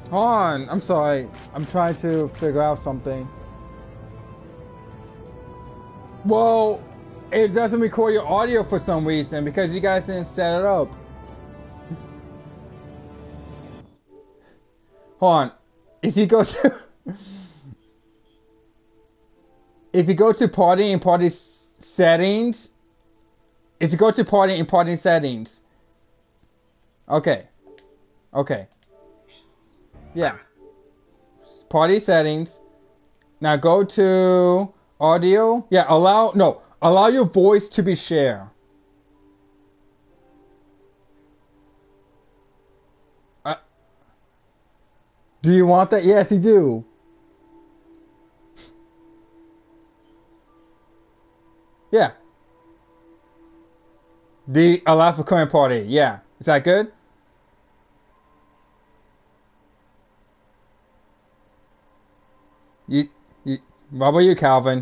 Hold on, I'm sorry. I'm trying to figure out something. Well, it doesn't record your audio for some reason because you guys didn't set it up. Hold on. If you go to if you go to party and party settings, if you go to party and party settings, okay, okay, yeah, party settings. Now go to audio. Yeah, allow your voice to be shared. Uh, do you want that? Yes, you do. Yeah. The allow for current party. Yeah. Is that good? You, you, what about you, Calvin?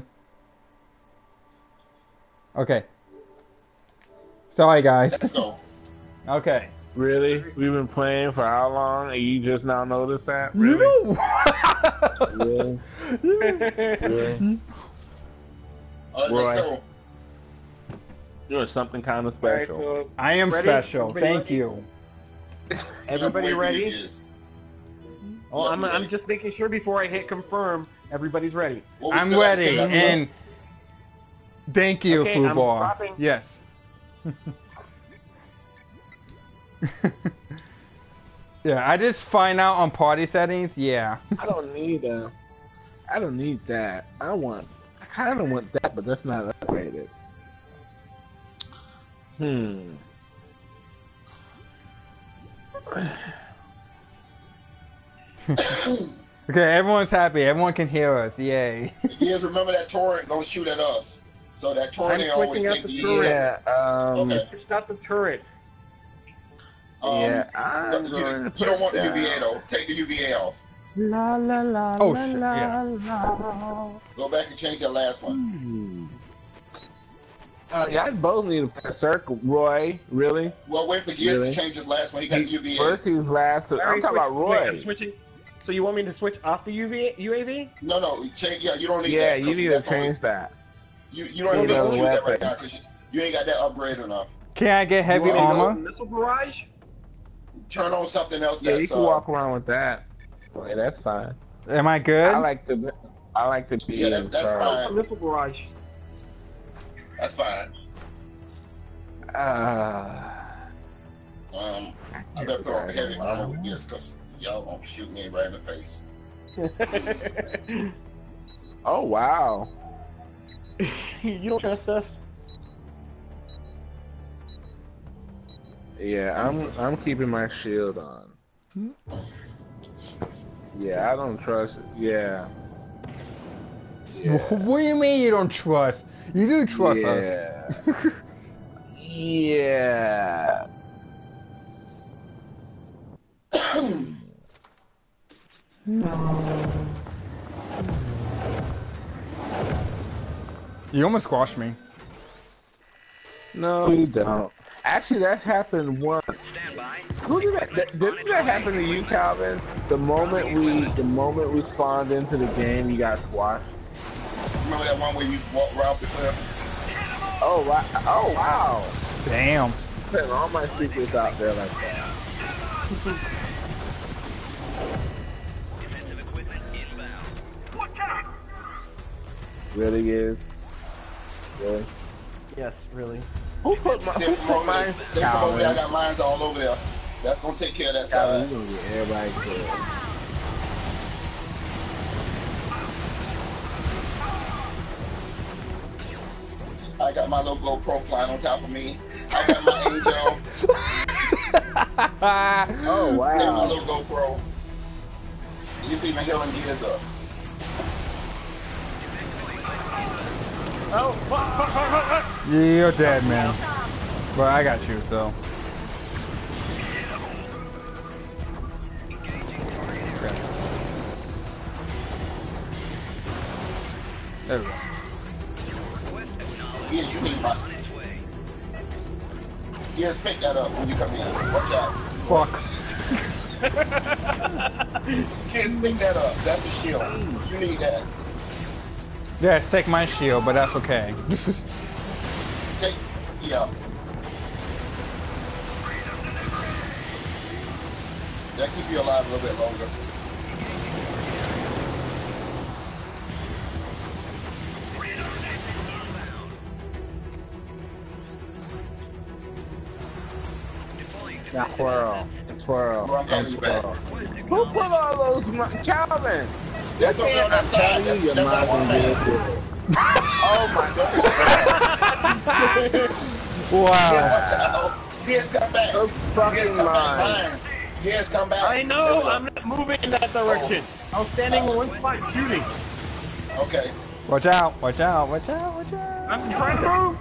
Okay. Sorry, guys. Let's go. Okay. Really? We've been playing for how long, and you just now noticed that? You Really? know Really? Let's Roy. go. You're something kind of Alright, special. so I am ready? special. Everybody Thank ready? you. Everybody Yeah, ready? it is. Oh, Yeah, I'm ready. just making sure before I hit confirm. Everybody's ready. What we I'm still have to ready, get us and thank you, Okay, I'm Fubar. dropping. Yes. Yeah, I just find out on party settings. Yeah. I don't need that. I don't need that. I kind of want that, but that's not upgraded. Okay, everyone's happy. Everyone can hear us. Yay. Yes, remember that torrent don't shoot at us. So that torrent I'm ain't always switching out safe the to turret. use. Yeah, Okay. Switched out the turret. yeah, I'm You going to don't want the put UVA though. Take the UVA off. La la la Oh, la shit, la yeah. la. Go back and change that last one. Yeah, I both need a circle. Roy, really? Well, wait for Gears Really? to change his last one. He got the UVA. First he was last. I'm Alright, talking about wait, I'm Roy. switching. So you want me to switch off the UAV? No, change. Yeah, you don't need Yeah, that. you 'cause need to that's change only- that. You don't You even know, need to choose that right weapon. now because you ain't got that upgrade enough. Can I get heavy You want me to armor? Missile barrage? Turn on something else Yeah, you that's can walk around with that. Yeah, that's fine. Am I good? I like to be Yeah, in that's charge. fine. Missile barrage. That's fine. I better put on heavy armor with this because y'all gonna shoot me right in the face. Oh wow. You don't trust us? Yeah, I'm keeping my shield on. Yeah, I don't trust. Yeah. What do you mean you don't trust? You do trust us. Yeah. You almost squashed me. No, you don't. Actually, that happened once. Who did that? Didn't that happen to you, Calvin? The moment we spawned into the game, you got squashed. Remember that one where you walked right off the cliff? Oh wow! Oh wow! Damn. Putting all my secrets out there like that. Really is. Really. Yes, really. Who put mine? They come over there. I got mines all over there. That's gonna take care of that Calvin, side. you gonna get everybody killed. I got my little GoPro flying on top of me. I got my Angel. Oh There's my wow! little GoPro. You see my healing gears up. Oh, fuck. You're dead, man. But I got you, so. There we go. Yes, you need my. Yes, pick that up when you come in. Watch out. Fuck. Kids, pick that up. That's a shield. You need that. Yeah, take my shield, but that's okay. Take, yeah. That keep you alive a little bit longer. Now twirl, and twirl, Bro, I'm calling and you back. twirl. Who put all those Calvin? That's over on that side. Tell you, your That's mom not one gonna man. get it. Oh my God! Wow. Kids, come back. Those Kids, fucking come back. lines. Mines. Kids, come back. I know, I'm not moving in that direction. I was standing in one spot shooting. Okay. Watch out, watch out, watch out, watch out. I'm trying to move.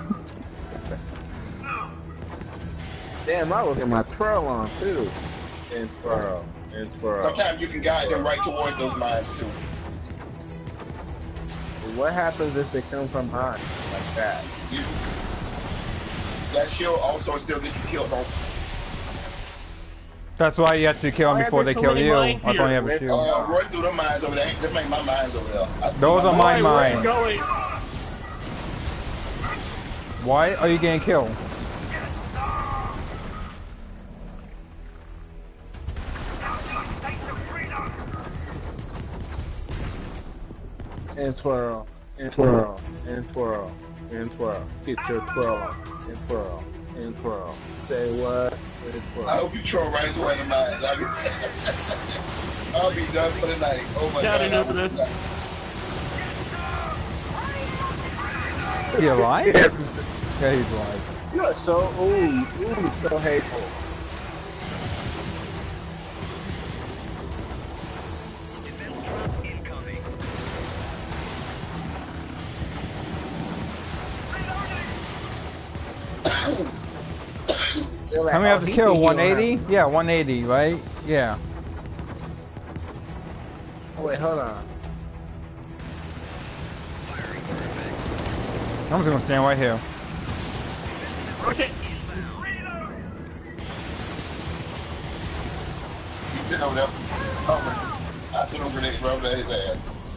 Damn, I was in my twirl on too. And twirl, and twirl. Sometimes you can guide them right towards those mines too. What happens if they come from behind like that? That shield also still gets you killed. Don't. That's why you have to kill them Why are before there they so kill many you. mines I don't here? have a shield. Run through the mines over there. They make my mines over there. Those are my Where are you mines. going? Why are you getting killed? And twirl, and twirl, and twirl, and twirl. Get your twirl on, and twirl, and twirl. Say what? And twirl. I hope you throw right into one of the mines. I'll be done for the night. Oh my Shouting God. over this. Is he alive? Yeah, he's alive. You are so so hateful. How many have to kill? 180? Yeah, 180, right? Yeah. Oh, wait, hold on. I'm just gonna stand right here. Okay. He's sitting over there. Oh, I threw a grenade right over his ass.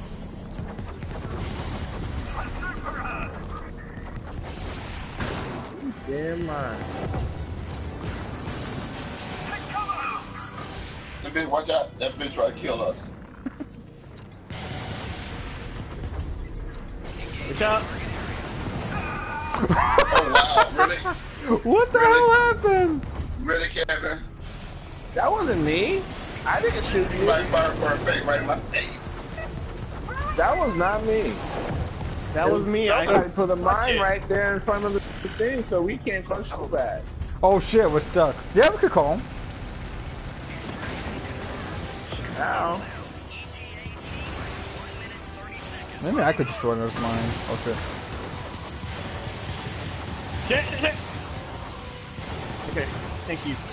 Damn mine. That bitch, watch out. That bitch try to kill us. Watch out. Oh, wow. Really? What the hell happened? Really, Kevin? That wasn't me. I didn't shoot you. Somebody fired for a fake right in my face. That was not me. That was me. I put a mine right there in front of the thing, so we can't control that. Oh shit, we're stuck. Yeah, we could call him. Now. Maybe I could destroy those mines. Oh shit. Shit. Okay, thank you.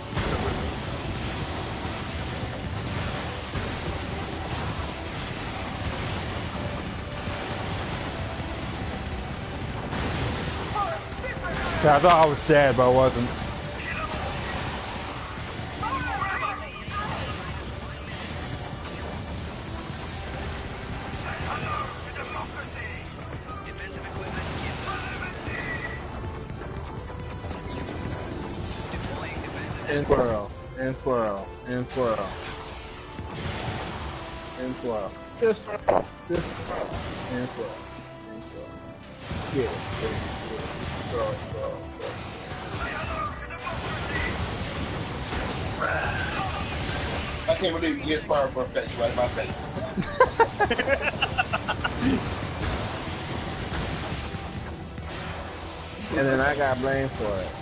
Yeah, I thought I was dead, but I wasn't. And twirl, and twirl, and twirl. And twirl. Just twirl, and twirl, and twirl. Yeah, twirl, twirl, twirl. I can't believe he gets fired for a face right in my face. And then I got blamed for it.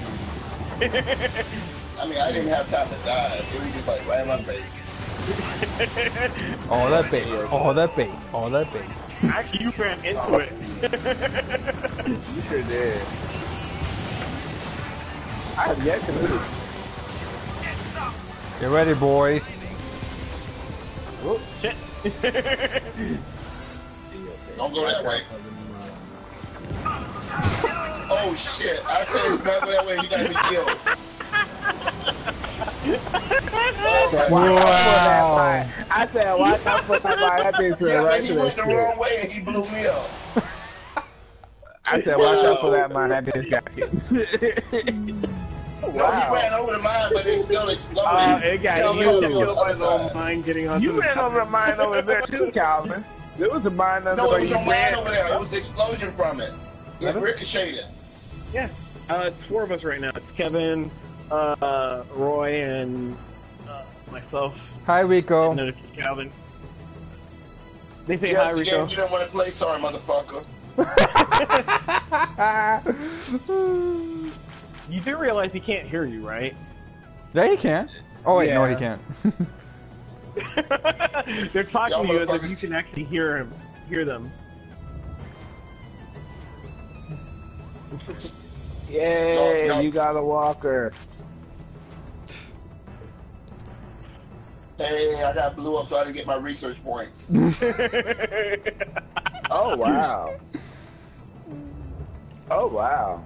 I mean, I didn't have time to die. It was just like right in my face. All that base, all that base, all that base. Actually, you ran into it. You sure did. I have yet to move. Get ready, boys. Whoop. Shit. Don't go that way. Oh shit! I said not go that way. You gotta be killed. Wow. I said, watch out for that mine. That thing's Yeah, right but he to the went the shit. wrong way and he blew me up. I said, watch out for that mine. That thing's got you. No, he ran over the mine, but it still exploded. It got Calvin you. got killed by his own mind getting onto You the ran over a mine over there too, Calvin. There was a mine under No, where it was you no mine ran. over there. It was the explosion from it. It ricocheted. Yeah. It's 4 of us right now. It's Kevin, Roy, and myself. Hi, Rico. And then it's Calvin. They say Yes, hi, Rico. you didn't want to play. Sorry, motherfucker. You do realize he can't hear you, right? Yeah, he can. Oh wait, no, Yeah. he can't. They're talking Y'all to you as if motherfuckers- you can actually hear them. Yay, Y'all- you got a walker. Hey, I got blew up so I didn't get my research points. Oh, wow. Oh, wow.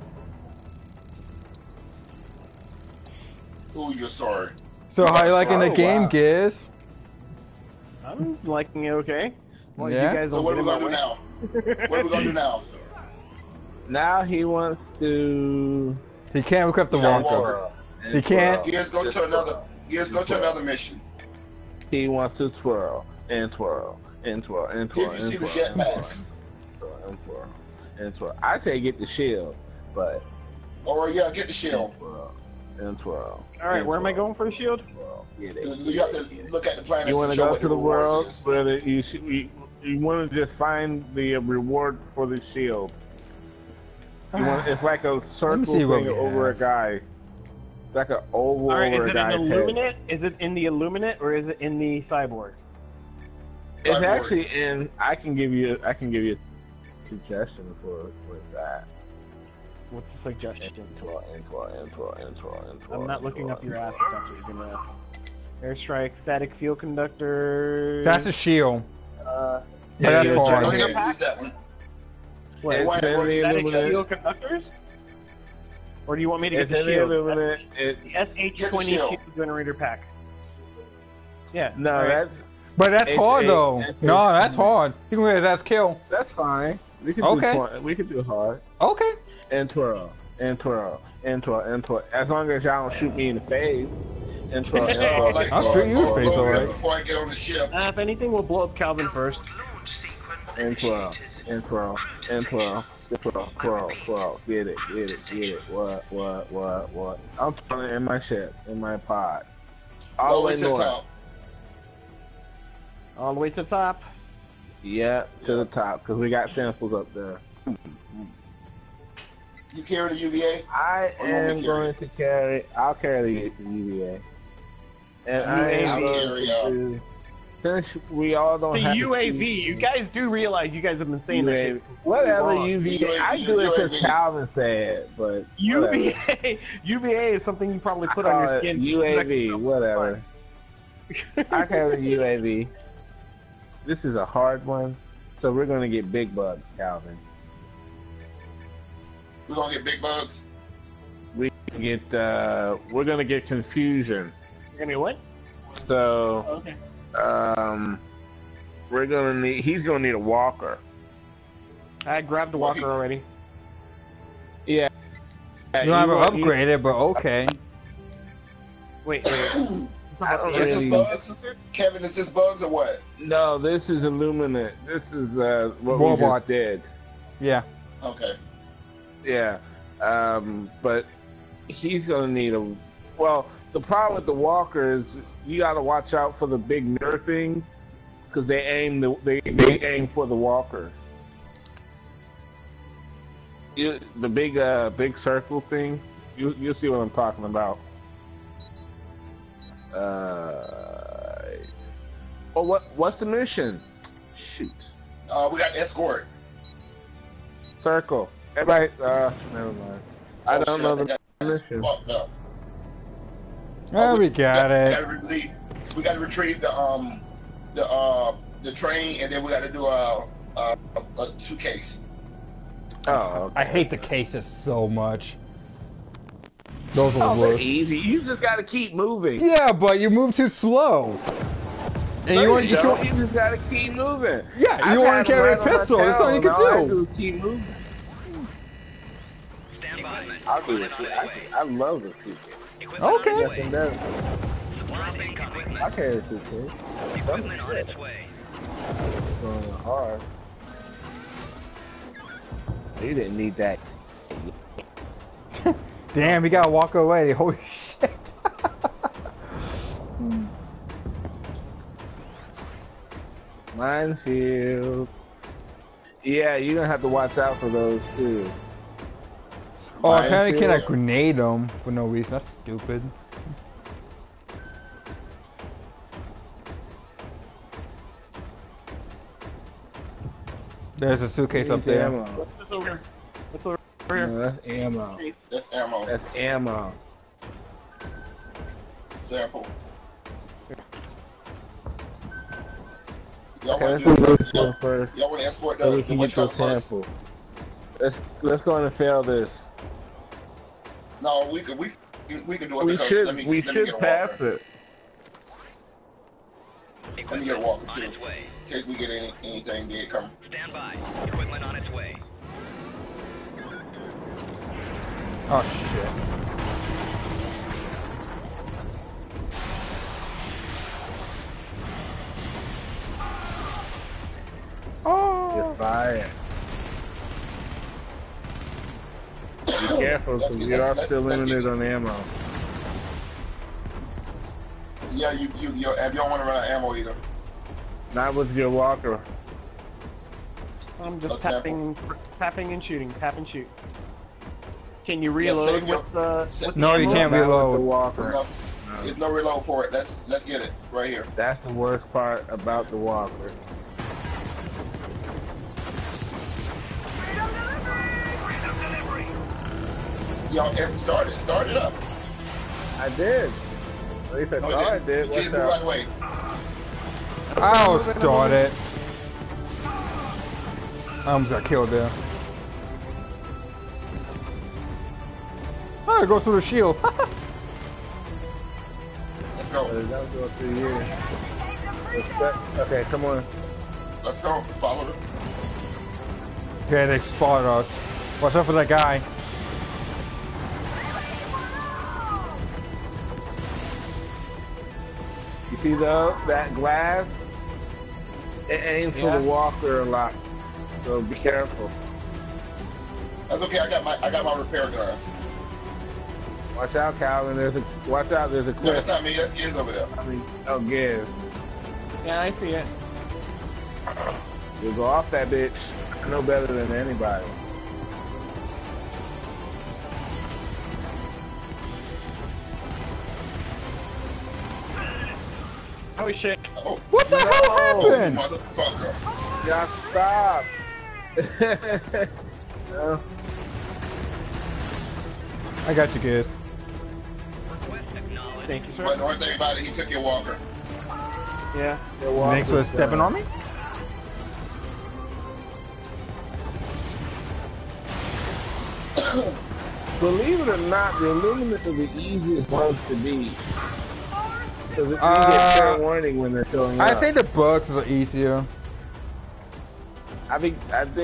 Ooh, you're sorry. So how you liking the Oh, game, wow. Giz? I'm liking it okay. Well, Yeah? you guys So don't what are get we in gonna do my now? What are we gonna do now? Now he wants to... He can't equip the Yeah, Wonka. Walker. He can't. Gears go to another. Gears go to another mission. He wants to twirl and twirl and twirl and twirl If you and see the twirl and jetpack. twirl and twirl and twirl. I say get the shield, but Or yeah, get the shield. twirl and twirl. All right, and where am I twirl, going for the shield? twirl. Get it. You have to look at the planets You want and to show go what to the rewards world is. where you want to just find the reward for the shield. It's like a circle see what thing we over a have. guy. It's like an oval All right, over is a it an guy's head. Illuminate? Is it in the Illuminate or is it in the Cyborg? It's Cyborg. actually in. I can give you a suggestion for that. What's the suggestion? I'm not looking up your ass if that's what you're gonna ask. Airstrike, static field conductor. That's a shield. Uh, But that's yeah, hard. Go Generator ahead, pack? use that one. What, It's Why- in the static Illuminate. field conductors? Or do you want me to get It's the in the shield? Illuminate. The SH-20 shield. shield generator pack. Yeah. No, all right. But that's hard though. No, that's hard. He can get his ass killed. that's fine. We can Okay. we can do hard Okay. and twirl and twirl and twirl and twirl. As long as y'all don't shoot me in the face and twirl and twirl. Like, I'll shoot you in the face, blow me up alright. Before I get on the ship. If anything, we'll blow up Calvin first. And twirl and twirl and twirl. Twirl. Get it. What? I'm twirling in my ship, in my pod. All Go the way to the north. top. All the way to the top. Yeah, to the top, because we got samples up there. You carry the UVA? I Or you want me am to going to carry. I'll carry the UVA, and I am I'll going carry, to. Since we all don't The have UAV. You guys do realize you guys have been saying that UAV, shit. whatever wrong. UVA, I do it because Calvin said, but whatever. UVA is something you probably put I on call your it skin. UAV, whatever. I carry the UAV. This is a hard one, so we're gonna get big bugs, Calvin. We're gonna get big bugs. We're gonna get confusion. You're gonna get what? So, Okay. he's gonna need a walker. I grabbed the walker already. Yeah. You don't have it upgraded, but okay. Wait. I don't Is this really. bugs? Kevin, is this bugs or what? No, this is Illuminate. This is what we Robots. just did. Yeah. Okay. Yeah. But he's gonna need a. Well, the problem with the walker is you gotta watch out for the big nerf things because they aim for the walkers. The big circle thing. You'll see what I'm talking about. What's the mission? Shoot. We got escort. Circle. Everybody. Never mind. I don't know the That's mission. fucked up. Oh, we got it. We gotta retrieve the train, and then we gotta do a suitcase. Oh. I hate the cases so much. Those are the Oh, they're worst. easy. You just gotta keep moving. Yeah, but you move too slow. And No, you don't. can, You just gotta keep moving. yeah, I've you want had to them carry a right on my pistol. That's all tail, you and can all I do. do is keep moving. Stand by. I'll do it. I love the suitcase. Equipment Okay. on its Yes, and way. that's, Supplies incoming. I carry a suitcase. Equipment on its way. Going hard. You didn't need that. Damn, you gotta walk away. Holy shit. Minefield. Yeah, you're gonna have to watch out for those too. Oh, I kinda Minefield. cannot grenade them for no reason. That's stupid. There's a suitcase up there. Ammo. What's this over here? What's over here? No, that's ammo. That's ammo. That's ammo. Sample. Y'all Okay, want let's to do do this one first. Y'all want to escort So we the can what's get to called a first? sample. Let's go and fail this. No, we can do it We because should let me we get should a pass walker. it. Let me get a Equipment walker on too. its way. In case we get anything dead coming. Stand by. Equipment on its way. Oh shit. Oh. Get fired. Be careful because we are still limited on ammo. Yeah, you don't want to run out of ammo either. Not with your walker. I'm A just sample. tapping and shooting. Tap and shoot. Can you Yeah, reload save your- with the? sa- With the No, you ammo? can't Not with reload. the walker. No, there's no reload for it. Let's get it right here. That's the worst part about the walker. Y'all start it up. I did. At least I No, thought I did. Just What's move out up? the way. I'll start it. I almost got killed there. Oh, it goes through the shield. Let's go. That'll go through here. Okay, come on. Let's go. Follow them. Okay, they spotted us. Watch out for that guy. You see that glass? It aims for Yeah. the walker a lot. So be careful. That's okay. I got my repair gun. Watch out, Calvin. Watch out. There's a No, cliff. that's not me. That's Giz over there. I mean, oh, Giz. Yeah, I see it. You go off that bitch. I know better than anybody. Oh shit! Oh, What the hell oh, happened? motherfucker! Just stop. No. I got you, Giz. Request acknowledged. Thank you, But sir. the only thing about it, he took your walker. Yeah. The walker's Thanks for stepping gone. on me. Believe it or not, the Illuminati are the easiest ones to beat. Because you Uh, get fair warning when they're showing up. I think the bugs are easier. I think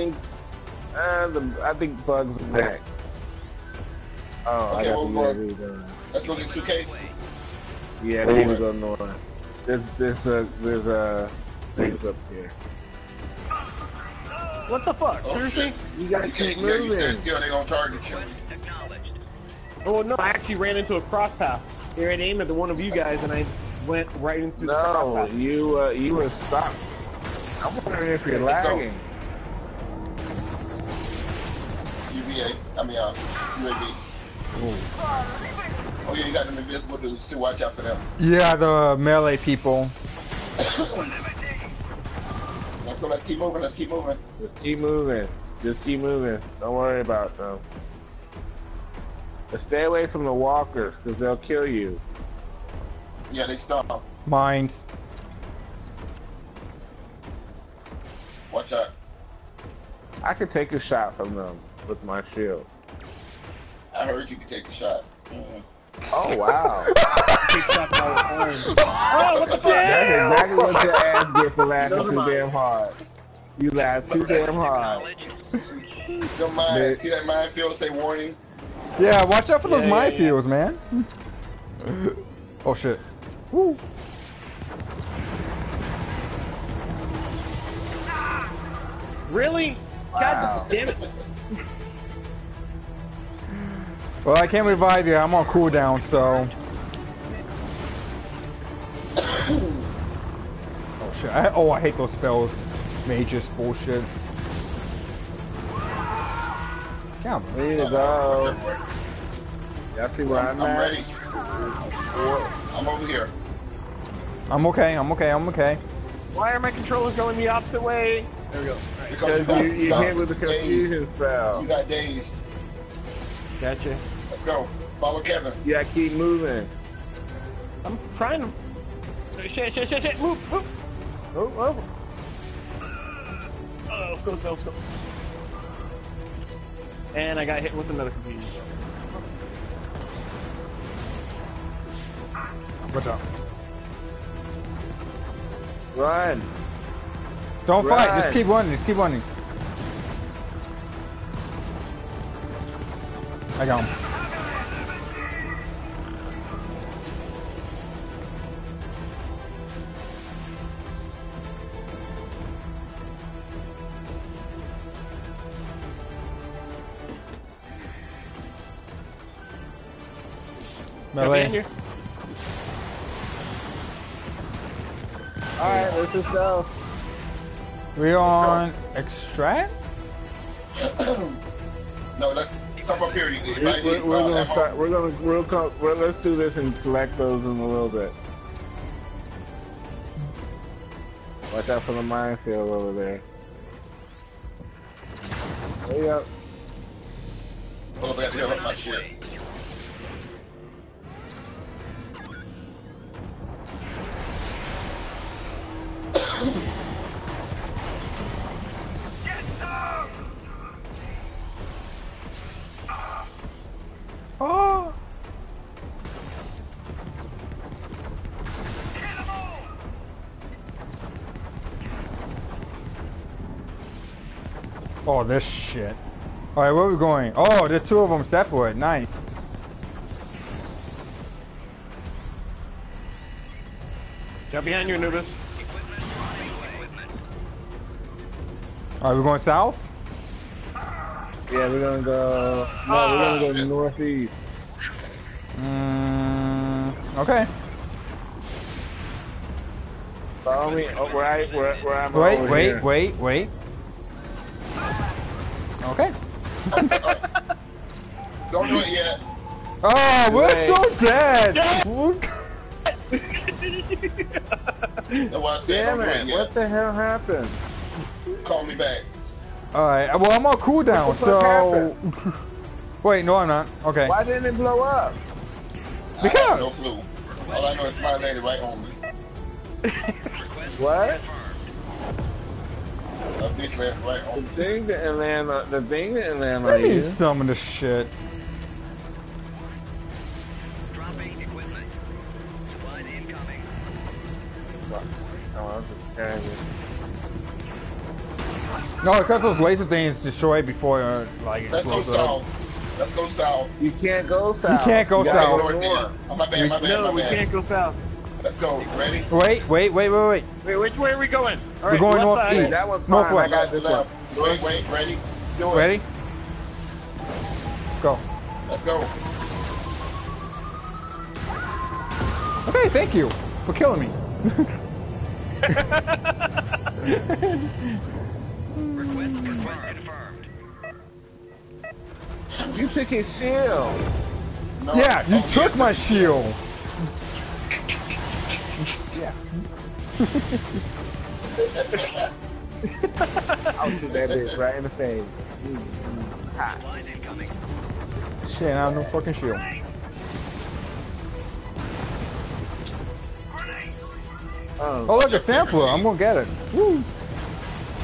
bugs are back. Oh, Okay, I well, got we're the UAV done. Let's go get the suitcase. Yeah, there we go north. There's things up here. What the fuck? Oh Seriously? shit! You gotta You keep can't. Yeah, you stand moving. still. They gonna target you. Acknowledged. Oh no! I actually ran into a cross path. They had aimed at the one of you guys, and I went right into the No, cross path. you were stopped. I'm wondering if you're Let's go. lagging. UVA. I mean, UAV. Oh yeah, you got them invisible dudes too. Watch out for them. Yeah, the melee people. Let's go. Let's keep moving. Let's keep moving. Just keep moving. Just keep moving. Don't worry about them. But stay away from the walkers, because they'll kill you. Yeah, they stop. Mines. Watch out. I could take a shot from them with my shield. I heard you could take a shot. Oh wow. Picked up our arms. Oh, what the fuck? That's exactly what your ass get for laughing Never too mind. damn hard. You laugh too damn hard. Acknowledged. Don't mind. Dude. See that minefield say warning? Yeah, watch out for those Yeah, yeah, minefields, man. Oh shit. Woo. Really? Wow. God damn it. Well, I can't revive you. I'm on cooldown, so. Oh shit. I hate those spells. Mages bullshit. Come on. Ready to go. Y'all see where I'm I'm at? ready. I'm over here. I'm okay. I'm okay. I'm okay. Why are my controllers going the opposite way? There we go. Alright. Because Because you got hit with the confusion dazed. spell. You got dazed. Gotcha. Let's go. Follow Kevin. You gotta keep moving. I'm trying to. Shit. Move. Oh. Oh, let's go. And I got hit with another confusion. What's up? Run. Don't fight. Run. Just keep running. Just keep running. I got him. Behind Melee. you. Alright, let's just go. We on extract? No, let's stop up here. You We're, might need, we're gonna ammo. start. Let's do this and collect those in a little bit. Watch out for the minefield over there. Hurry up. Hold up, I got to heal up my shit. Oh! Oh, this shit. Alright, where are we going? Oh, there's two of them separate. Nice. Jump behind you, Anubis. Alright, we're going south? Yeah, we're gonna go. No, we're gonna go northeast. Okay. Follow me. Oh, where I'm over here. Wait. Okay. Don't do it yet. Oh, we're Wait. so dead! That's why I said Damn don't do it! it yet. What the hell happened? Call me back. Alright, well, I'm on cooldown, What the fuck so. Wait, no, I'm not. Okay. Why didn't it blow up? I have no Because. clue. All I know is my lady right on me. What? A bitch right The on me. thing didn't land. The thing didn't land Let on me you. some of the shit. Dropping equipment. Supplies incoming. Oh, I'm just carrying it. No, because those laser things destroy before, like, it Let's go blows up. south. Let's go south. You can't go south. can't go gotta south. North then. Oh, my bad, No, we my bad. can't go south. Let's go. Ready? Wait. Wait, which way are we going? All right, We're going left side. northeast. That one's fine. Northwest. I got this one. Left. Wait. Ready? Do it. Ready? Go. Let's go. Okay, thank you for killing me. Request confirmed. You took his shield. No. Yeah, you Oh, took my shield. Yeah. I'll shoot that bitch right in the face. Supplies incoming. Shit, I have no fucking shield. Oh, look, a sampler. I'm gonna get it. Woo.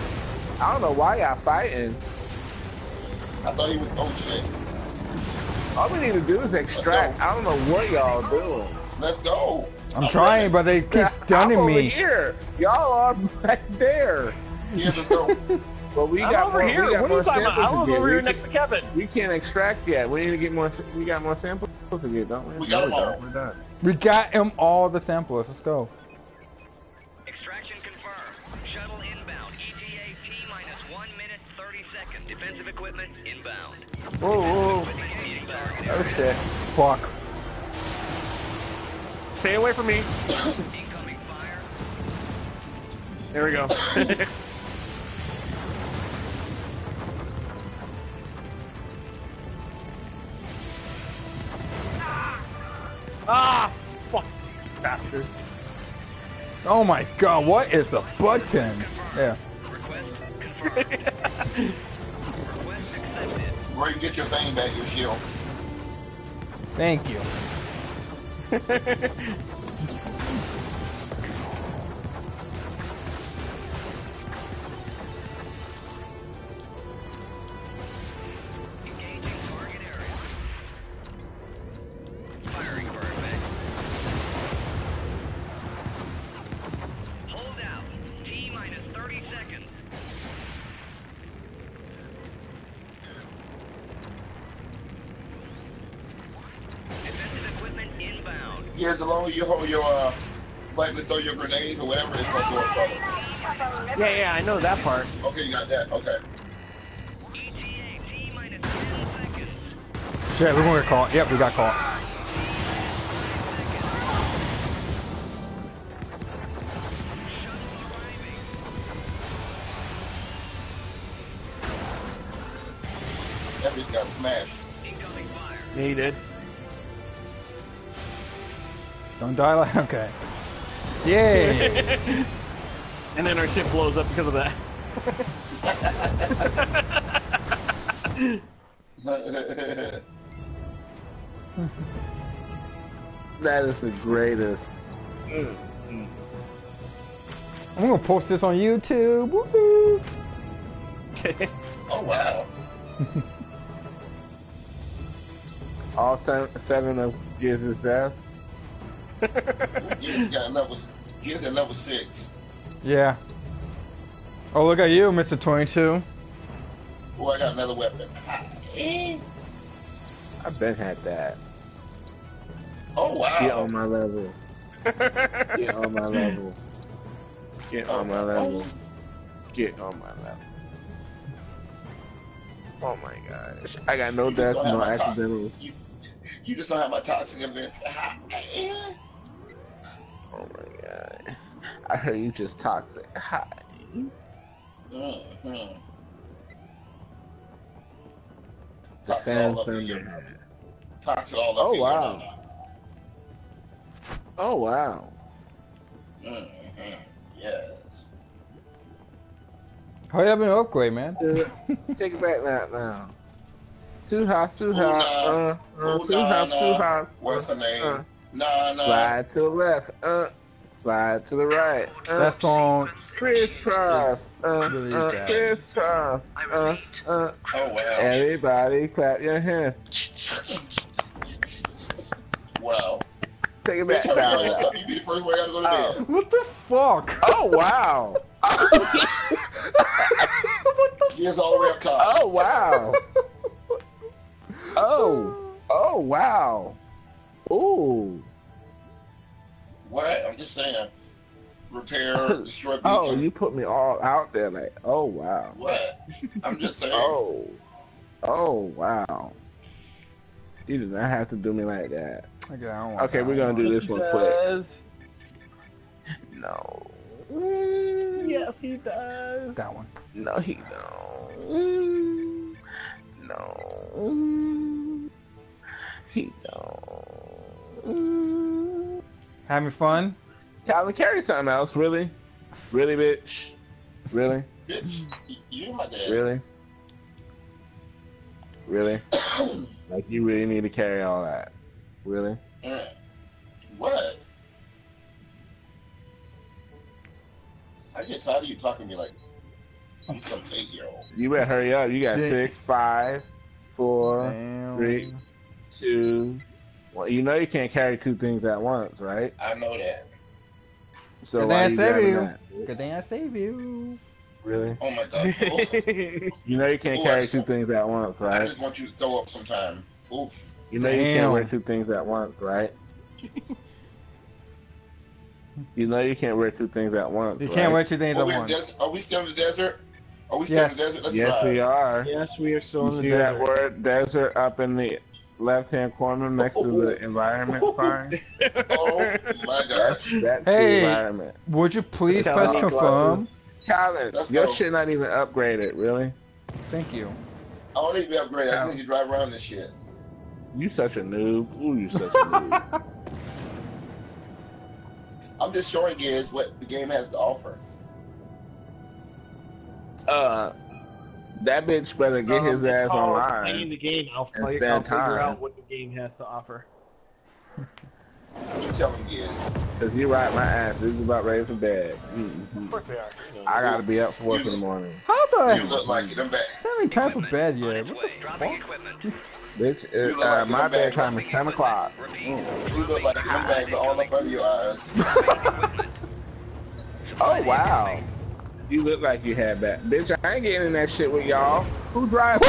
I don't know why y'all fighting. I thought he was. Oh shit. All we need to do is extract. I don't know what y'all doing. Let's go. I'm trying, but they keep stunning I'm over me. here. Y'all are back there. Yeah, let's go. But we I'm got over more. here. We got What are more you talking about? I samples was to get. over here next to Kevin. We can't extract yet. We need to get more. We got more samples to get, don't we? We got them all. We're done. We got them all the samples. Let's go. Extraction confirmed. Shuttle inbound. ETA T-minus 1 minute 30 seconds. Defensive equipment inbound. Whoa, whoa. Meeting target Oh area. shit. Fuck. Stay away from me. Incoming fire. There we go. Ah! Fuck, bastard. Oh my god, what is the button? Yeah. Request confirmed. Request accepted. Ray, get your thing back, your shield. Thank you. Engaging target area. Firing perfect. Hold out. T-minus 30 seconds. Defensive equipment inbound. Yeah, as long as you hold your button to throw your grenades or whatever, it's gonna go in front of Yeah, I know that part. you. Okay, you got that. Okay. ETA T-minus 10 seconds. Shit, we're gonna get caught. Yep, we got caught. That bitch got smashed. Incoming fire. Yeah, he did. Don't die like. Okay. Yay! And then our ship blows up because of that. That is the greatest. I'm gonna post this on YouTube. Woohoo! Oh wow. All seven of Gears' death. Gears got level. Gears at level 6. Yeah. Oh, look at you, Mr. 22. Oh, I got another weapon. I've been had that. Oh wow. Get on my level. Get on my level. Get on my level. Get on my level. Oh my gosh. I got no deaths, don't have no my top. accidentals. You just don't have my toxic event. Oh my god. I heard you just toxic. Hi. Mm-hmm. The Toxic fan all up in thunder. here. Toxic all up Oh in wow. here. Oh wow. Mm-hmm. Yes. Hurry up and upgrade, man. Take it back now. Too hot, too Ooh, hot. nah. Ooh, Too hot, nah. too hot. What's her name? Nah. Slide to the left. Slide to the right. That song. Crisscross. really bad. Crisscross. Oh wow. Everybody clap your hands. Wow. Take it Bitch, back hurry your down. ass up. You be the first one I gotta go to bed. What the fuck? Oh wow. Gears all the way up top. Oh wow. Oh wow. Ooh. What? I'm just saying. Repair, destroy beacon. Oh, you put me all out there like, oh wow. What? I'm just saying. Oh wow. You did not have to do me like that. Okay, I don't want Okay, that. we're gonna do this one quick. No. Yes, he does. That one. No, he don't. No. He don't. Having fun? Calvin, carry something else, really? Really, bitch? Really? Bitch, you're my dad. Really? Really? Like, you really need to carry all that? Really? What? I get tired of you talking to me like I'm some 8-year-old. You better hurry up. You got Dick. 6, 5, 4, Damn. 3, to. Well, you know you can't carry two things at once, right? I know that. So Good why thing I you save grabbing you. that? Good thing I save you. Really? Oh my god. Oh, You know you can't Ooh, I carry just two want- things at once, I right? just want you to throw up sometime. Oof. You know you can't wear Damn. two things at once, right? You know you can't wear two things at once, You right? can't wear two things Are at we, once. are we still in the desert? Are we still in the desert? Let's Yes, drive. we are. Yes, we are still You in the see desert. that word desert up in the left-hand corner next to the environment sign? Oh my gosh. That's the Hey, environment. would you please Tell press me confirm? Calvin, Let's your go. shit not even upgraded, really? Thank you. I don't need to be upgraded. I just need to drive around this shit. You such a noob. Ooh, you such a noob. I'm just showing Giz what the game has to offer. That bitch better get his It's ass called Playing online. the game. I'll and figure spend time. out what the game has to offer. You tell him, Giz. Cause you right my ass. This is about ready for bed. Of course they are. You know. I gotta be up for work in the morning. How the You look like it. I'm back. It's not even time for bed On yet. its What way. the Dropping fuck? equipment. Bitch, You look like my them bags. bedtime is 10 o'clock. Repeat. You look like them bags are all up under your eyes. Oh, wow. You look like you had that. Bitch, I ain't getting in that shit with y'all. Who drives?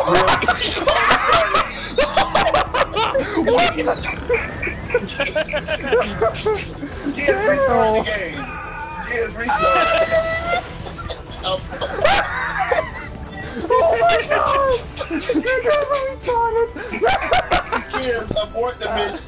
Giz, restart the game. Giz, restart. Oh my god! You're retarded! Giz, abort the mission.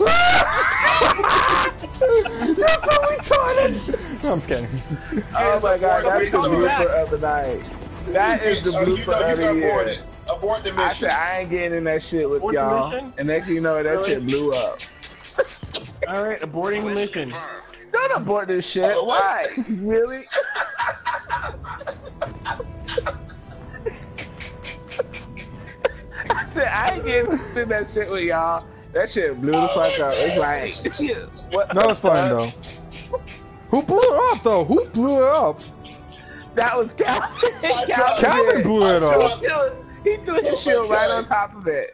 You're so retarded! No, I'm just kidding. Oh my god, that's the Abort blooper of the night. That is the Oh, you blooper know of you the can abort year. it. Abort the I mission. said I ain't getting in that shit with Abort the y'all. mission? And next thing you know, that Really? shit blew up. All right, aborting the mission. Don't abort this shit. Oh, what? Why? Really? I said I ain't getting in that shit with y'all. That shit blew the fuck up. It's like, what? No, the it's fine fuck? though. Who blew it up though? Who blew it up? That was Calvin. Calvin did. blew it up. He threw his Oh my shield right God. on top of it.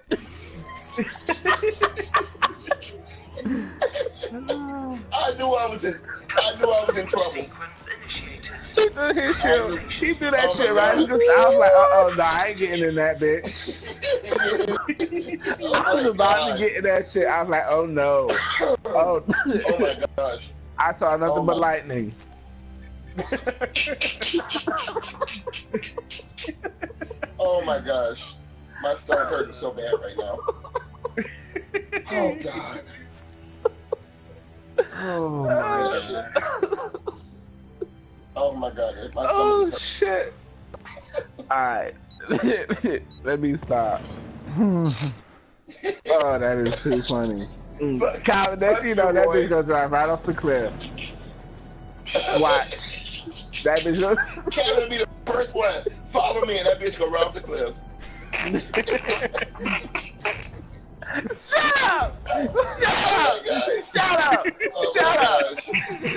I knew I was in trouble. He threw his shield. He threw that Oh shit my right. God. I was like, oh, no, I ain't getting in that bitch. Oh I was my about God. to get in that shit. I was like, oh no. Oh, Oh my gosh. I saw nothing Oh but my- lightning. Oh my gosh. My stomach hurting so bad right now. Oh God. Oh Yeah, my shit. Oh my God. My Oh stomach is shit. Alright. Let me stop. Oh, that is too funny. hurting. Calvin, next you know, that bitch gonna drive right off the cliff. Watch. That bitch gonna... Kevin be the first one. Follow me and that bitch go right off the cliff. Shut up! Oh my gosh. Shut up! Oh Shut my up! gosh.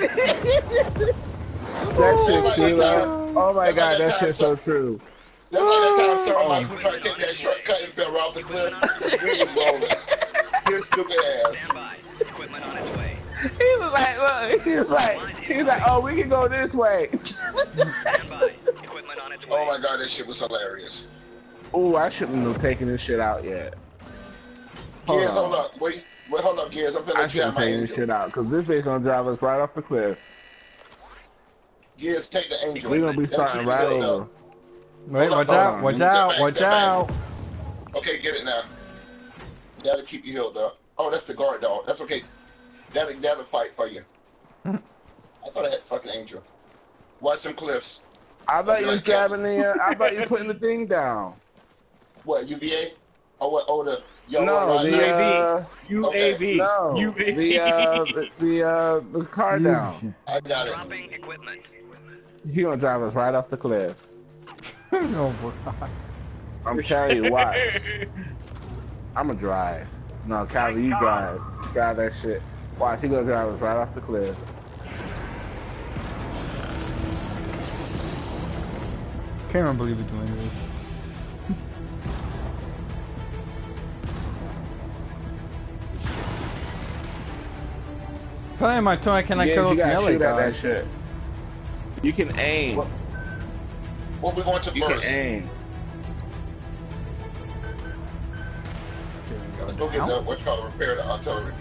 That Oh shit my true, God. though. Oh my god, that shit's so true. That's like that time Sarah Mike who tried to take that shortcut and fell right off the cliff. He was rolling. His stupid ass. Stand by. Equipment on its way. He was like, look, he was like, oh, we can go this way. Stand by. Equipment on its way. Oh my God, that shit was hilarious. Ooh, I shouldn't have taken this shit out yet. Gears, hold up. Wait, hold up, Gears. I'm finna I let you have shouldn't my take this angel. shit out, because this bitch gonna drive us right off the cliff. Gears, take the angel. We're gonna be That'll starting keep you right held over. up. Wait, watch Hold out, on. watch Step out, back, watch step back. out. Okay, get it now. That'll keep you healed up. Oh, that's the guard dog. That's okay. That'll fight for you. I thought I had fucking angel. Watch some cliffs. I thought you was Like grabbing the, I thought you were putting the thing down. What, UVA? Oh, what? Oh, the... Yo, No, what, the, UAV. no, the car down. I got it. Dropping equipment. He gonna drive us right off the cliff. No, bro. I'm telling you why. I'm gonna drive. No, Calvin, you drive. Drive that shit. Watch, he gonna drive us right off the cliff. Can't believe we're doing this. playing my turn, can I Gibbs, kill you those gotta melee shoot at that guys? shit. You can aim. What we going to You first? can aim. Let's go get the, what you call it, repair the artillery.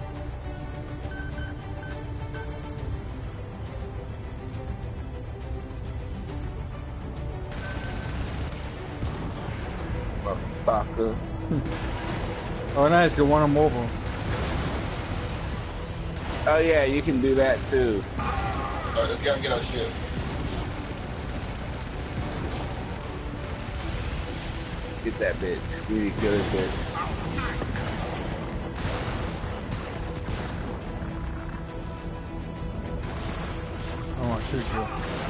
Motherfucker. Oh, nice. Go one of them over. Oh yeah, you can do that too. Alright, let's go and get our shit. Get that bitch. Really good bitch. I want to shoot you.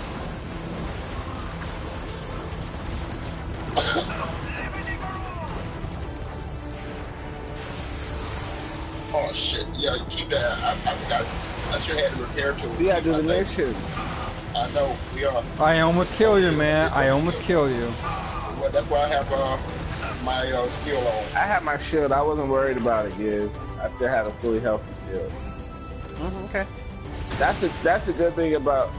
Oh shit, yeah, you keep that. I forgot. I should have had the repair tool. We gotta do the I think. mission. I know, we are. I almost killed you, man. I almost killed you. Well, that's why I have my skill on. I had my shield. I wasn't worried about it, Gibbs. I still had a fully healthy shield. Okay. That's the good thing about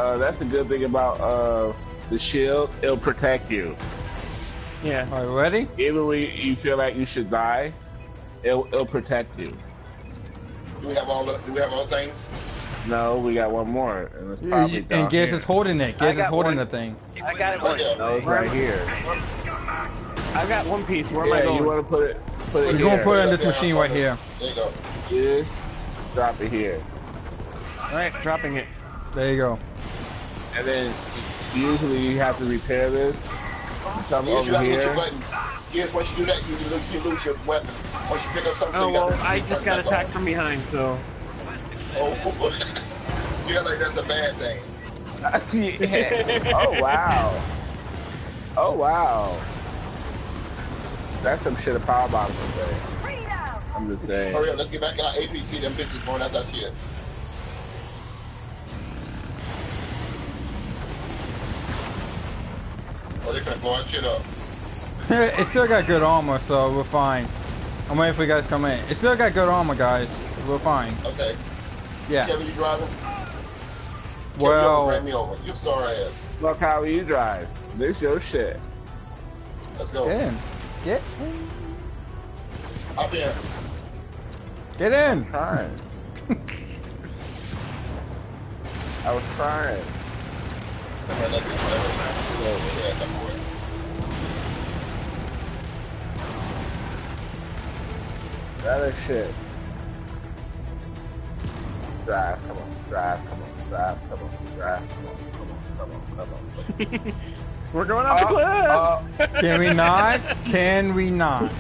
the shield. It'll protect you. Yeah. Are you ready? Even when you feel like you should die, it'll protect you. Do we have all the things? No, we got one more, and it's probably down And Giz here. is holding it. Giz is got holding one. the thing. I got it. Right there. No, it's right here. I've got one piece. Where am I Yeah, going? you want to put it You're here. going to put it on this machine right here. There you go. Yeah, drop it here, All right, dropping it. There you go. and then usually you have to repair this. Come Here's you over have to hit your here. button. Here's once you do that, you lose your weapon. Once you pick up something, Oh you well, gotta I turn just it got back attacked on. from behind, so. Oh, yeah, like that's a bad thing. Yeah. Oh wow. Oh wow. That's some shit a power bottom would say. I'm just saying. Hurry up, let's get back in our APC. Them bitches going out that shit. Oh, they finna blow our shit up. It still got good armor, so we're fine. I'm waiting for you guys to come in. It still got good armor, guys. We're fine. Okay. Yeah. Kevin, you driving? Well- Kevin, ran me over. You sorry ass. Look how you drive. This your shit. Let's go. Get in. Get in. Hop in. Get in. Trying. I was trying. Run that bitch right. Oh, shit, that boy. That is shit. Drive, come on, drive, come on, drive, come on, drive, come on, come on, come on, come on. We're going off the cliff. Can we not? Can we not?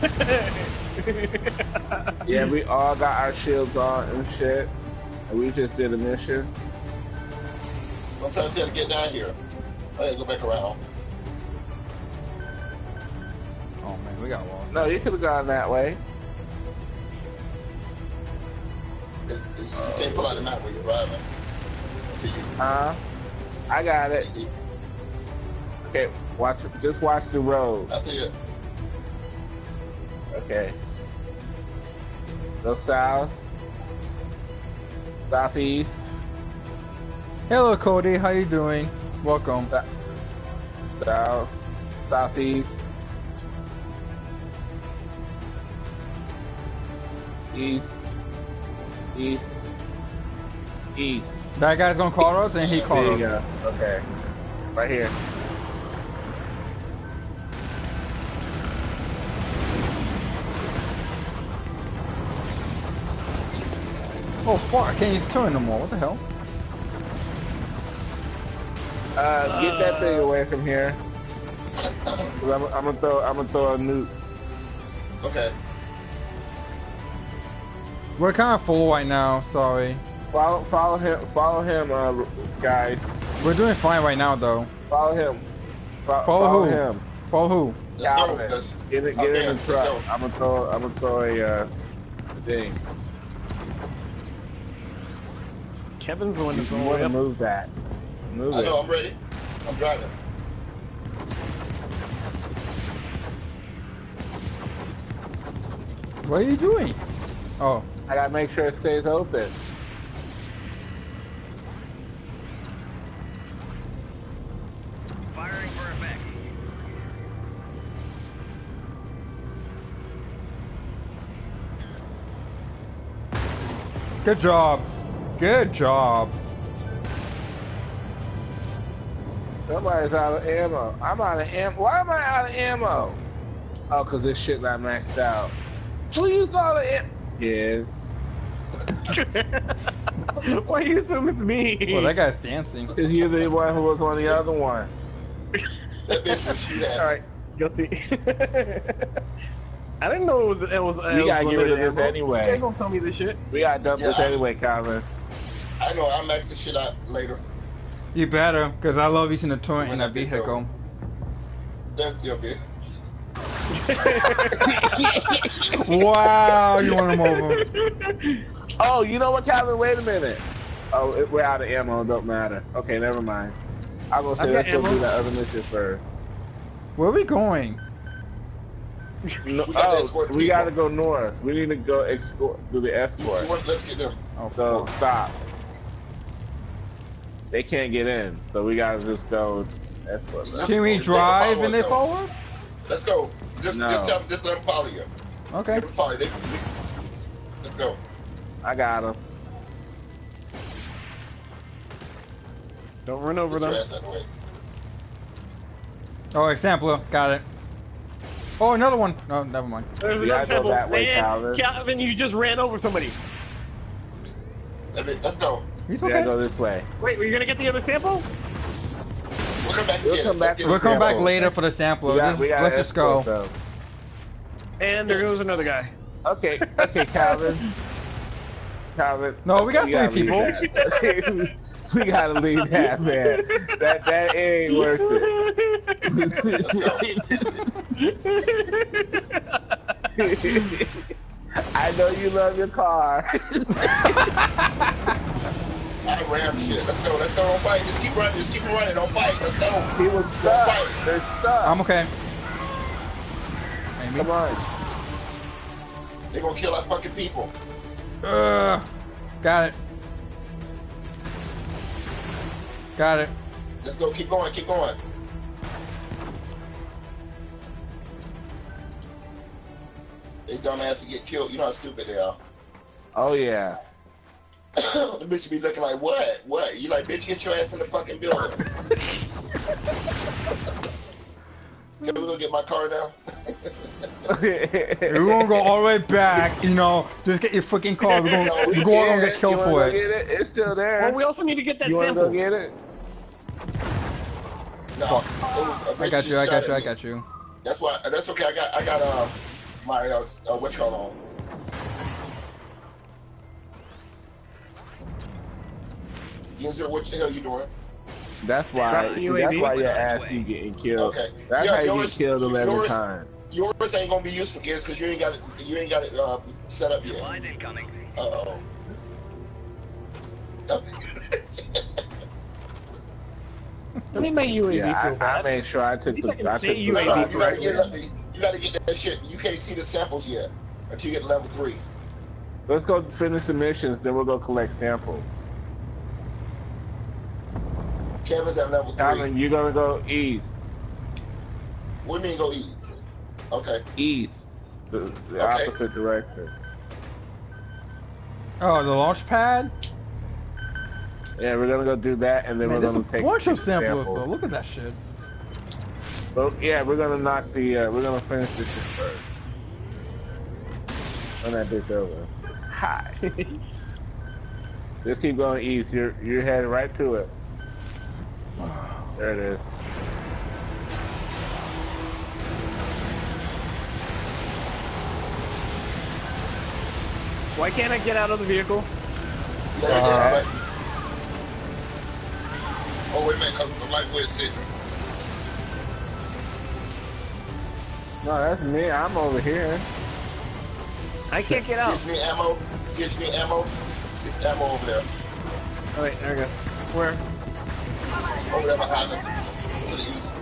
Yeah, we all got our shields on and shit. And we just did a mission. I'm trying to see how to get down here. I gotta go back around. Oh man, we got lost. No, you could have gone that way. You can't pull out the map when you're driving. I got it. Okay, watch. Just watch the road. I see it. Okay. Go south. Southeast. Hello, Cody. How you doing? Welcome. South. Southeast. East. East. East. That guy's gonna call us, and he There called you us. go. Okay. Right here. Oh fuck! I can't use turn no more. What the hell? Get that thing away from here. 'Cause I'm gonna throw a nuke. Okay. We're kind of full right now. Sorry. Follow him, guys. We're doing fine right now, though. Follow him. Follow who? him. Follow who? Let's go. Calvin. Let's, Get in the truck. I'm gonna throw a thing. Kevin's the one that's You all the want way to up. move that? Move I know, it. I'm ready. I'm driving. What are you doing? Oh, I gotta make sure it stays open. Good job. Good job. Somebody's out of ammo. I'm out of ammo. Why am I out of ammo? Oh, because this shit not maxed out. Who used all the ammo? Yeah. Why you assume it's me? Well, that guy's dancing. Because you're the one who was on the other one. That bitch will shoot at me. Alright, guilty. I didn't know it was We gotta get rid of this anyway. You ain't gonna tell me this shit. We gotta dump this anyway, Calvin. I know, I'll max this shit out later. You better, because I love using the turret in that vehicle. That's your bitch. Wow, you want him over. Oh, you know what, Calvin? Wait a minute. Oh, we're out of ammo. Don't matter. Okay, never mind. I'm gonna say let's go do that other mission first. Where are we going? No, escort we people. gotta go north. We need to go do the escort. Let's get them. Oh, So fuck. stop. They can't get in, so we gotta just go escort them. Can we drive and they follow us? Let's go. Just No. let them follow you. Okay. Let them follow you. Let's go. I got them. Don't run over Get your them. ass out of the way. Oh, example. Got it. Oh, another one. No, never mind. There's We another gotta go sample. that way, Man, Calvin. Calvin, you just ran over somebody. Let's go. He's We okay. gotta go this way. Wait, were you gonna get the other sample? We'll come back We'll again. come Let's back get to We'll this come back sample. later for the sampler. We gotta Let's just go. escort them. And there goes another guy. Okay, Calvin. Calvin. No, we got gotta three leave that. We gotta leave that, man. That ain't worth it. I know you love your car. I ram shit. Let's go. Let's go. Don't fight. Just keep running. Just keep running. Don't fight. Let's go. He was Don't stuck. fight. They're stuck. I'm okay. Amy. Come on. They're gonna kill our fucking people. Got it. Got it. Let's go. Keep going. Keep going. They dumbass to get killed. You know how stupid they are. Oh yeah. The bitch be looking like, what? What? You like, bitch, get your ass in the fucking building. Can we go get my car now? We're gonna go all the way back, you know. Just get your freaking car. We're gonna get killed You wanna for go it. Get it. It's still there. Well, we also need to get that You wanna sample. go get it? No. It was a I bitch got you. just I got shot you. at I me. got you. That's why. That's okay. I got my what you call on. Yinzer, what the hell you doing? That's why. Drop the UAV. That's why your ass keep getting killed. Okay. That's Yeah, how you yours- get killed 11 yours- times. Yours ain't gonna be useful, kids, because you ain't got it. You ain't got it set up yet. Supplies incoming. Uh oh. Let me make UAV Yeah, feel I bad. made sure I took At least I the. can I say took you the ain't You shots gotta right get there. up. You gotta get that shit. You can't see the samples yet until you get to level 3. Let's go finish the missions, then we'll go collect samples. Kevin's at level 3. Calvin, you're gonna go east. What do you mean go eat? Okay. East. The Okay. opposite direction. Oh, the launch pad. Yeah, we're gonna go do that, and then Man, we're there's a gonna take bunch of the samplers. sample. Though. Look at that shit. But yeah, we're gonna knock the. We're gonna finish this shit first. Run that bitch over. Hi. Just keep going east. You're headed right to it. There it is. Why can't I get out of the vehicle? Yeah, oh wait a minute, cause I'm like where it's sitting. No, that's me. I'm over here. I can't get out. Gives me ammo. Gives me ammo. It's ammo over there. Oh, wait, there we go. Where? Over there behind us. To the east.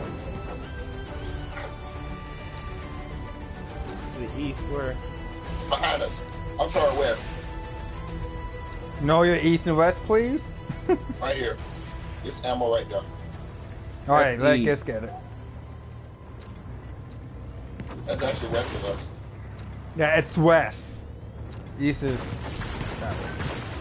To the east. Where? Behind us. I'm sorry, west. Know your east and west, please. Right here. It's ammo right there. All right, That's let's get it. That's actually west of us. Yeah, it's west. East is that way.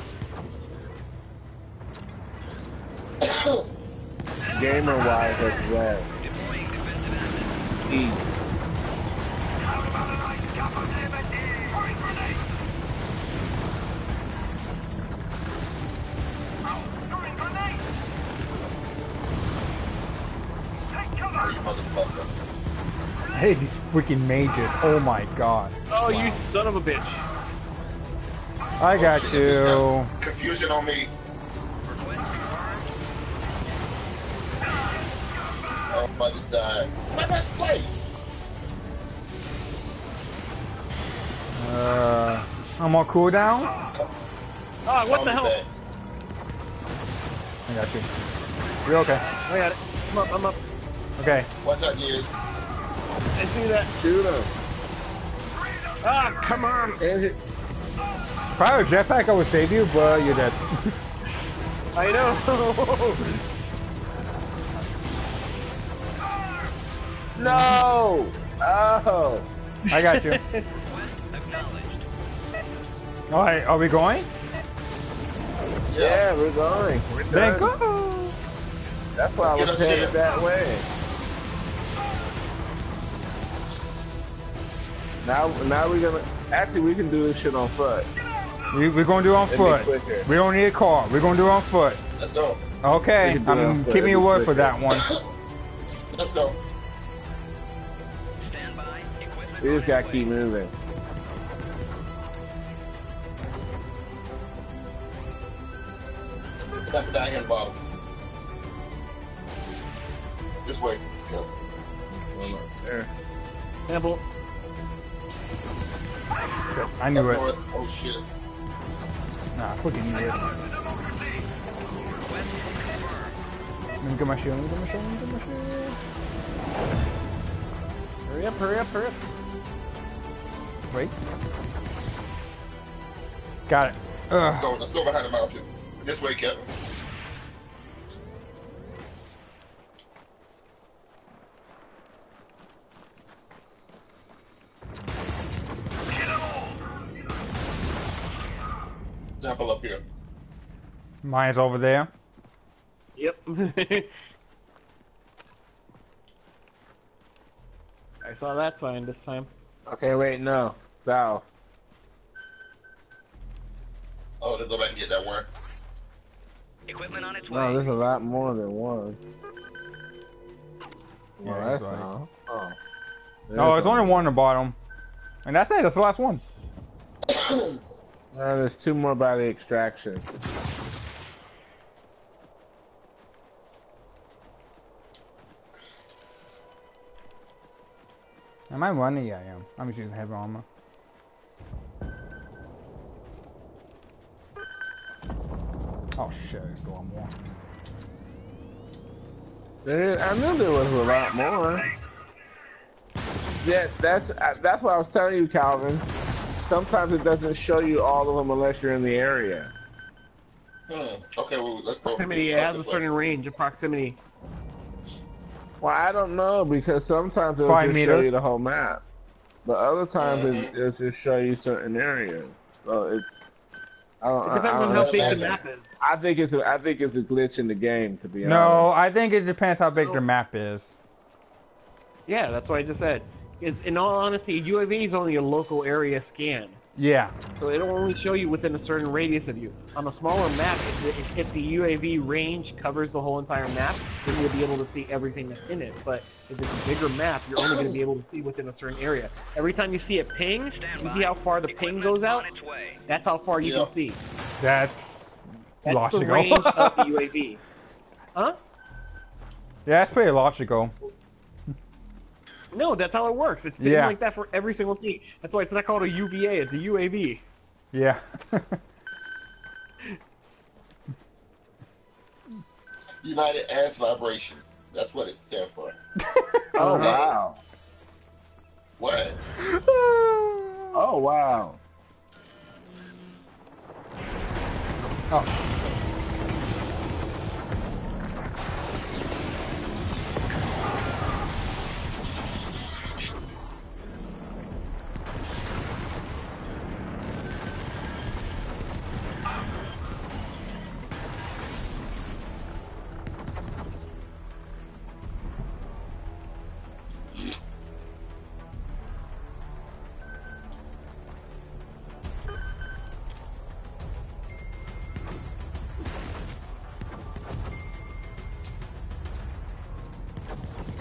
gamer-wise, that's red. Deploying defensive assets. E. Oh, you motherfucker. I hate these freaking mages. Oh my god. Oh, you son of a bitch. I got shit, you. there's confusion on me. Request confirmed. Oh, I just died. My best place. I'm on cooldown. Oh, what Call the me hell? back. I got you. You're okay. I got it. I'm up. Okay. Watch out, years. I see that. Shoot him. Ah, come on. Probably a jetpack I would save you, but you're dead. I know. No! Oh! I got you. Acknowledged. Alright, are we going? Yeah, we're going. We're Then done. go! That's why I Let's was get us headed in. that way. Now we're gonna. Actually, we can do this shit on foot. We're gonna do it on It'd be foot. quicker. We don't need a car. We're gonna do it on foot. Let's go. Okay, We can do it on I'm foot. keeping your It'd be word for quicker. that one. Let's go. Stand by. Equipment We just on gotta its keep way. moving. Back down here in the bottom. This way. Yep. One up there. Sample. I knew Up it. north. Oh shit. Nah, I fucking knew it. Request confirmed. Let me get my shield, let me get my shield, let me get my shield. Hurry up, hurry up, hurry up. Wait. Got it. Let's Ugh. go. Let's go behind the mountain. This way, Kevin. Sample up here. Mine's over there. Yep. I saw that sign this time. Okay, wait, no. South. Oh, let's go back and get that one. Equipment on its No, way. there's a lot more than one. Yeah, Well, he's that's right. all. Oh. No, there's only one on the bottom. And that's it, that's the last one. There's two more by the extraction. Am I running? Yeah, I am. I'm just using heavy armor. Oh shit, there's a lot more. I knew there was a lot more. Yeah, that's what I was telling you, Calvin. Sometimes it doesn't show you all of them unless you're in the area. Okay, well, let's go. Proximity Up has a this way. certain range of proximity. Well, I don't know because sometimes it'll 5 just meters. show you the whole map, but other times it'll just show you certain areas. So it's I don't. It depends on know. how big the map is. I think it's a glitch in the game, to be honest. No, I think it depends how big the map is. Yeah, that's what I just said. In all honesty, UAV is only a local area scan. Yeah. So it'll only show you within a certain radius of you. On a smaller map, if the UAV range covers the whole entire map, then you'll be able to see everything that's in it. But if it's a bigger map, you're only going to be able to see within a certain area. Every time you see it ping, you see how far the ping goes out? On its way. That's how far you can see. That's That's logical. the range of the UAV. Huh? Yeah, that's pretty logical. No, that's how it works. It's been like that for every single thing. That's why it's not called a UVA, it's a UAV. Yeah. United Ass Vibration. That's what it stands for. Oh wow! What? Oh wow! Oh.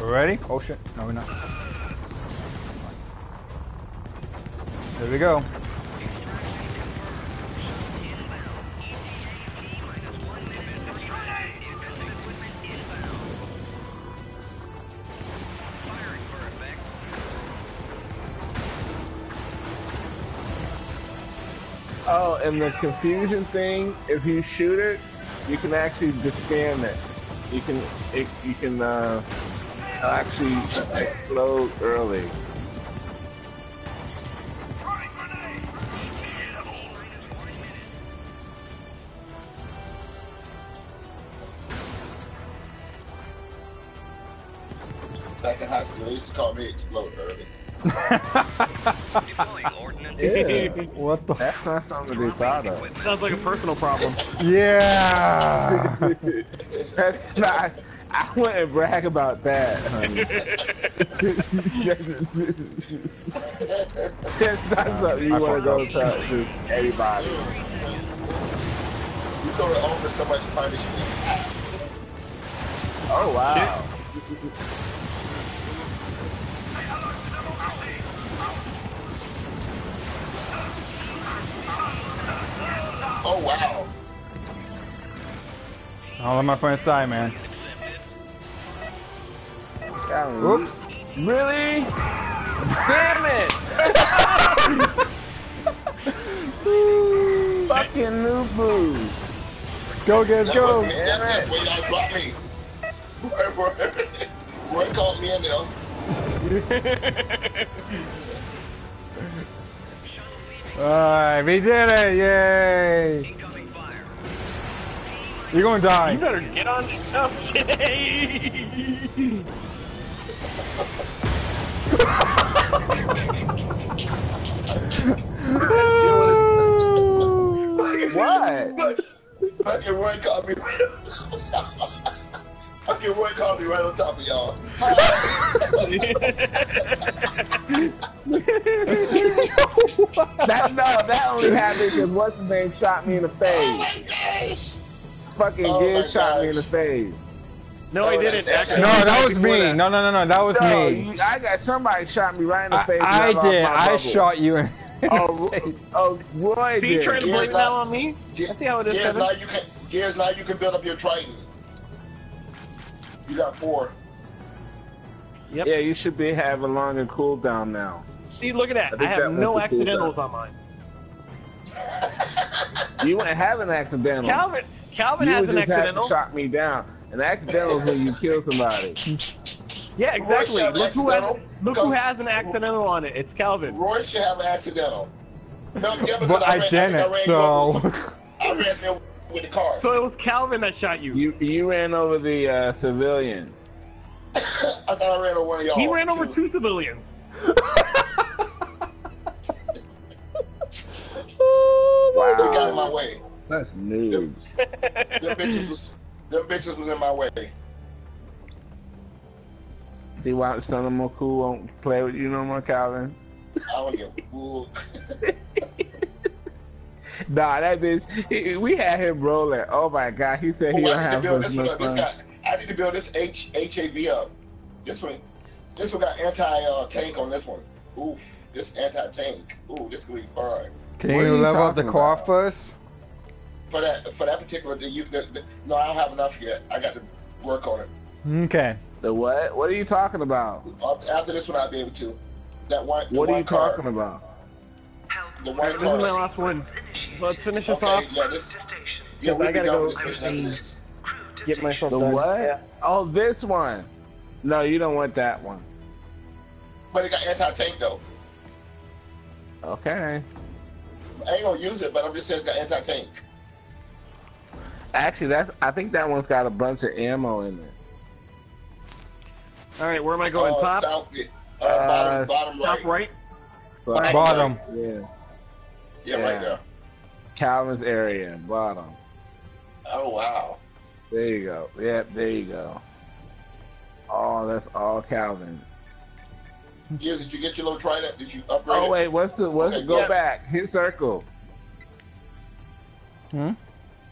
We're ready? Oh shit. No, we're not. There we go. Oh, and the confusion thing, if you shoot it, you can actually discam it. You can actually explode early. Back in high school, they used to call me Explode Early. Yeah. What the? That's not something to be proud of. Sounds like a personal problem. Yeah. That's not. I wouldn't brag about that, honey. That's not something you want to go to everybody. You go to offer so much punishment. Oh wow. Oh wow. I'll let my friends die, man. Oops. Really? Damn it! Fucking new booze. Go, guys, go. That's where y'all dropped me. Roy called me in there. Alright, we did it! Yay! You're gonna die. You better get on. Okay. What? Fucking Roy called me. Fucking Roy called me right on top of y'all. That only happened because what's his name shot me in the face. Oh my gosh. Fucking Oh Giz my shot me in gosh. the face. No, I didn't. No, that was me. No, that was me. I got somebody shot me right in the face. I and did. lost my I bubble. shot you in Oh, the face. oh, Roy So you trying did. to blame it now on me? I see how it is, Gears, Kevin. now you can build up your Triton. You got 4. Yep. Yeah, you should be having longer cooldown now. See, look at that. I think have that no was the cool accidentals down. on mine. You wouldn't have an accidental. Calvin you has would an just have to accidental. shot me down. An accidental is when you kill somebody. Yeah, exactly. Roy should have Look who accidental, has an accidental on it. It's Calvin. Roy should have an accidental. No, yeah, because But I didn't, so... I ran him with the car. So it was Calvin that shot you. You ran over the civilian. I thought I ran over one of y'all. He ran over 2 civilians. Wow. They got in my way. That's noobs. Them bitches was in my way. See why some of them are cool won't play with you no more, Calvin? I don't give a fool. Nah, that bitch, we had him rolling. Oh my god, he said he don't have this much one up. fun. I need to build this HAV up. This one got anti-tank on this one. Oof, this anti-tank. Ooh, this gonna be fun. Can What are you you level up the talking car about? first? For that particular, no, I don't have enough yet. I got to work on it. Okay. The what? What are you talking about? After this one, I'll be able to. What are you talking about? The Alright, one this is my car. last one. So let's finish this Okay, off. yeah, this. Yeah, I we'll be gotta done go with this mission after and this. get myself The done. what? Yeah. Oh, this one. No, you don't want that one. But it got anti-tank though. Okay. I ain't gonna use it, but I'm just saying it's got anti-tank. Actually, I think that one's got a bunch of ammo in it. Alright, where am I going? Top? South, bottom right. Top right? Bottom. Yeah. Yeah, right there. Calvin's area, bottom. Oh wow. There you go. Yep, there you go. Oh, that's all Calvin. Yes, did you get your little trident? Did you upgrade Oh it? wait, what's Okay, go yeah. back. Hit circle. Hmm?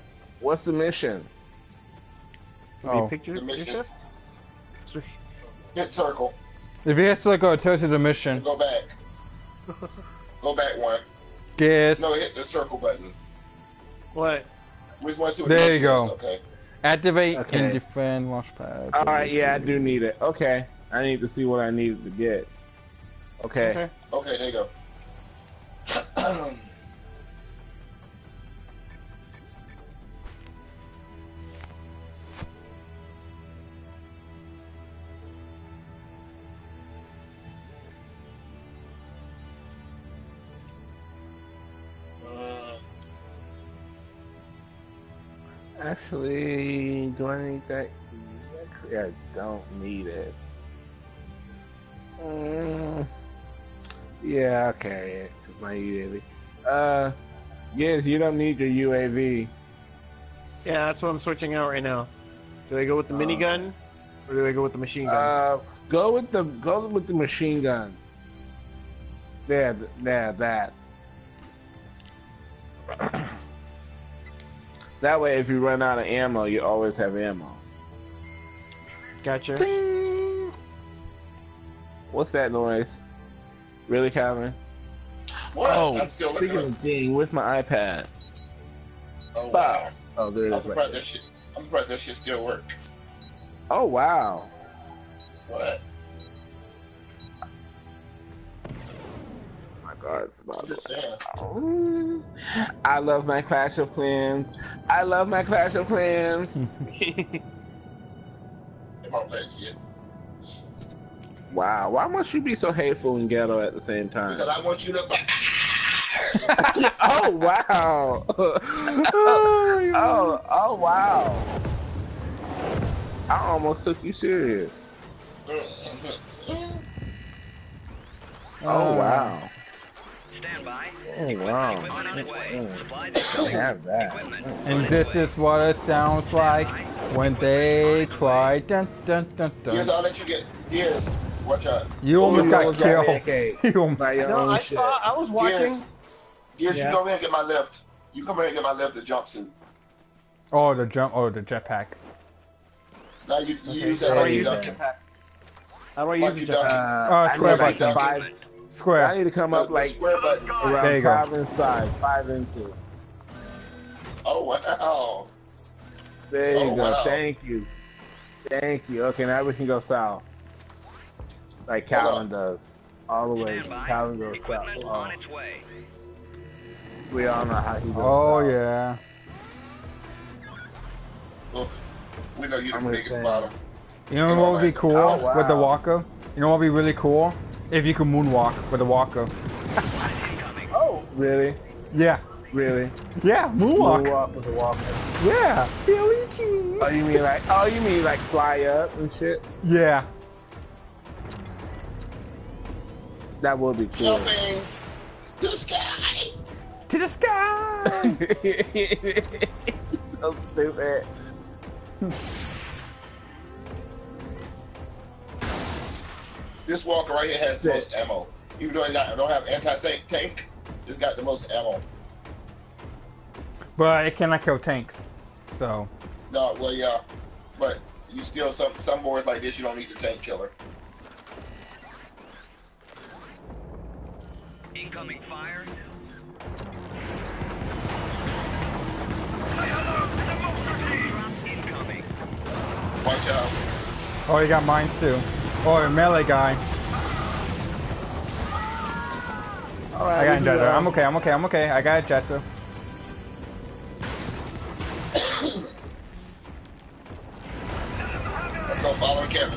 What's the mission? Oh. Picture The mission. yourself? Hit circle. If you hit circle, it tells you the And mission. go back. Go back one. Yes. No, hit the circle button. What? We just want to see what There the you mission go. is. Okay. Activate Okay. and defend launch pad. Alright, yeah, I do need it. Okay. I need to see what I needed to get. Okay. Okay, there you go. Actually, do I need that? Actually, I don't need it. Yeah, okay. It's my UAV. Yes, you don't need your UAV. Yeah, that's what I'm switching out right now. Do I go with the minigun, or do I go with the machine gun? Go with the machine gun. There, that. That way, if you run out of ammo, you always have ammo. Gotcha. What's that noise? Really, Calvin? What? Oh, I'm still looking. speaking of ding, where's my iPad? Oh wow. Oh, there it I'm is. surprised that shit. I'm surprised that shit still worked. Oh, wow. What? My God, it's about Just to... saying. I love my Clash of Clans. I love my Clash of Clans. They won't play shit. Wow, why must you be so hateful and ghetto at the same time? Because I want you to. Oh, wow. Oh, wow. I almost took you serious. Oh, wow. Stand by. Oh, wow. Equipment on its way. Supplies I incoming. have that. Equipment. And this is what it sounds like when they cry. Dun dun dun Here's dun. all that you get. Here's. Watch out. You almost You got almost got killed. AK. You almost- By your No, own I shit. saw. I was watching. Here's Yeah. you come in and get my lift. You come in and get my lift, the jumpsuit. Oh, the jump. Oh, the jetpack. Now you Okay, use so that how do I like you use the ducking. jetpack? How do I Like use you the ducking. jetpack? I Square need like button. five. I Square. need to come up like square button. There around you go. Calvin's size, 5 inches. Oh wow. There you Oh, go. wow. Thank you. Thank you. Okay, now we can go south. Like Hold Calvin on. does. All the way. Stand by. Calvin goes south. Equipment on its way. We all know how he goes Oh south. yeah. Oof. We know you're I'm the gonna biggest say- bottom. You know what would be cool Oh, wow. with the walker? You know what would be really cool? If you could moonwalk with the walker. Incoming. Oh, really? Yeah. Really? Yeah, moonwalk. Walk with the walker. Yeah. Billy King. Oh, you mean like fly up and shit? Yeah. That would be cool. Jumping to the sky. To the sky. So stupid. This walker right here has the most ammo. Even though I don't have anti-tank, it's got the most ammo. But it cannot kill tanks. So. No, well, yeah, but you still some boards like this you don't need the tank killer. Incoming fire. Incoming. Watch out. Oh, you got mines too. Oh, a melee guy. All I got a right, Jetta. I'm okay. I got a Jetta. Let's go follow Kevin.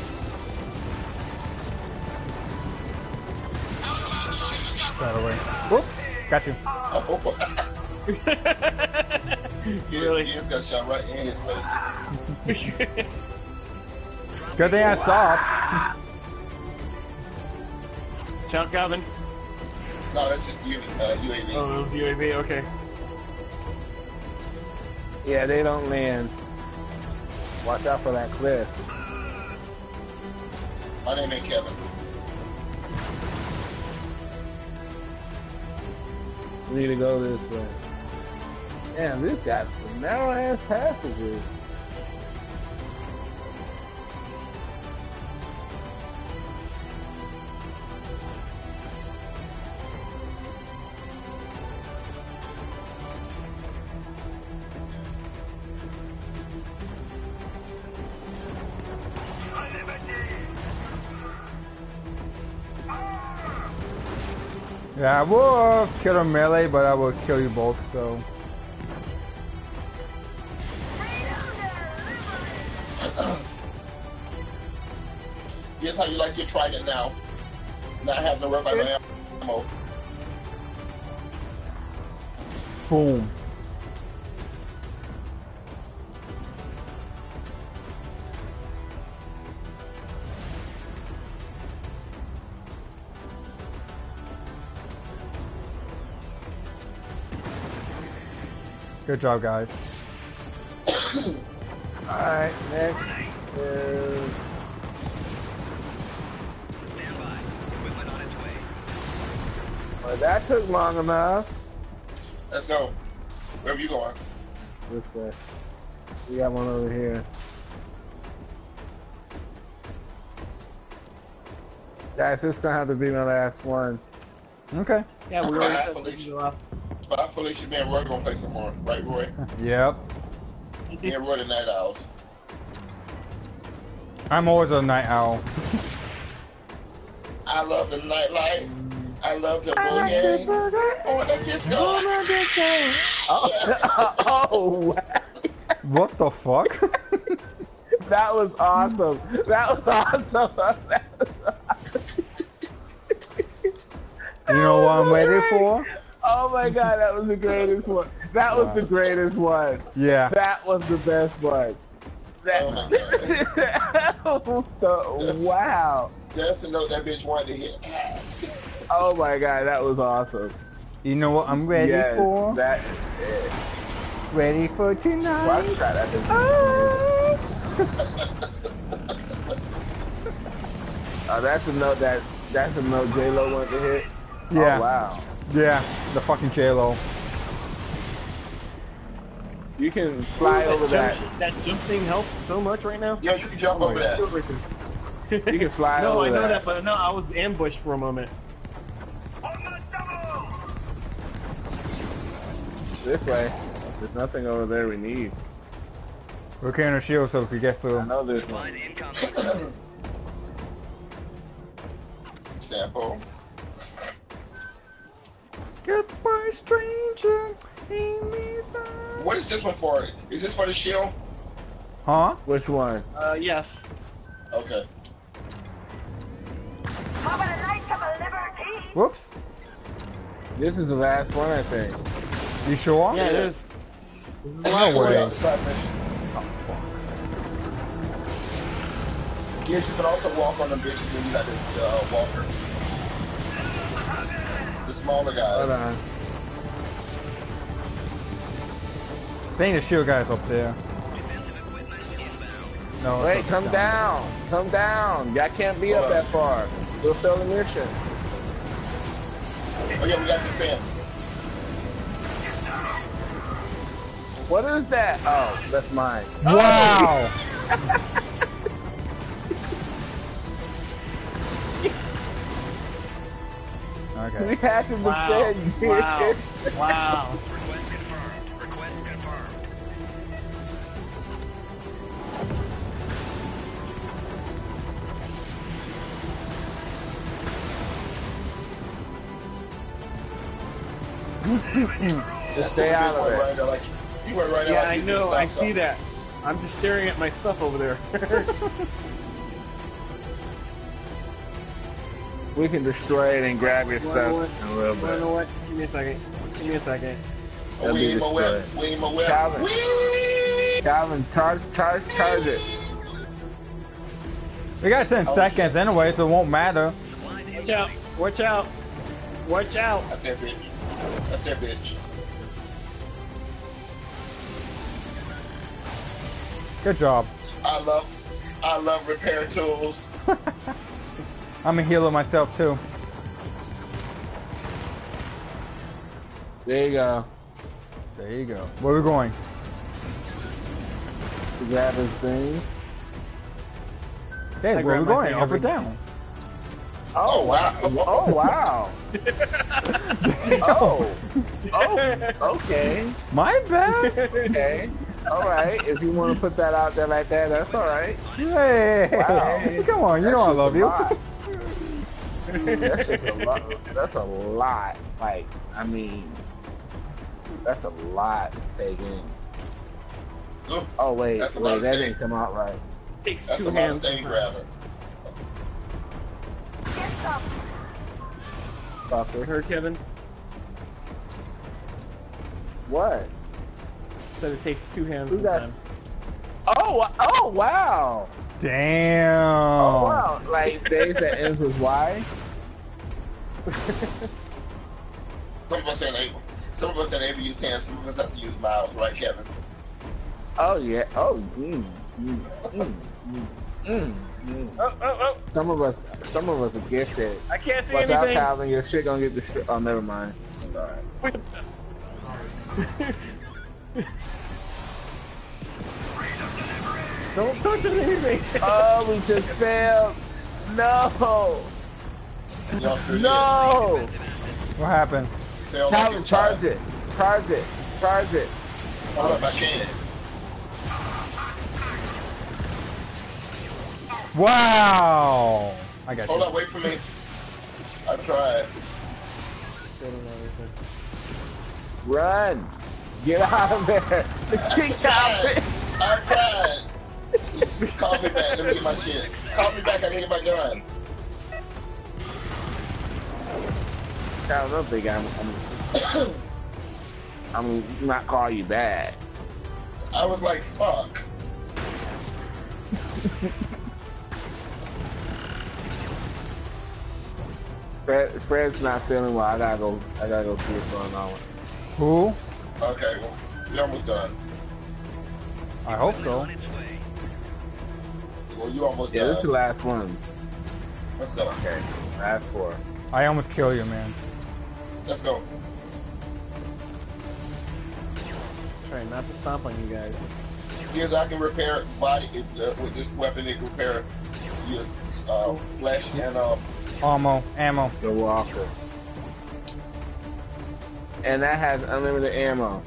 Got away. Whoops. Got you. Really? He just got shot right in his face. Good thing I stopped. Shout Calvin. No, that's just UAV. Oh, it was UAV. Okay. Yeah, they don't land. Watch out for that cliff. My name ain't Kevin. We need to go this way. Damn, this got some narrow ass passages. Yeah, I will kill a melee, but I will kill you both, so. Here's how you like your trident now. Not having to worry about no ammo. Boom. Good job, guys. Alright, next is... Stand by. Equipment on its way. Well, that took long enough. Let's go. Wherever you going? This way. We got one over here. Guys, this is gonna have to be my last one. Okay. Yeah, we Alright, already Felicia. set you off. Felicia, me and Roy gonna play some more. Right, Roy? Yep. Me and Roy the Night Owls. I'm always a night owl. I love the nightlife. I love the boogie. On the disco. Oh, What the fuck? that was awesome. That was awesome. You know what I'm waiting for? Oh my god, that was the greatest one. That was the greatest one. Yeah. That was the best one. Oh my god. Wow. That's the note that bitch wanted to hit. Oh my god, that was awesome. You know what I'm ready Yes, for? that is it. Ready for tonight? Watch that. Oh, that's a note that's a note J-Lo wanted to hit. Yeah. Oh, wow. Yeah, the fucking J-Lo. You can fly over that. That jump thing helps so much right now. Yeah, you can jump over that. You can fly No, over I know that. that, but no, I was ambushed for a moment. This way. There's nothing over there we need. We're carrying a shield so we can get I through. know there's one. Line incoming. Sample. Goodbye, stranger. What is this one for? Is this for the shield? Huh? Which one? Yes. Okay. Whoops. This is the last one, I think. You sure? Yeah, it is. No way. Yeah, the side mission. Yes, you can also walk on them bitches when you got this walker. The smaller guys. Hold on. I think the shield guy's up there. Defensive equipment inbound. No. it's Wait, up come down. Come down. Y'all can't be up that far. We'll fail the mission. Oh yeah, we got the fan. What is that? Oh, that's mine. Wow. Okay. We had to Wow. defend. Wow. Wow. Request confirmed. Request confirmed. Just stay out of it. Right there, like, you went right Yeah, out. I know. I see that. I'm just staring at my stuff over there. We can destroy it and grab your You stuff know in a little You bit. know what? Give me a second. Give me a second. Oh, we ain't my whip. We ain't my whip. Calvin. Whee! Calvin, charge it. We got 10 seconds anyway, so it won't matter. Watch out. Watch out. Watch out. I said bitch. I said bitch. Good job. I love repair tools. I'm a healer myself too. There you go. There you go. Where are we going? To grab his thing. Hey, I where are we grab my going? thing Up or every- down? Oh wow! Oh wow! Oh, okay. My bad. Okay. All right. If you want to put that out there like that, that's all right. Hey, Wow. come on, you know I love you. That's just a lot. That's a lot. Like, I mean, that's a lot to take in. Oof, Oh wait, that's a lot of that thing. didn't come out right. Takes That's two a lot of hands thing sometimes. grabbing. Fucker. You heard, Kevin? What? Said it takes two hands Who's that? sometimes. Oh wow. Damn. Oh wow. Like days that ends with Y. Some of us ain't able. Some of us ain't able to use hands. Some of us have to use mouths, right, Kevin? Oh yeah. Oh. Oh. Some of us are gifted. I can't see Watch out, anything. Calvin. Your shit gonna get destroyed. Oh, never mind. Alright. Don't touch anything. Oh, we just failed. No. Y'all through No. What happened? here. Failed Calvin, like charge it. Charge it. Charge it. Hold up, I can't. Wow. I got Hold you. up, wait for me. I tried. Run. Get out of there. Get out of there. I tried. Call me back. Let me get my shit. Call me back. I need to get my gun. I don't think I'm not call you back. I was like, fuck. Fred's not feeling well. I gotta go see what's going on with him. Who? Okay, well, we almost done. I hope so. On its way. Well, you almost Yeah, this is the done. last one. Let's go. Okay, last 4. I almost kill you, man. Let's go. Trying not to stomp on you guys. Here's I can repair body with this weapon. It can repair your flesh and Ammo. The Walker. And that has unlimited ammo.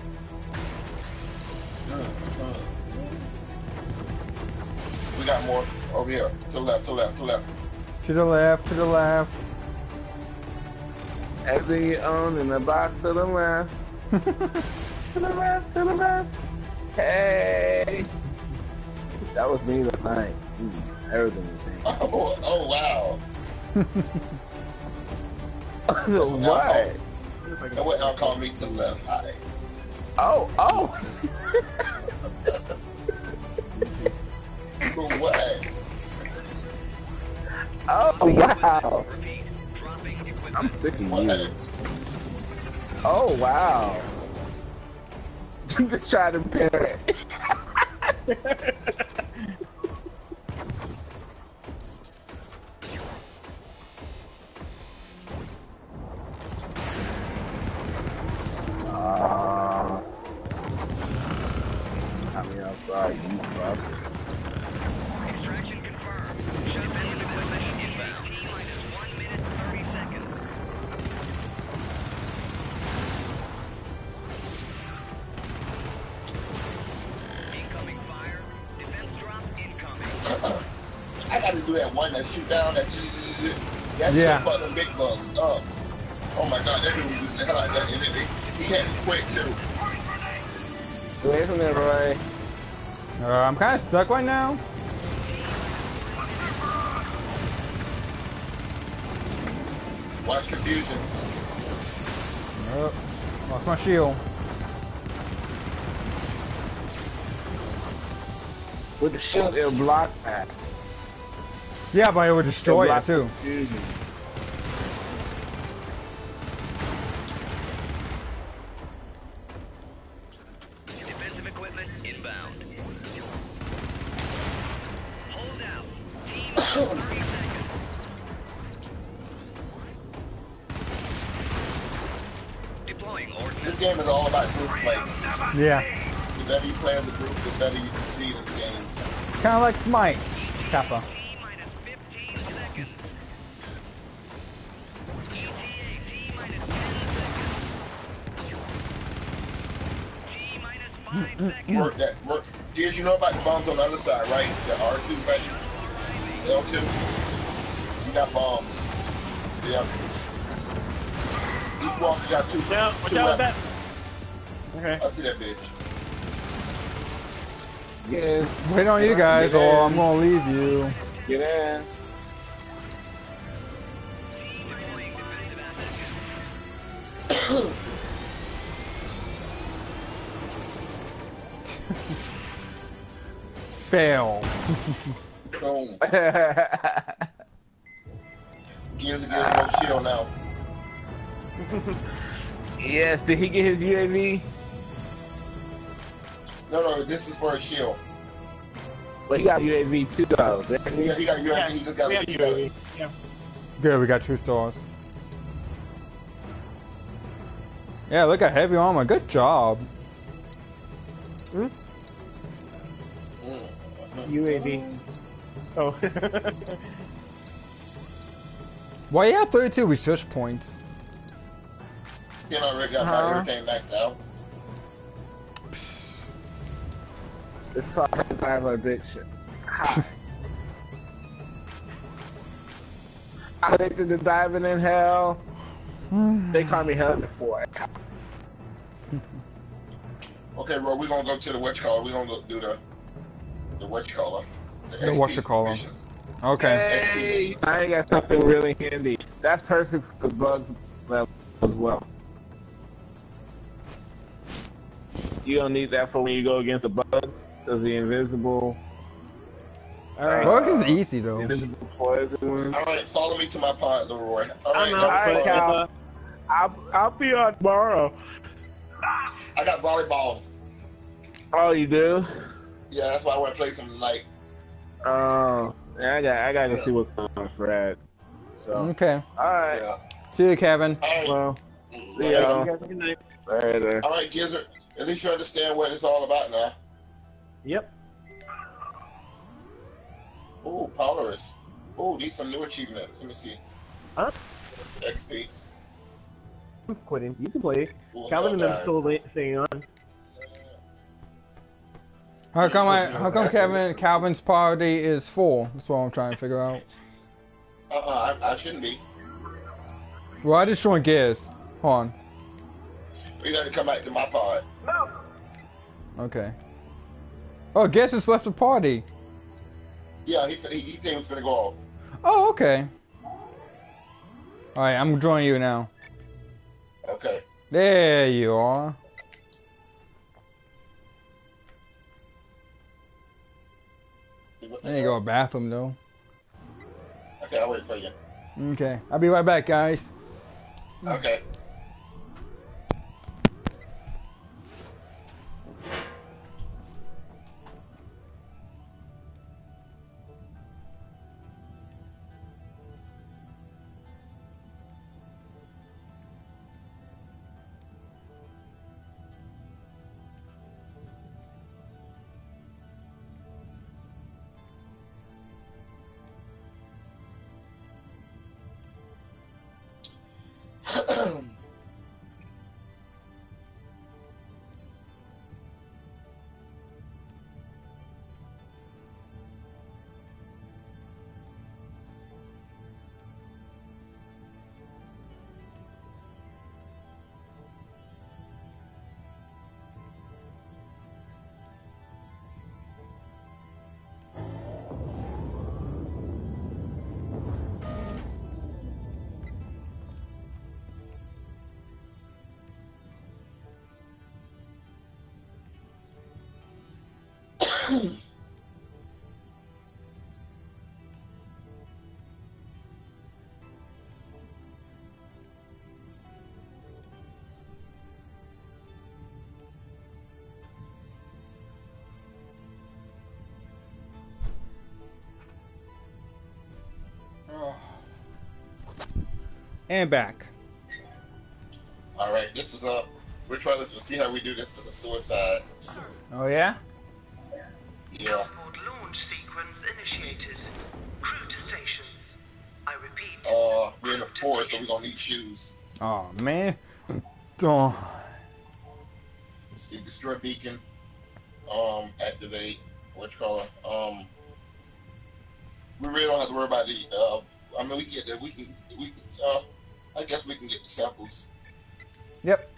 we got more over here. To the left. To the left. To the left. To the left, to the left. Everything you own in the box to the left. To the left, to the left. Hey! That was me last night. Everything was me. Oh wow. What? And what alcohol me to the left? Hi. Oh! For what? Oh, wow! Repeat. Dropping equipment. I'm sick of What? you. Oh, wow. Just try to repair it. I mean, I'm sorry, you fuck. Extraction confirmed. Shutdown equipment inbound. T-minus 1 minute 30 seconds. Incoming fire. Defense drop incoming. I got to do that one that shoot down that. That Yeah. shit for them big bugs. Oh my god, that dude was using the hell out of that. And he had it quick too. Away from there, Roy. I'm kind of stuck right now. Watch confusion. Oh, lost my shield. With the shield, it'll block that. Yeah, but it would destroy It'll it too. block confusion. Defensive equipment inbound. Hold out. T-minus 30 seconds. Deploying ordnance. This game is all about group play. Yeah, The better you play as a group, the better you succeed in the game. kind of like Smite, Kappa. T-minus 15 seconds. ETA T-minus 10 seconds. T-minus 5 seconds. Work that. Work. Gears, you know about the bombs on the other side, right? The R2 button, L2. You got bombs. Yeah. Each walker got two Watch out, weapons. Okay. I see that bitch. Yes. Wait on you guys, or I'm gonna leave you. Get in. Fail. Boom. Gears no shield now. Yes, did he get his UAV? No, this is for a shield. Well, he got UAV too, though. Yeah, he got UAV. He just got We have UAV. Yeah. Good, we got 2 stars. Yeah, look at heavy armor. Good job. UAV. Oh. Why you have 32 research points? You know, Rick got about everything maxed out. It's called survival addiction. Hi. I'm addicted to diving in hell. They call me Hell before. Okay, bro, we're gonna go to the whatchamacallit. We're gonna go do the whatchamacallit. The whatchamacallit. Okay. Hey, I ain't got something really handy. That's perfect for bugs level as well. You don't need that for when you go against a bug, because the invisible. Alright. Bug is easy though. Invisible poison. Alright, follow me to my pod, Leroy. Alright, I'm that was out. fun. I'll be on tomorrow. I got volleyball. Oh, you do? Yeah, that's why I want to play some tonight. Oh, yeah, I gotta see what's going on for that. So, Okay. alright. Yeah. See you, Kevin. Alright. Well, see Yeah. y'all. You guys have a good night. Later. Alright, Gizzard. At least you understand what it's all about now. Yep. Ooh, Polaris. Ooh, these some new achievements. Let me see. Huh? XP. I'm quitting. You can play. Ooh, Calvin and them okay. still staying on. How come Calvin's party is full? That's what I'm trying to figure out. I shouldn't be. Well, I just joined Gears. Hold on. You got to come back to my pod. Okay. Oh, Gears just left the party. Yeah, he said he was gonna go off. Oh, okay. Alright, I'm joining you now. Okay. There you are. I need to go to the bathroom though. Okay, I'll wait for you. Okay. I'll be right back, guys. Okay. And back. All right, this is we're trying to see how we do this as a suicide. Oh yeah? Yeah. Teleport launch sequence initiated. Crew to stations. I repeat. We're in the forest, so we're gonna need shoes. Oh man. Oh. Let's see, destroy beacon. Activate. What you call it? We really don't have to worry about the I mean, we can get there. We can. I guess we can get the samples. Yep.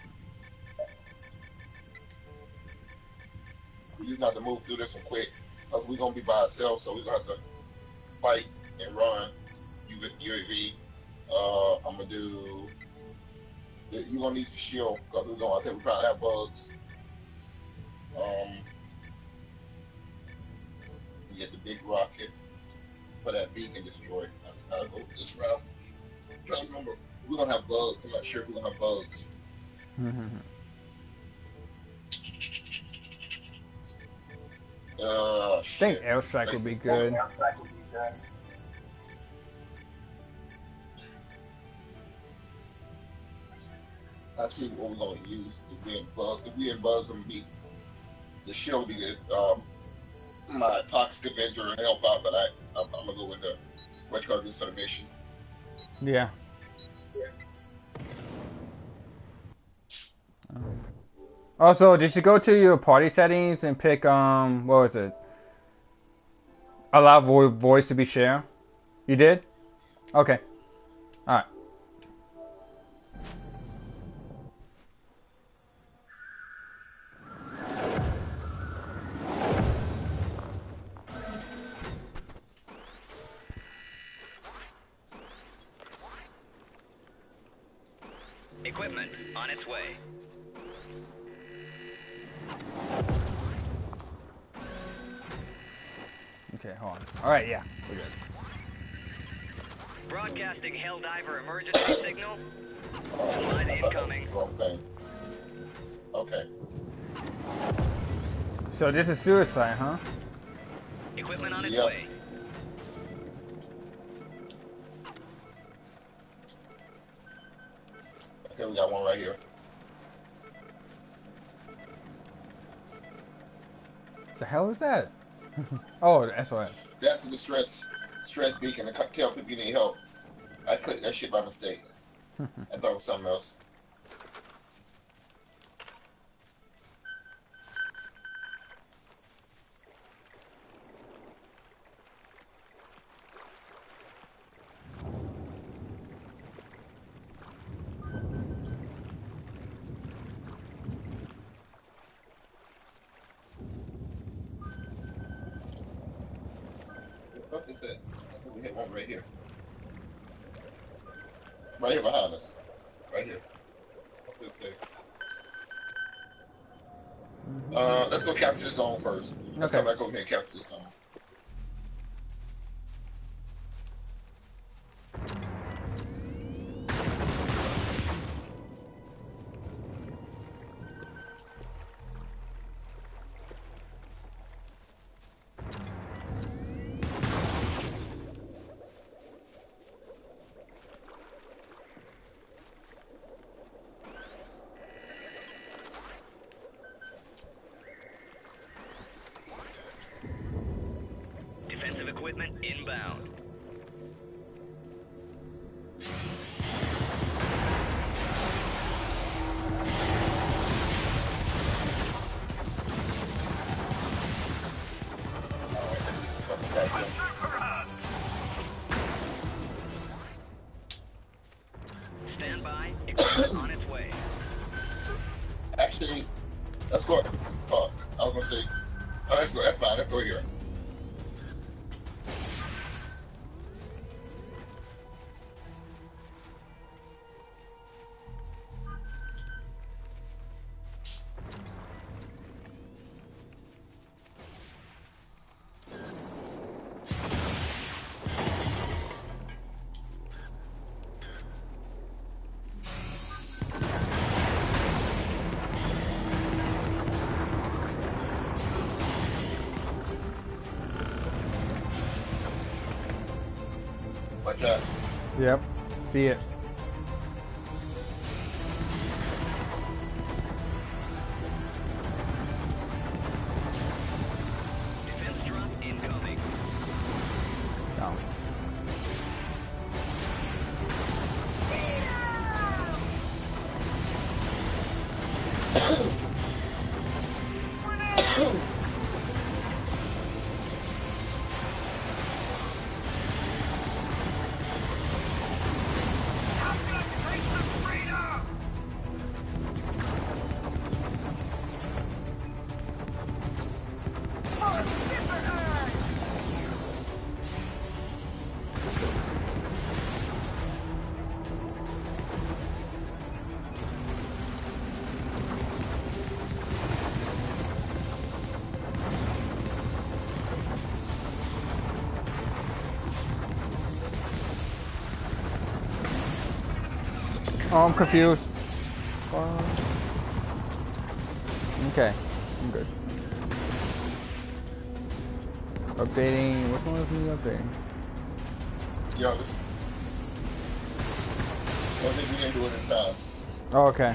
We just have to move through this one quick. Cause we're gonna be by ourselves, so we're gonna have to fight and run. UAV. I'm gonna do. You gonna need the shield because we're gonna. I think we probably have bugs. You get the big rocket for that beacon destroy. I'll go this route. I'm trying to remember. We're gonna have bugs. I'm not sure if we're gonna have bugs. I think airstrike would be good. I see what we're gonna use. If we in bug, gonna be the shield will be good. My toxic avenger will help out, but I'm gonna go with the what you call this for the mission. Yeah. Also, did you go to your party settings and pick what was it? Allow voice to be shared? You did? Okay. Alright. Equipment on its way. Okay, hold on. Alright, yeah. We're good. Broadcasting Helldiver emergency signal. Supplies incoming. Wrong thing. Okay. So this is suicide, huh? Equipment on its Yep. way. Okay, we got one right here. The hell is that? Oh, the SOS. That's the stress beacon to tell people you need help. I clicked that shit by mistake. I thought it was something else. What the fuck is that? I think we hit one right here. Right here behind us. Right here. Okay. Let's go capture this zone first. Let's Okay. come back over here and capture this zone. Defensive equipment inbound. Stand by. Equipment on its way. Actually, let's go. Fuck. I was gonna say. Oh, let's go. That's fine. Let's go here. Watch out. Yep. See it. Defense drop incoming. No. Oh, I'm confused. Okay, I'm good. Updating. Which one is he updating? Yo, this. I don't think we didn't do it in time. Oh, okay.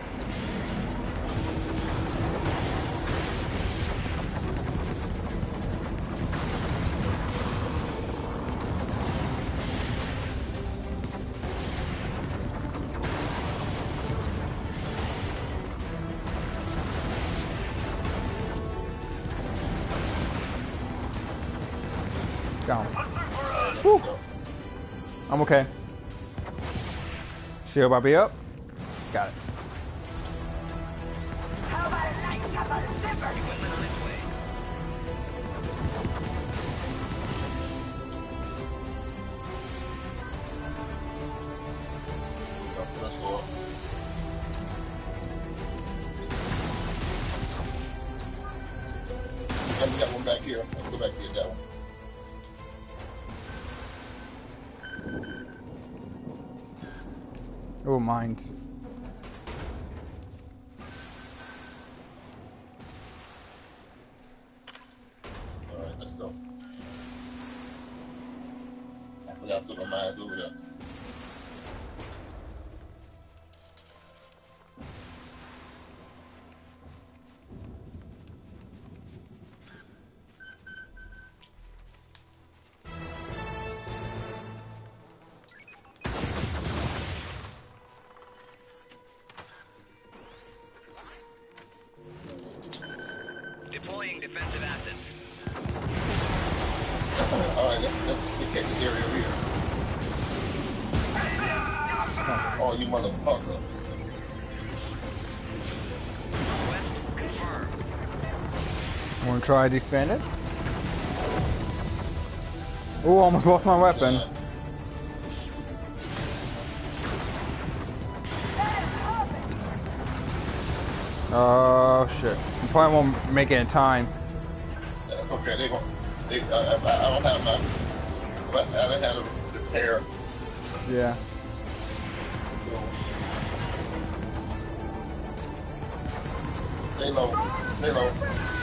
Down. Woo. I'm okay. Shield about to be up. Got it. Let's go up. And we got one back here. Let's go back and get that one. Oh, mines. Alright, let's go. I forgot to put my mines over there. Deploying defensive assets. Alright, let's take this area over here. Oh, you motherfucker. Request confirmed. Wanna try to defend it? Oh, almost lost my weapon. Yeah. Oh shit. You probably won't make it in time. That's okay. They won't. I don't have my. But I don't have a repair. Yeah. Stay low. Stay low.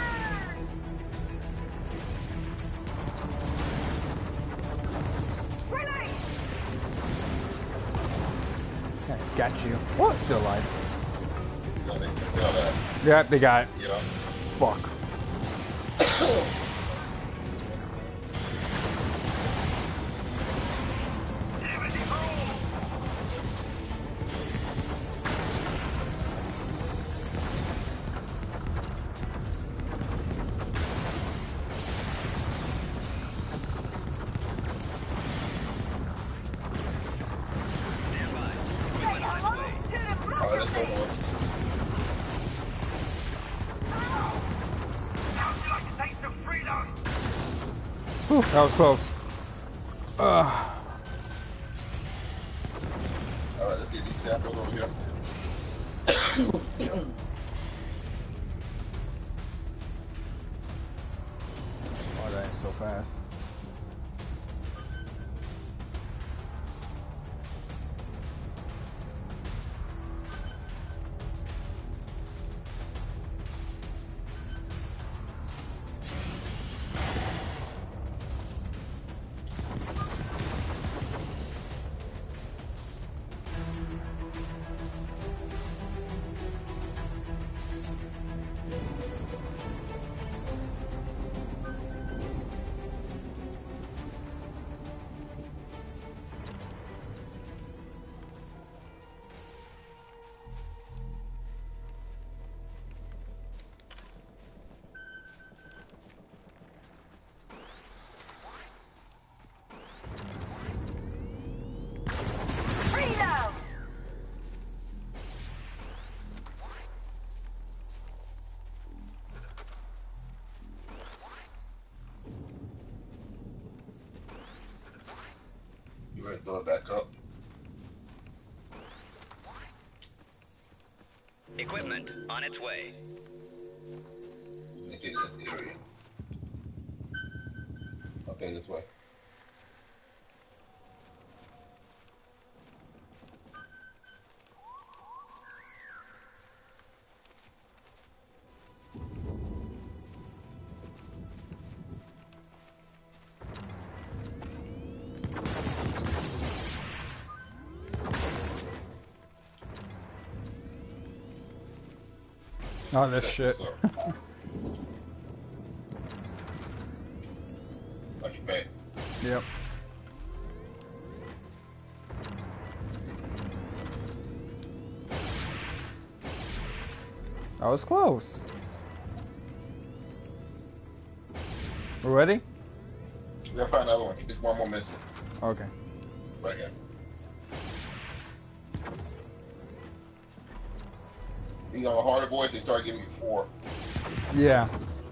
Okay, got you. What? Still alive. You know, they feel that. Yep, they got it. You know. Fuck. Alright, let's go more. Whew, that was close. Alright, let's get these samples over here. Oh, that is so fast. You ready to throw it back up? Equipment on its way. Let's get this area. Okay, this way. Oh, this shit. Like you back. Yep. That was close. We're ready? We gotta find another one. There's one more missing. Okay. Right here. You know, the harder boys, they start giving me 4. Yeah.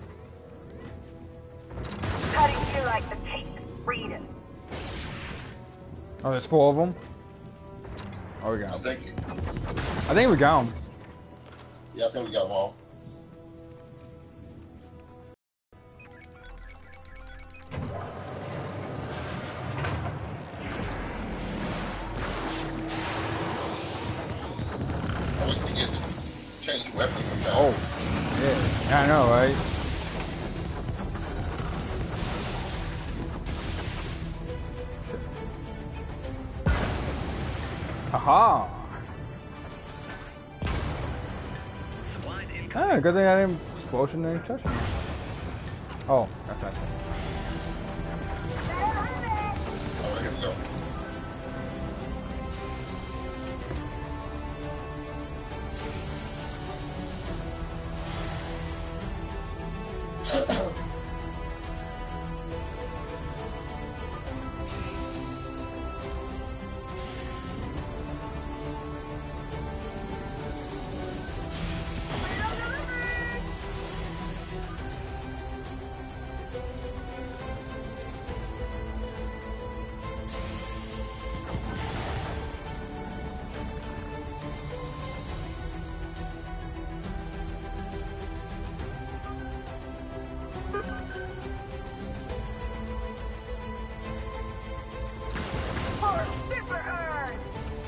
How do you feel like the taste? Read it. Oh, there's 4 of them? Oh, we I got them. think. I think we got them. Yeah, I think we got them all. I wish they get to change weapons sometimes. Oh. Yeah. I know, right? Haha. Supplies incoming. Ah, good thing I didn't explosion any touch me. Oh, that's not it. Alright, here we go. For Super Earth!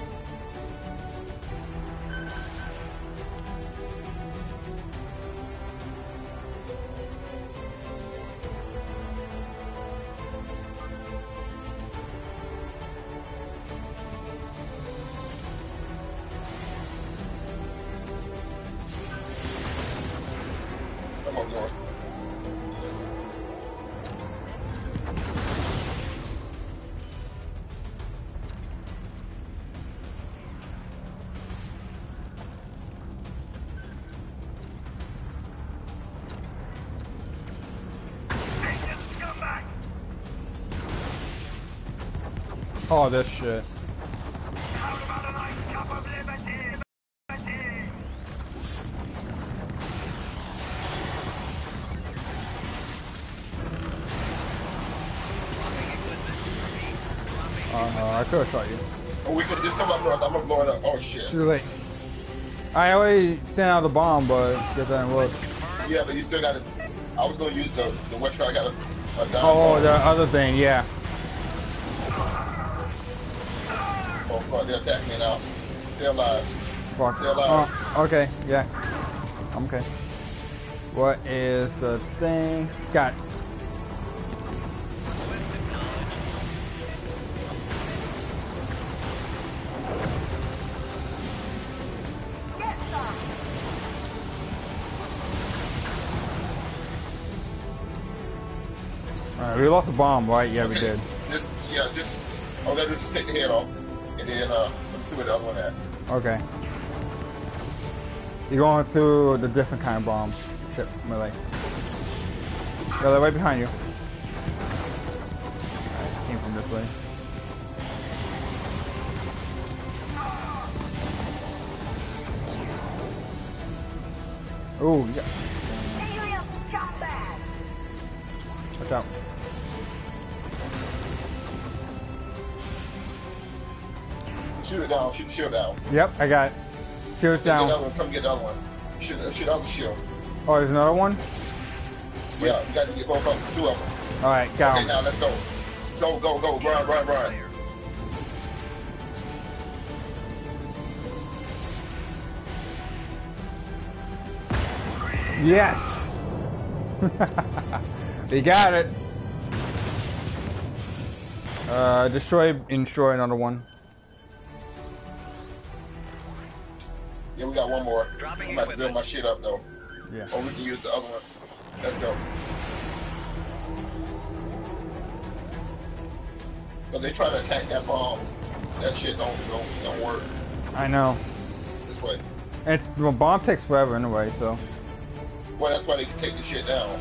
Come on, North. Oh, this shit. I could have shot you. Oh, we could just come up north. I'm gonna blow it up. Oh shit. Too late. I already sent out the bomb, but that didn't work. Yeah, but you still gotta. I was gonna use the what's I got a dime Oh, bomb. the other thing, yeah. Oh fuck, they're attacking me now. They're alive. Fuck. They're alive. Oh, okay, yeah. I'm okay. What is the thing? Got it. Get some! Alright, we lost a bomb, right? Yeah, we did. Just all I gotta do is just take the head off, and then let me see where the other one at. Okay. You're going through the different kind of bomb. Shit, melee. Yeah, they're right behind you. Alright, came from this way. Ooh, yeah. Alien scumbag! Watch out. Shoot it down. Shoot the shield down. Yep, I got it. Shield's Get the other down. one. Come get the other one. Shoot the other shield. Oh, there's another one? Yeah, you got to get both of them. 2 of them. Alright, got Okay, him. now let's go. Go, go, go. Run. Yes! We got it. Destroy another one. Yeah, we got one more. Dropping I'm about to build equipment. my shit up though. Yeah. Or we can use the other one. Let's go. But they try to attack that bomb. That shit don't work. I know. This way. It's well, bomb takes forever anyway, so. Well, that's why they can take the shit down.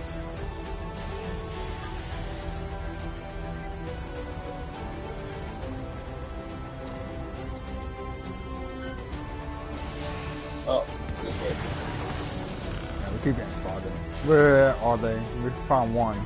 Oh, this way. Yeah, we keep getting spotted. Where are they? We found one.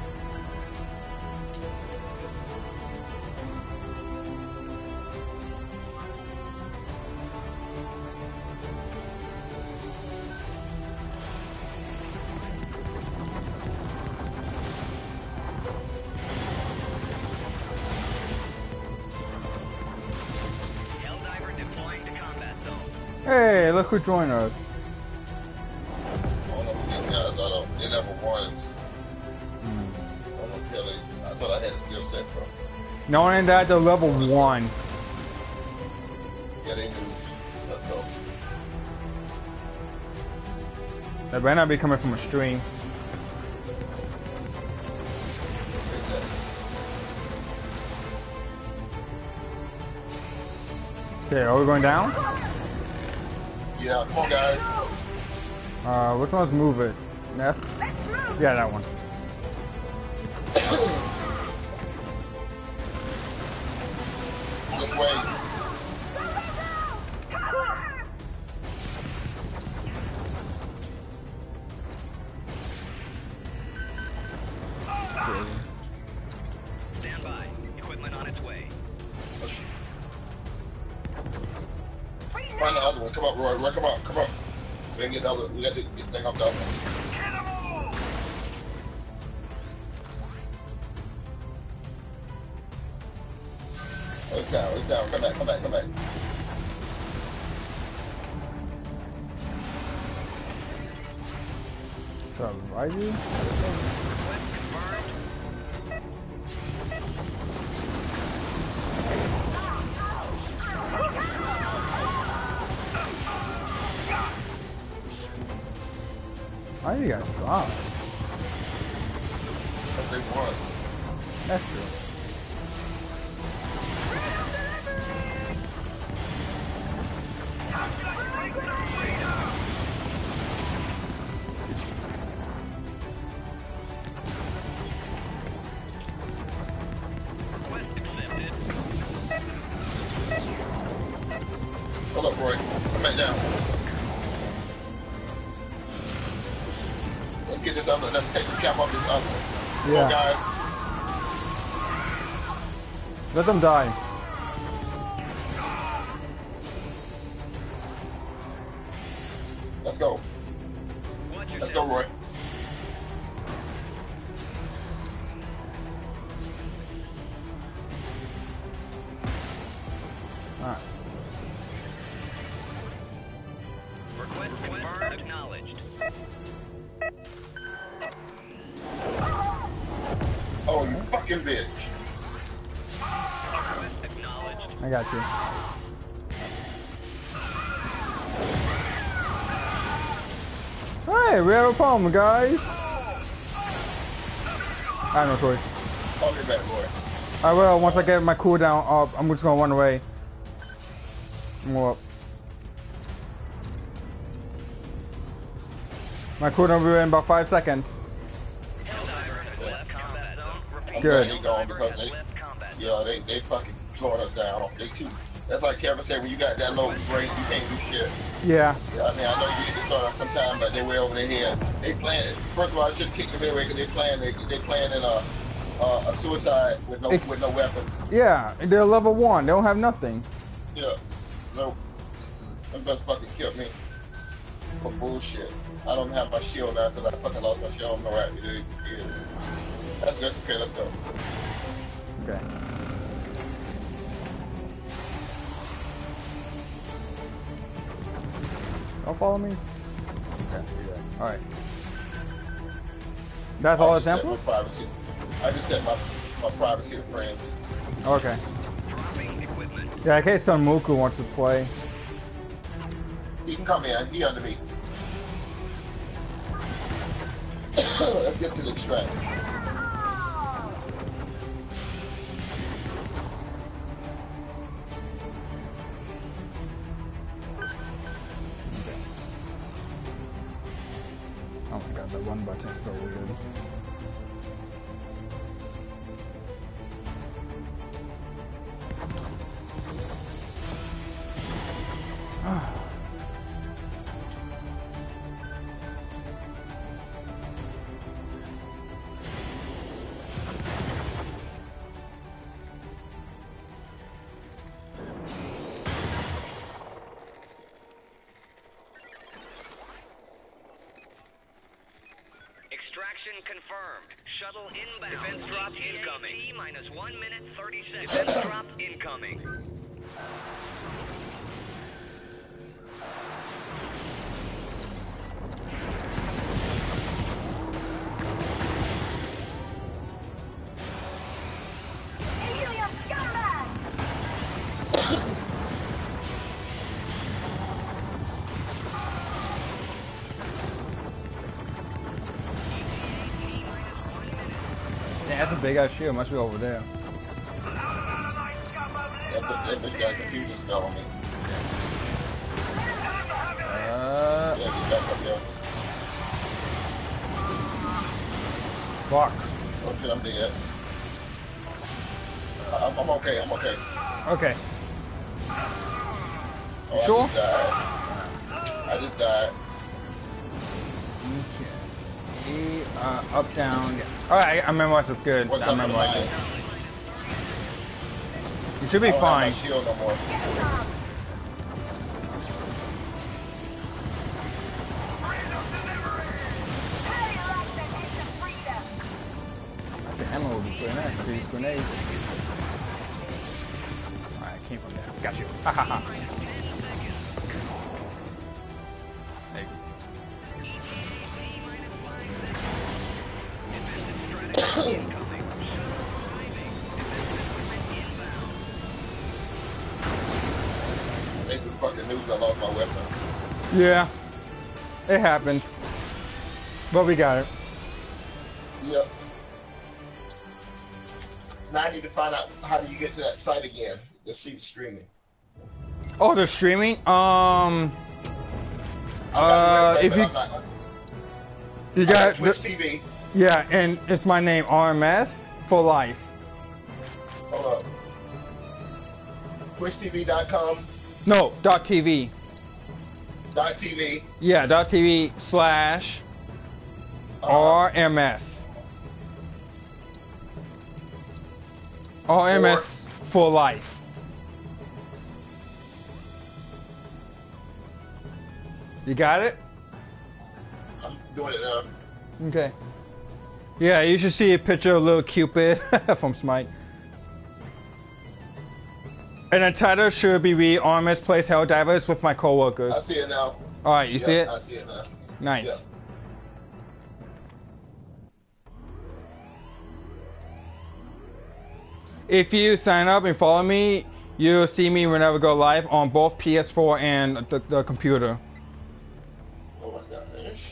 Helldiver deploying to combat zone. Hey, look who joined us. I don't know who these guys are. They're level ones. I don't know if I thought I had a skill set from. No one in that, they're level 1. Yeah, they knew. Let's go. They better not be coming from a stream. Okay, are we going down? Yeah, come on, guys. Which one's move it? F? Yeah, that one. This way. Stand by. Equipment on its way. Find the other one. Come up, Roy. Roy, come up. Come up. We can get the other. We got to get the thing off the other one. Oh, it's down. It's down. Come back. Come back. Come back. So, right here? Why do you guys stop? That's they want. That's true. Quest accepted. Hold up, Roy. Come back down. Let's get this other. Let's take the cap off this other one. Come on, Yeah. guys. Let them die. Let's go. Watch your Let's go, Roy. Alright. Request confirmed. Acknowledged. Oh, you fucking bitch. Request acknowledged. I got you. Hey, we have a problem, guys. I have no choice. Call me back, Roy. I will, once I get my cooldown up, I'm just gonna run away. More up. My cooldown will be in about 5 seconds. Helldiver left combat zone. Repeat. Good. They gone because they, Left combat zone. yeah, they fucking slowing us down. They too. That's like Kevin said, when you got that low range, you can't do shit. Yeah. Yeah, I mean, I know you get to start off sometime, but they way over their head. They playing. First of all, I should have kicked them anyway because they playing in a suicide with no weapons. Yeah, they're level 1. They don't have nothing. Yeah, no, them motherfuckers killed me for bullshit. I don't have my shield now because I fucking lost my shield. I don't know what it is. That's okay. Let's go. Okay. Don't follow me. Okay. All right. That's all I the just set samples? my privacy. I just set my privacy to friends. Okay. Dropping equipment. Yeah, in case Son Muku wants to play. He can come in. He under me. Let's get to the extract. Oh my god, that one button is so weird. Extraction confirmed. Shuttle inbound. Defense drop incoming. Minus 1 minute 30 seconds. Defense drop incoming. Helium scumbag! Yeah, that's a big ass shield. Must be over there. That bitch got a confusion spell on me. Uh, Yeah, get back up there. fuck. Oh shit, I'm dead. I'm okay, I'm okay. Okay. Oh, Sure? I just died. Okay. Up, down. Yeah. Alright, I memorize this good. What's I up with memorize mine? it. You should be I don't have my fine. shield no more. How do you like that instant freedom? The ammo would be pretty nice for these grenades. Alright, I came from there. Got you. Ha ha ha. Hey. Make some fucking news, I lost my weapon. Yeah. It happened. But we got it. Yep. Now I need to find out how do you get to that site again to see the streaming. Oh, the streaming? I got the website, if but you I'm not, you I got got Twitch TV. yeah, and it's my name RMS for life. Hold up. TwitchTV.com. No, .tv. .tv. Yeah, .tv slash RMS. RMS for life. You got it? I'm doing it now. Okay. Yeah, you should see a picture of little Cupid from Smite. And the title should be "We RMS plays Helldivers with my coworkers." I see it now. Alright, you see it? I see it now. Nice. Yep. If you sign up and follow me, you'll see me whenever I go live on both PS4 and the computer. Oh my gosh.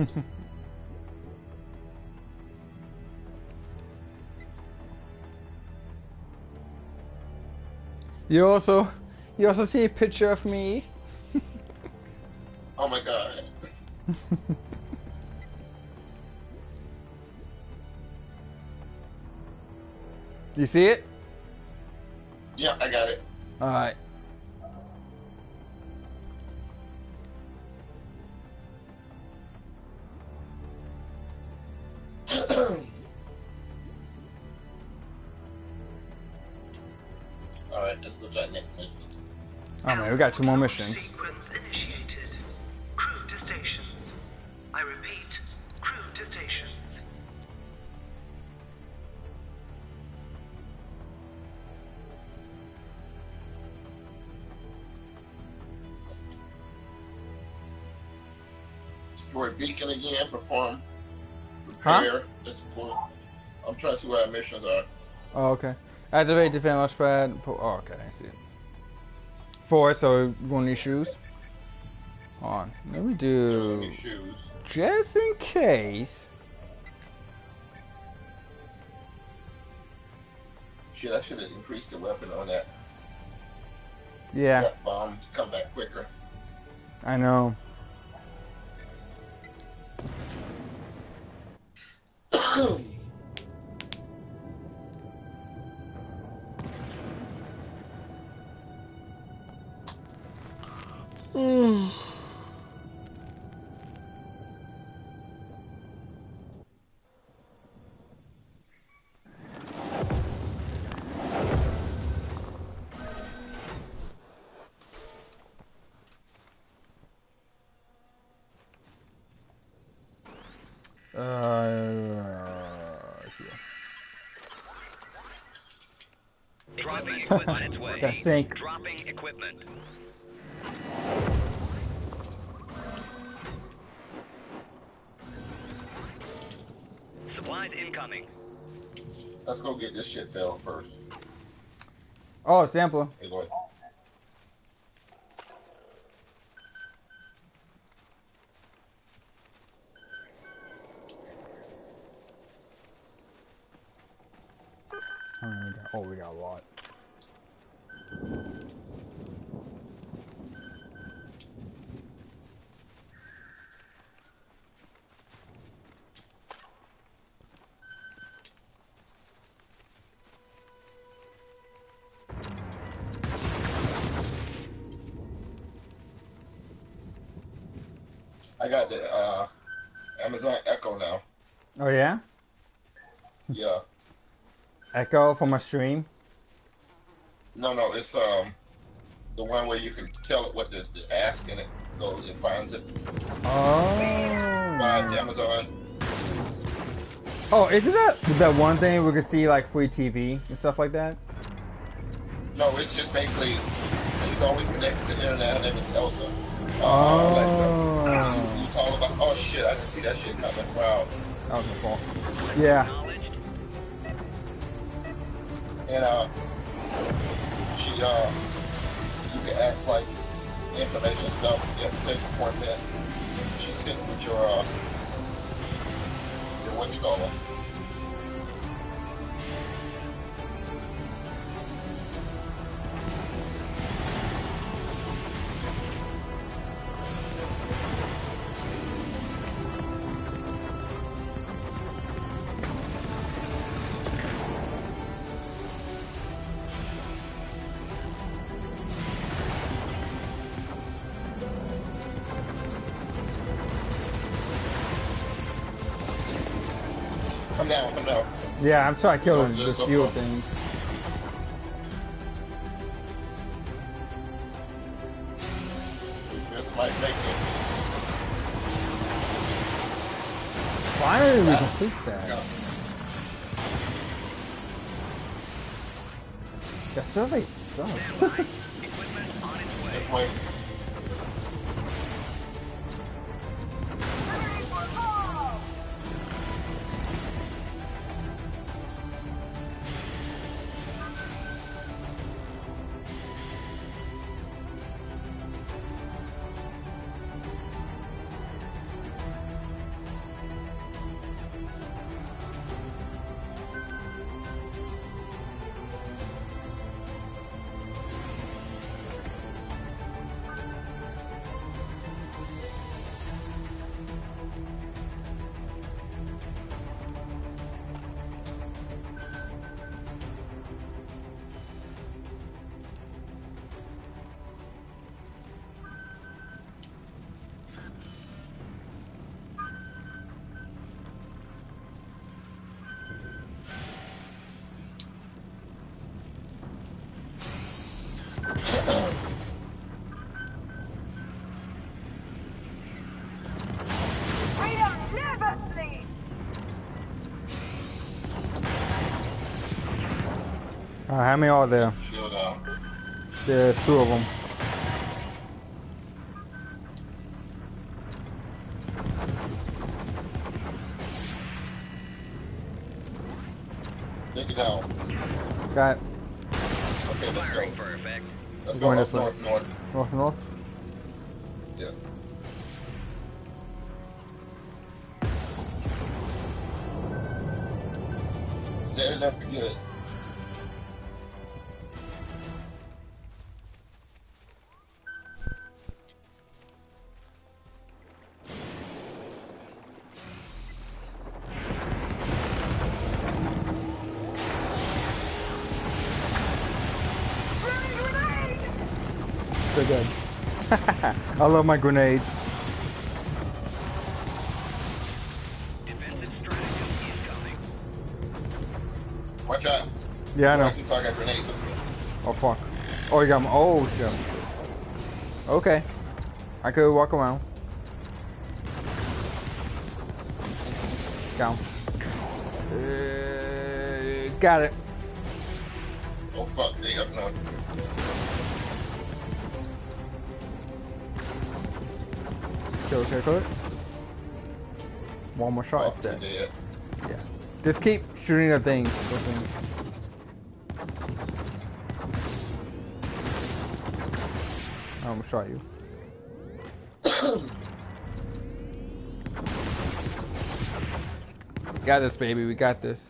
You also see a picture of me. Oh my god. You see it? Yep, I got it. Alright. Alright, let's go to that next mission. Oh man, we got 2 more missions. Sequence initiated. Crew to stations. I repeat, crew to stations. Destroy beacon again, perform Huh? repair. That's cool. I'm trying to see what our missions are. Oh, okay. Activate defend launch pad. Oh, okay, I see it. 4, so we're gonna need shoes. Hold on. Let me do Shoes. just in case. Shit, I should have increased the weapon on that. Yeah, That bomb to come back quicker. I know. Dropping equipment on its way. That sink. Dropping equipment. Supplies incoming. Let's go get this shit filled first. Oh, sampler. Hey, go ahead. Oh, we got a lot. I got the Amazon Echo now. Oh yeah? Yeah. Echo from a stream. No, it's the one where you can tell it what to ask and it goes, it finds it. Oh. By Amazon. Oh, isn't that one thing we could see like free TV and stuff like that? No, it's just basically she's always connected to the internet. Her name is Elsa. Oh. Alexa. You call about. Oh shit! I didn't see that shit coming. Wow. That was my fault. Yeah. And she you can ask like information stuff. You have to say for 4 minutes. She's sitting with your what you call them. Come down. Yeah, I'm trying to kill Oh, this just so fuel far. thing. This might make it. Finally, we complete that. Yeah. The survey sucks. Equipment on its way. This way. Ready for ball! Freedom never sleeps! How many are there? Shield down. There's 2 of them. Take it down. Got Okay, let's go. Firing for effect. Let's Going go this up way. north. north. Yeah. Set it and forget it. They're good. I love my grenades. Defensive stratagem incoming. Watch out. Yeah, I know. Watch you, so I got grenades. Oh fuck. Oh, you got me. Oh shit. Okay. I could walk around. Got him. Got it. Oh fuck, they up north. Kill it. One more shot is dead. Yeah. Just keep shooting the things. I almost shot you. Got this, baby. We got this.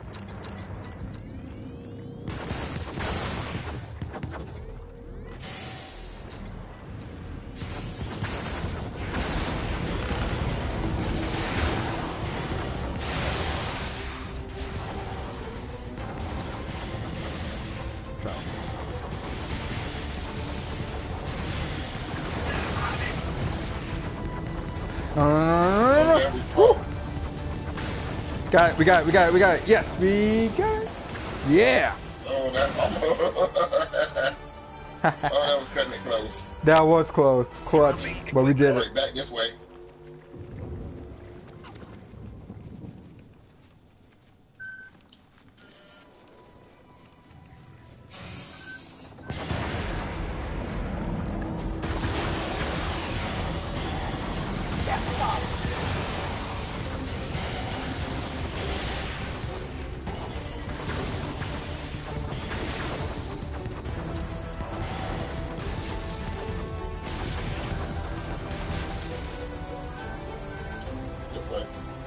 Got it, we got it. Yes, we got it. Yeah. Oh, that. Oh, that was cutting it close. That was close. Clutch. But we did All it. right, back this way. This way.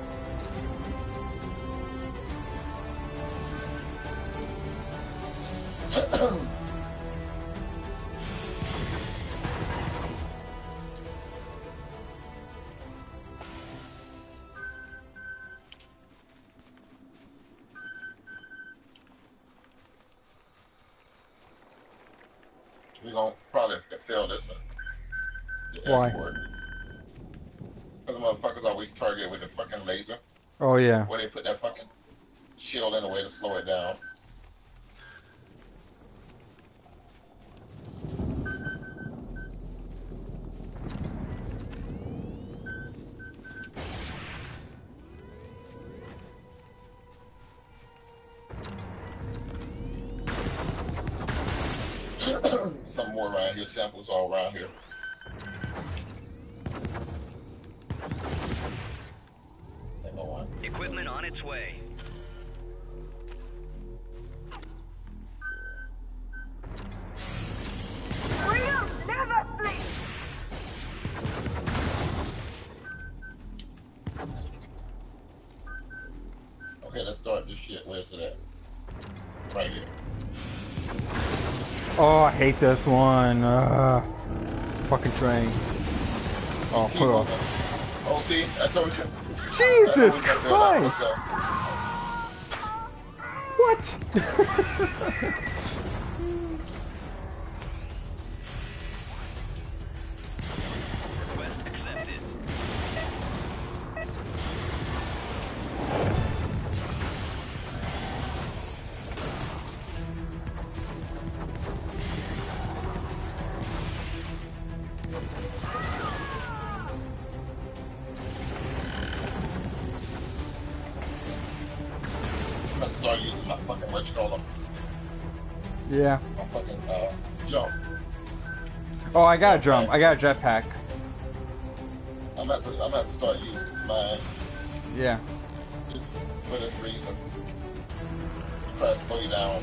We gonna probably fail this one. The Why? escort. Because the motherfuckers always target with the fucking laser. Oh yeah. Where they put that fucking shield in a way to slow it down. Some more around here, samples all around here. Hang on. Equipment on its way. Freedom never sleeps! Okay, let's start this shit. Where's it at? Right here. Oh, I hate this one. Fucking train. Oh, Keep put it moving. off. Oh, see? I told you. Jesus I told you. Let's Christ! go. What? Request accepted. I'm gonna start using my fucking whatchamacallit. Yeah. My fucking jump. Oh, I got a drum. I got a jetpack. I'm about to start using mine Yeah. just for this reason. Try to slow you down.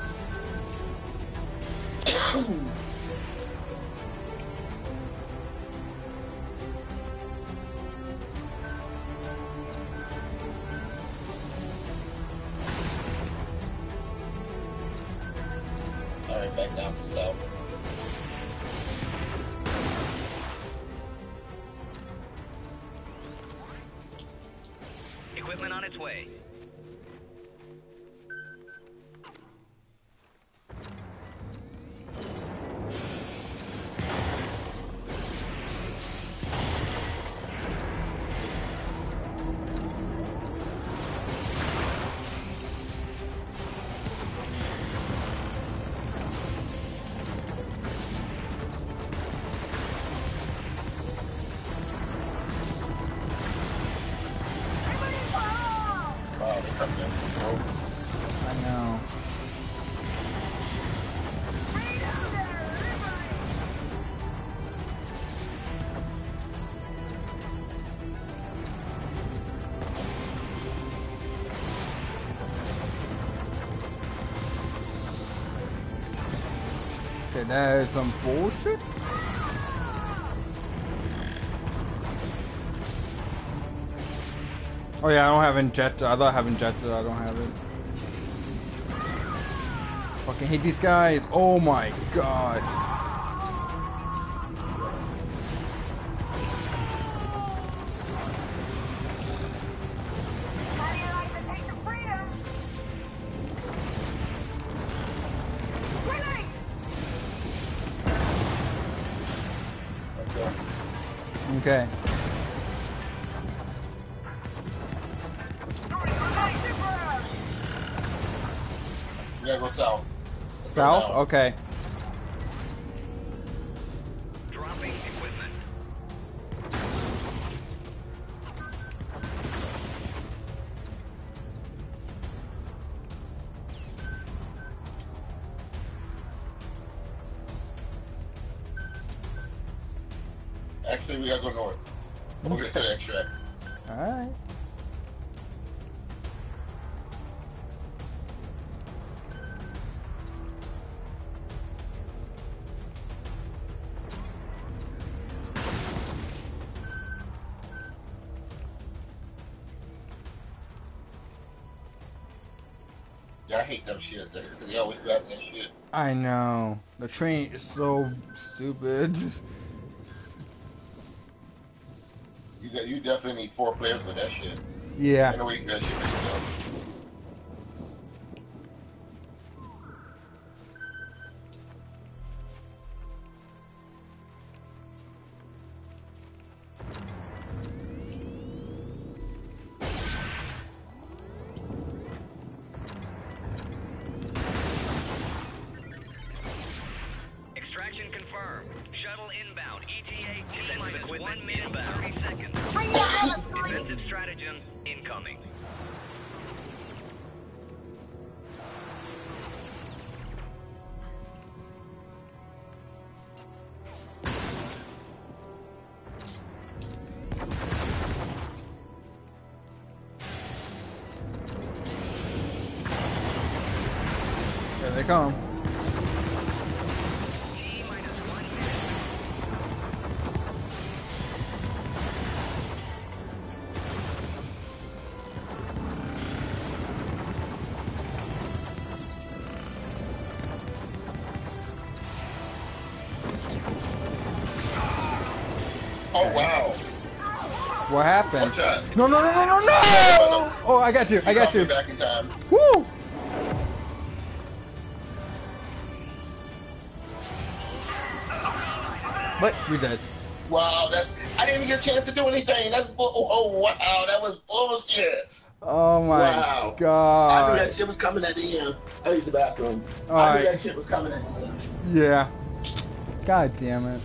Alright, back down to south. Equipment on its way. I know. Okay, that is some bullshit. Oh yeah, I don't have injector. I thought I have injector. I don't have it. Fucking hate these guys. Oh my god. How do you like the taste of freedom? Grenade! Okay. We gotta go south. Let's go South? now. Okay. Dropping equipment. Actually, we gotta go north. We'll get to the extract. Alright. Yeah, I hate them shit. They always grab that shit. I know. The train is so stupid. You definitely need 4 players with that shit. Yeah. In a week, that shit makes sense. Extraction confirmed. Shuttle inbound. ETA T minus 1 minute 30 seconds. Bring your other three! Defensive stratagem incoming. Here they come. T minus 1 minute. Oh, wow. What happened? Watch out. No, no, no, no, no, no! Oh, I got you. I got caught me you. back in time. Woo! But we dead. Wow, I didn't even get a chance to do anything. Oh wow, that was bullshit. Oh my Wow. I knew god. that shit was coming at the end. I used the bathroom. I knew Alright. that shit was coming at the end. Yeah. God damn it.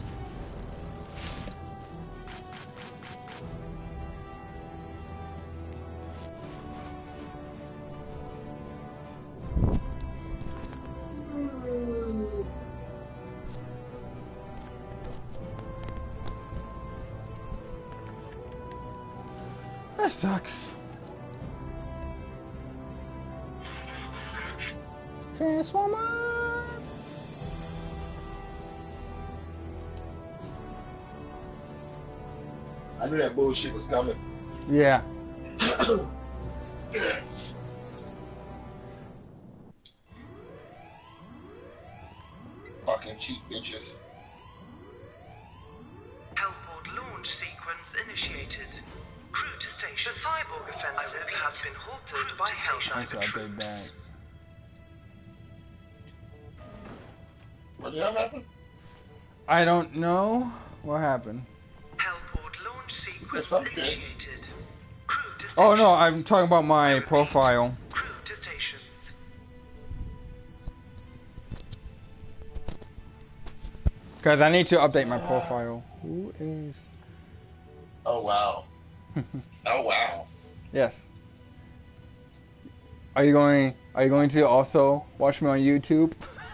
That sucks. Transformers! I knew that bullshit was coming. Yeah. Fucking cheap bitches. Hellport launch sequence initiated. Crew to station. The cyborg offensive has been halted by Thanks Helldiver for update troops. that. What the hell happened? I don't know what happened. Hellport launch sequence Okay. initiated. Crew to station. Oh no, I'm talking about my profile. Crew to stations. Because I need to update my profile. Who is... Oh wow. Oh wow. Yes. Are you going? Are you going to also watch me on YouTube?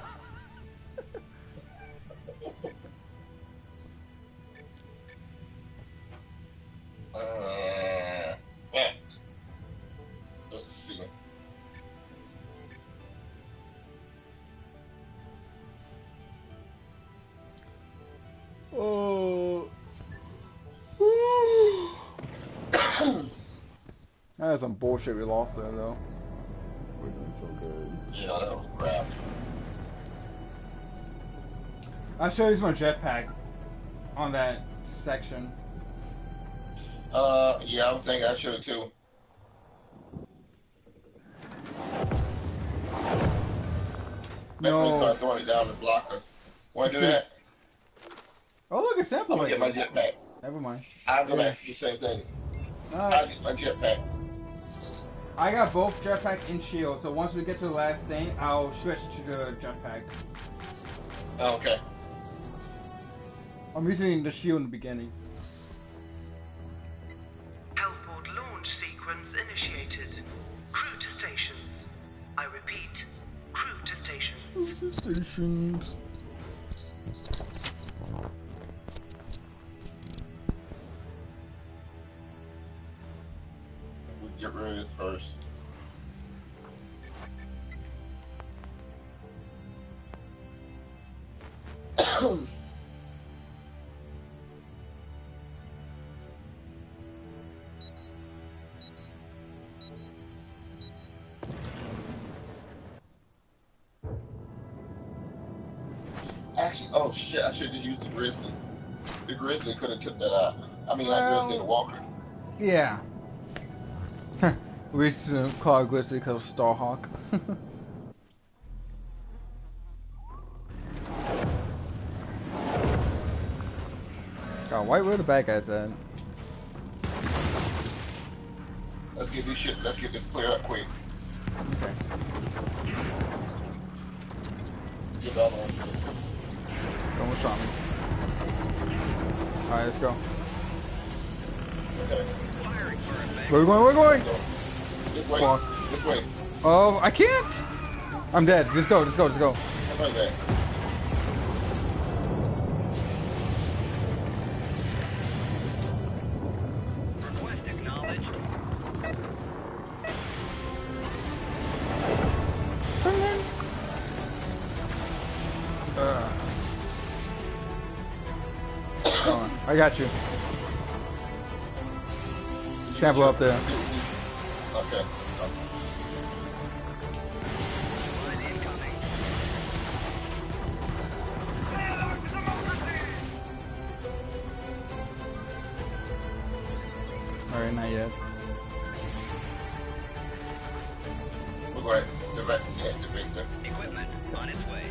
Yeah. Let's see. Oh. That's some bullshit we lost there, though. We're doing so good. Yeah, that was crap. I should use my jetpack on that section. Yeah, I was thinking I should have too. Definitely start throwing it down to block us. Want to do that? Oh, look, it's I'm simple. gonna get my jetpack. Never mind. I'll go back to the same thing. I'll get my jetpack. I got both jetpack and shield, so once we get to the last thing, I'll switch to the jetpack. Oh, okay. I'm using the shield in the beginning. Hellboard launch sequence initiated. Crew to stations. I repeat, crew to stations. Stations. We'll get rid of this first. Actually, oh shit, I should have used the Grizzly. The Grizzly could have took that out. I mean, not Grizzly, the Walker. Yeah. We used to call it Grizzly because of Starhawk. God, why were the bad guys at? Let's get this shit, let's get this cleared up quick. Okay. Get the other one. Go with Tommy. Alright, let's go. Okay. Where we going? Where we going? This way. Fuck. This way. Oh, I can't! I'm dead. Let's go, let's go, let's go. How about that? Request acknowledged. I got you. Sample up there. Okay. Line incoming. Alright, not yet. We're going to deactivate them. Equipment on its way.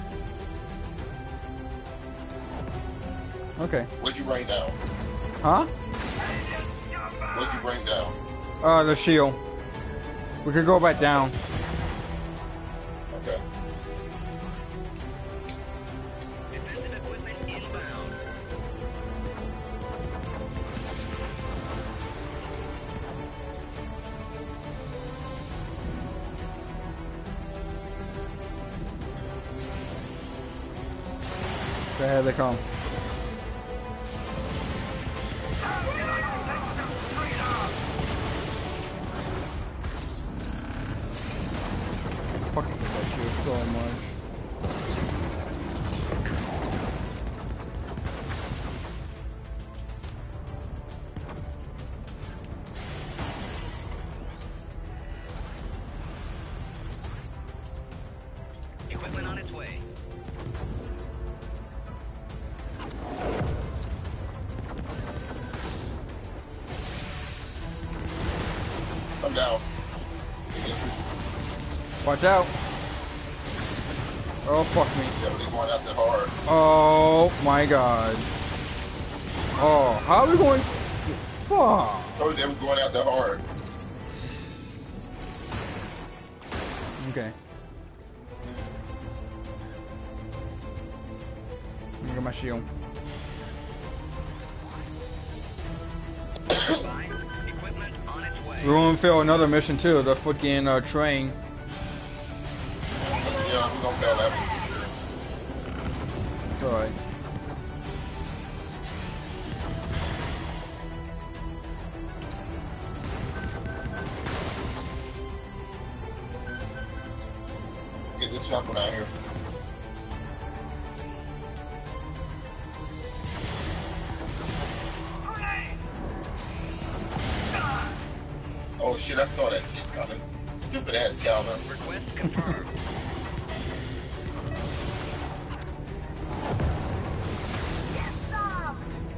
Okay. What'd you bring down? Huh? What'd you bring down? The shield. We could go back down. Okay. Defensive equipment inbound. There they come. Fucking hate that shield so much. Equipment on its way. Come down. Watch out. Oh, fuck me. Definitely going out there hard. Oh my god. Oh, how are we going? Fuck. Told you they was going out there hard. Okay. Let me get my shield. Equipment on its way. We won't fail another mission too. The fucking train. Yeah, we're gonna fail that one for sure. It's alright. Get this shotgun out here. Oh shit, I saw that shit coming. Stupid ass Calvin. Request confirmed. Get some!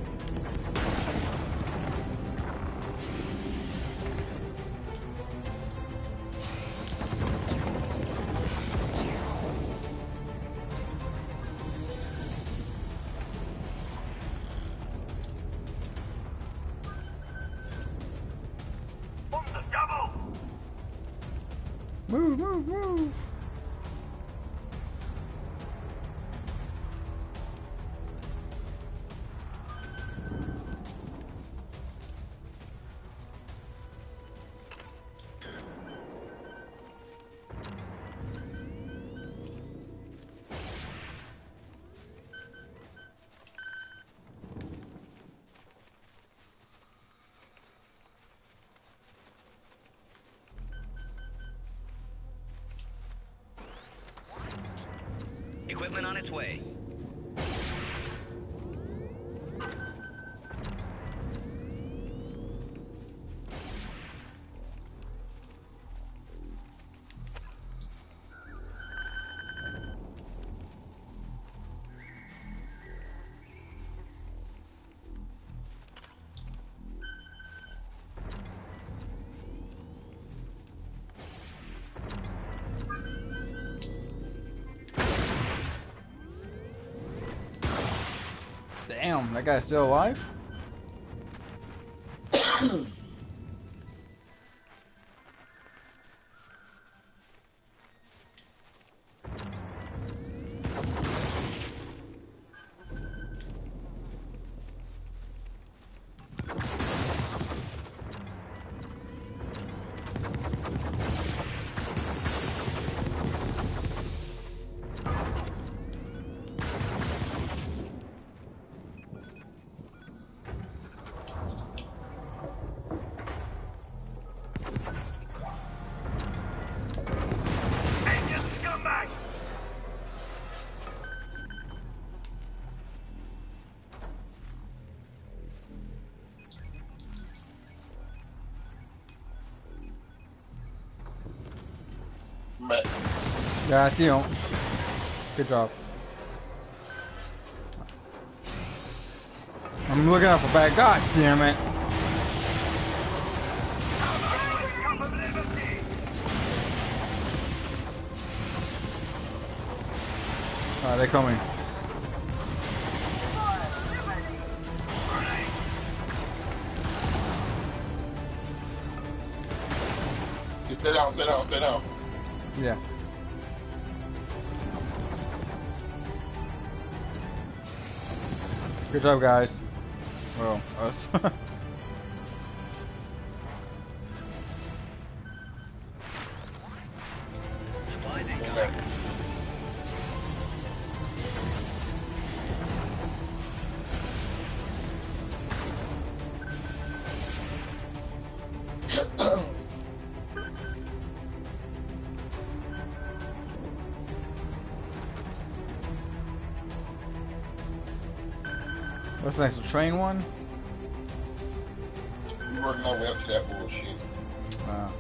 Move, move, move. Equipment on its way. Damn, that guy's still alive? But Yeah, I see him. Good job. I'm looking out for bad. God damn it. They're coming. just sit down, sit down, sit down. Yeah. Good job, guys. Well, us. Supplies incoming. Okay. What's next? The train one? We're working our way up to that bullshit. Wow.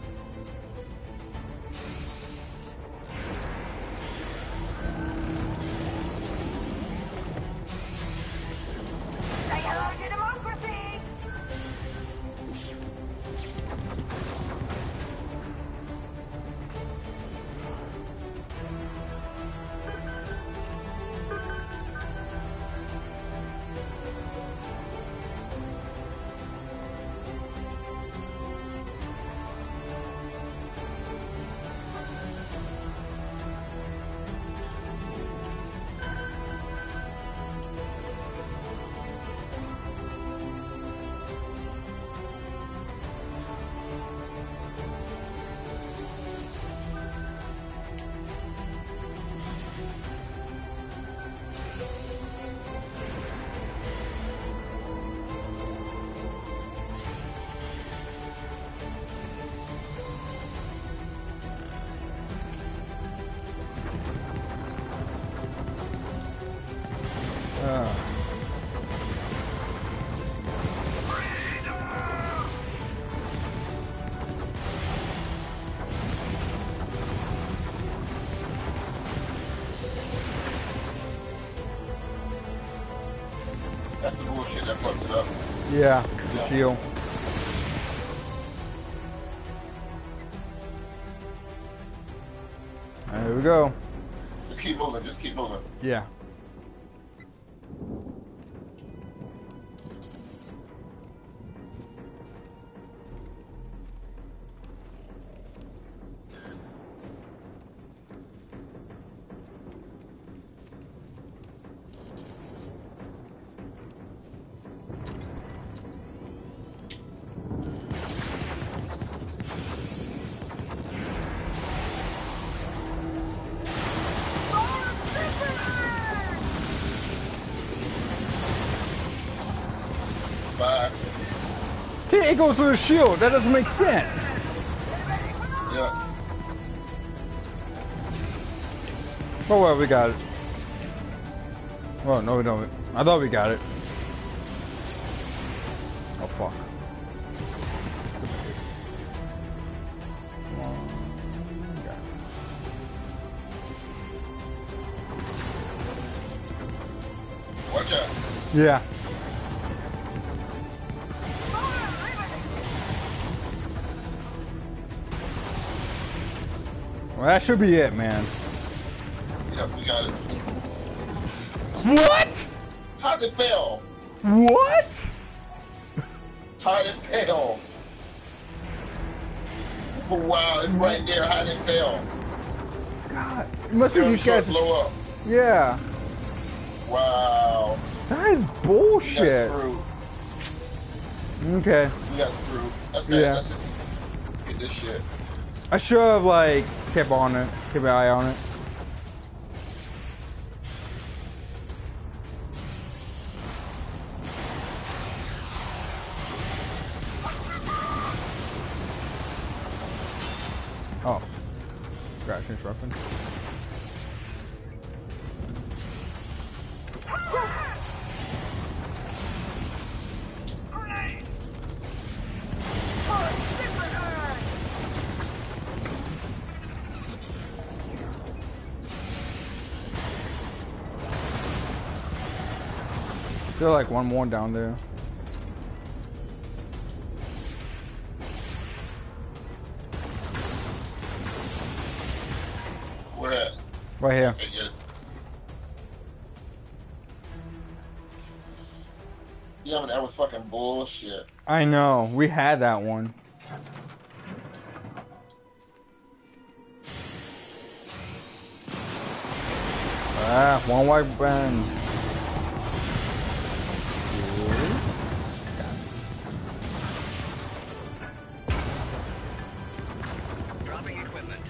Say hello to democracy! bullshit that fucks it up. Yeah, the shield. Alright, here we go. Just keep moving. Just keep moving. Yeah. Bye. See, it goes through the shield. That doesn't make sense. Yeah. Oh well, we got it. Well, no, we don't. I thought we got it. Oh fuck. Come on. Got it. Watch out. Yeah. Well, that should be it, man. Yep, we got it. What? How'd it fail? What? How'd it fail? Oh, wow, it's right there. How'd it fail? God, it must be Damn, these short guys. blow up. Yeah. Wow. That is We got bullshit. screwed. Okay. We got screwed. That's okay. Yeah. Let's just get this shit. I should have like kept on it, kept an eye on it. Oh, scratch interrupting. Still like one more down there. Where at? Right here. Okay, get it. Yeah, but that was fucking bullshit. I know, we had that one. Ah, one white band. Dropping equipment.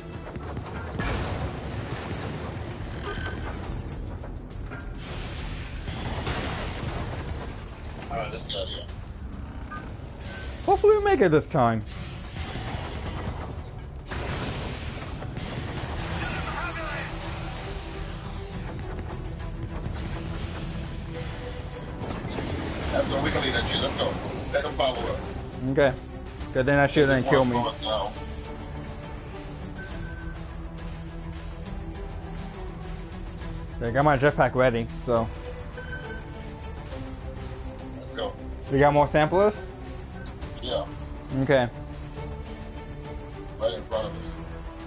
Alright, let's get out of here. Hopefully we make it this time. Let's go. We can leave that shit. Let's go. Let them follow us. Okay. Good thing that shit didn't kill me. Follow us now. I got my jetpack ready, so. Let's go. We got more samplers? Yeah, Okay. right in front of us.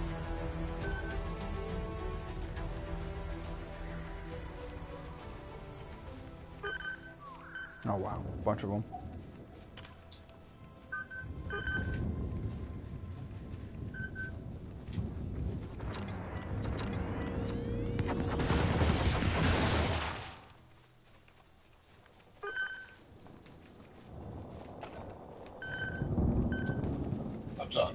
Oh wow, a bunch of them. Up top.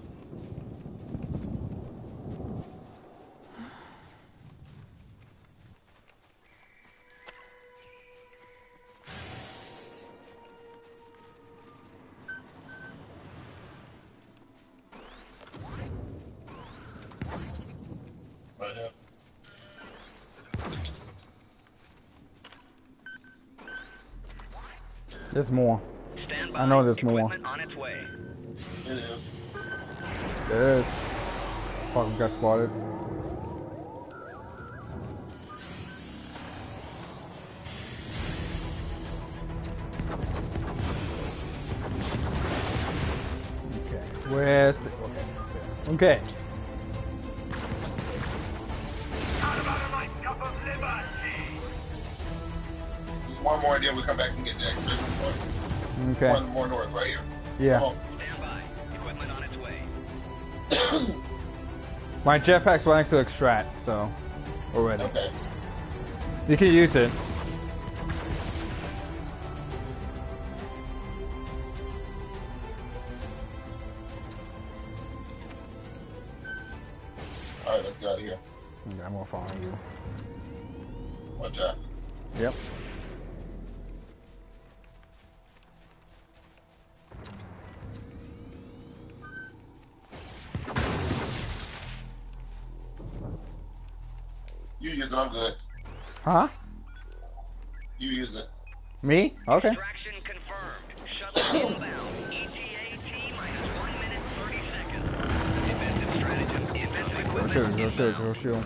Right here. There's more. Stand by. I know there's more. Equipment on its way. It is. There is. Fucking got spotted. Okay. Just one more, and then we come back and get the extra one. Okay. One more north right here. Yeah. Come Stand by. Equipment on its way. on. My jetpack's wanting to extract, so we're ready. Okay. You can use it. All right, let's get out of here. Okay, I'm gonna follow you. Watch out. Yep. You use it, I'm good. Huh? You use it. Me? Okay. Extraction confirmed. Shuttle inbound. ETA T minus 1 minute 30 seconds. Defensive stratagem. Defensive Go equipment shoot, go shoot, inbound. go shoot.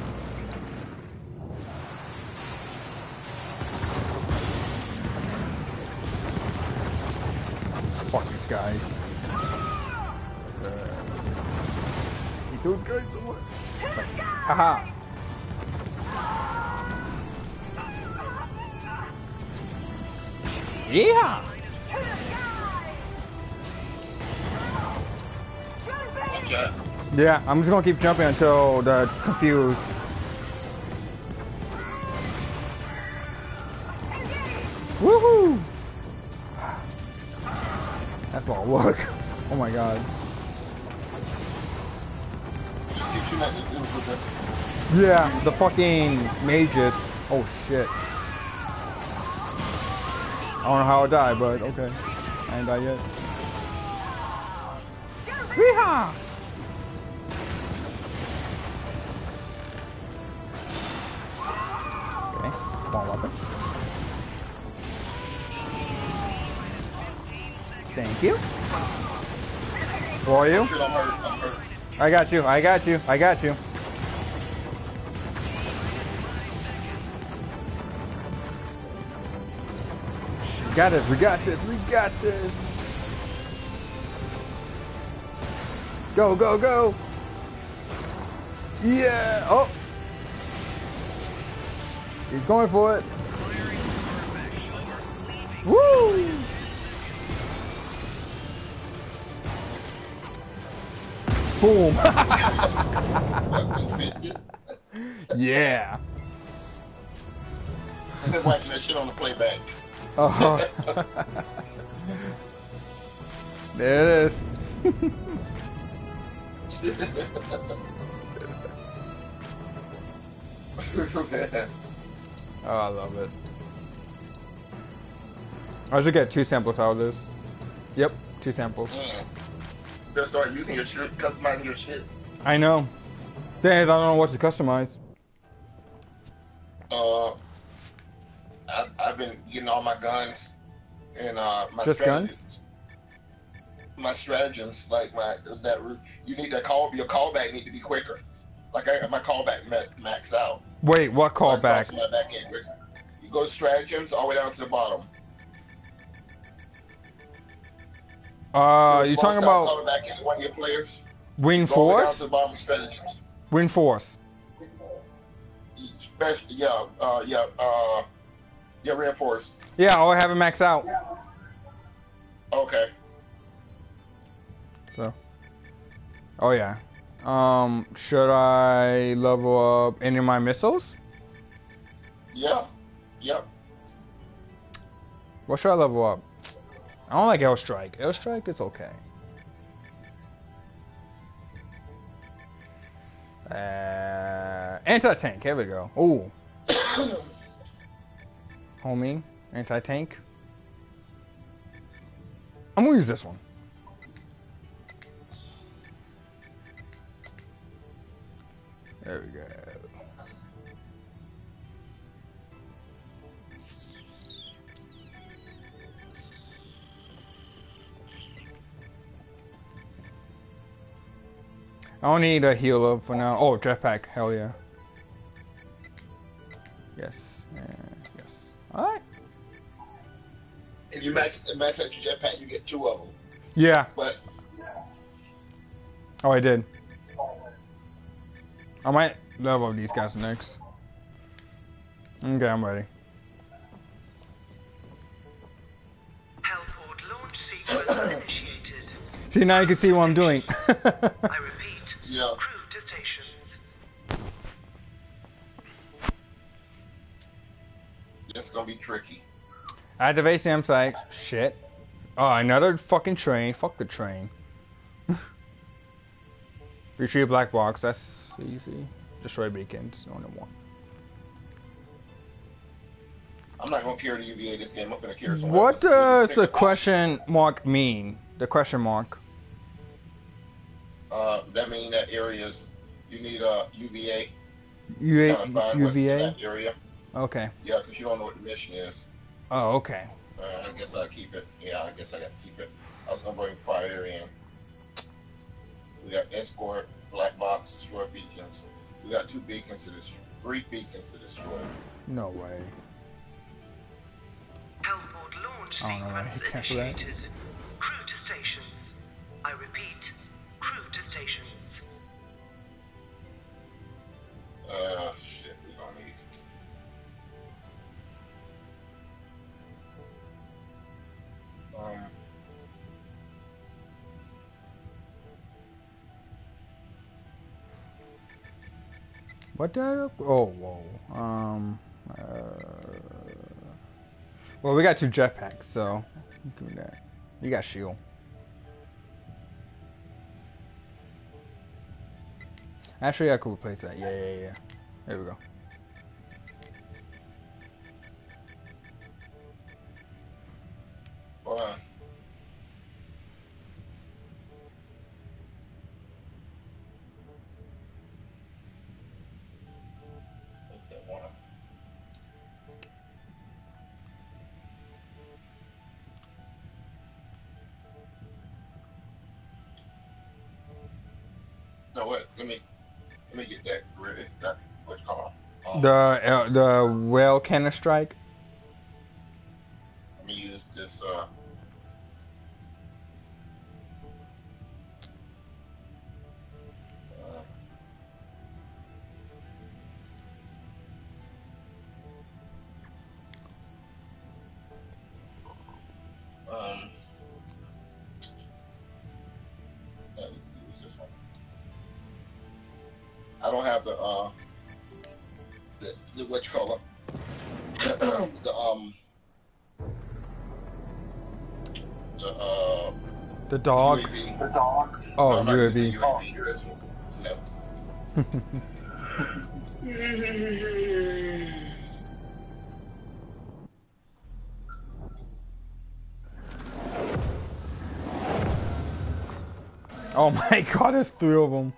Fuck these guys. Eat those guys somewhere. Haha. Yeah. Watch out. Yeah, I'm just gonna keep jumping until they're confused. Woohoo! That's a lot of work. Oh my god. Just keep shooting at this dude with the... Yeah, the fucking mages. Oh shit. I don't know how I died, but okay. I ain't died yet. Yeehaw! Okay, small weapon. Thank you. For you. Shit, I'm hurt. I'm hurt. I got you, I got you, I got you. We got this, we got this, we got this. Go, go, go. Yeah, oh. He's going for it. Woo! Boom. Yeah. And then watching that shit on the playback. Oh. There it is. Oh, I love it. I should get 2 samples out of this. Yep, 2 samples. Better start using your shit, customizing your shit. I know. Dang, I don't know what to customize. I've been getting all my guns and my Just guns? stratagems. My stratagems, like you need to your callback need to be quicker. Like my callback maxed out. Wait, what callback? My back end quicker. You go to stratagems all the way down to the bottom. You talking about calling back in one of your players? Win Go all the way down Force? to the bottom of stratagems. Win Force. Yeah, reinforced. Yeah, I have it maxed out. Okay. So. Oh yeah. Should I level up any of my missiles? Yeah. Yep. What should I level up? I don't like Airstrike. Airstrike, it's okay. Anti-tank, here we go. Ooh. Homing, anti-tank. I'm gonna use this one. There we go. I don't need a heal up for now. Oh, jetpack, hell yeah. Yes, yes. Alright. If you max out your jetpack, you get 2 of them. Yeah. But Oh, I did. I might level up these guys next. Okay, I'm ready. Hellport launch sequence initiated. See, now you can see what I'm doing. I repeat. Yeah. Crew to stations. It's gonna be tricky. Activate SAM site. Shit. Oh, another fucking train. Fuck the train. Retrieve black box. That's easy. Destroy beacons. No more. I'm not gonna carry the UVA this game. I'm gonna carry someone What else. does the question mark mean? The question mark. That means that areas you need a UVA. UVA. Kind of find what's in that area. Okay. Yeah, because you don't know what the mission is. Oh, okay. I guess I'll keep it. Yeah, I guess I got to keep it. I was gonna bring fire in. We got escort, black box, destroy beacons. We got 2 beacons to destroy, 3 beacons to destroy. No way. Hellport launch I don't know why sequence he cancelled that. initiated. Crew to stations. I repeat. Crew to stations. Shit, we don't need. What the? Oh, whoa. Well, we got 2 jetpacks, so do that. You got shield. Actually, I could replace that. Yeah. There we go. Hold on. What's that one? No, wait. Let me get that ready. That what's it called? The whale cannon strike. Let me use this. Use this one. I don't have the what you call it? The dog. UAV. The dog. Oh, No, I'm not using UAV. the UAV. This one. No. Oh my god, there's 3 of them.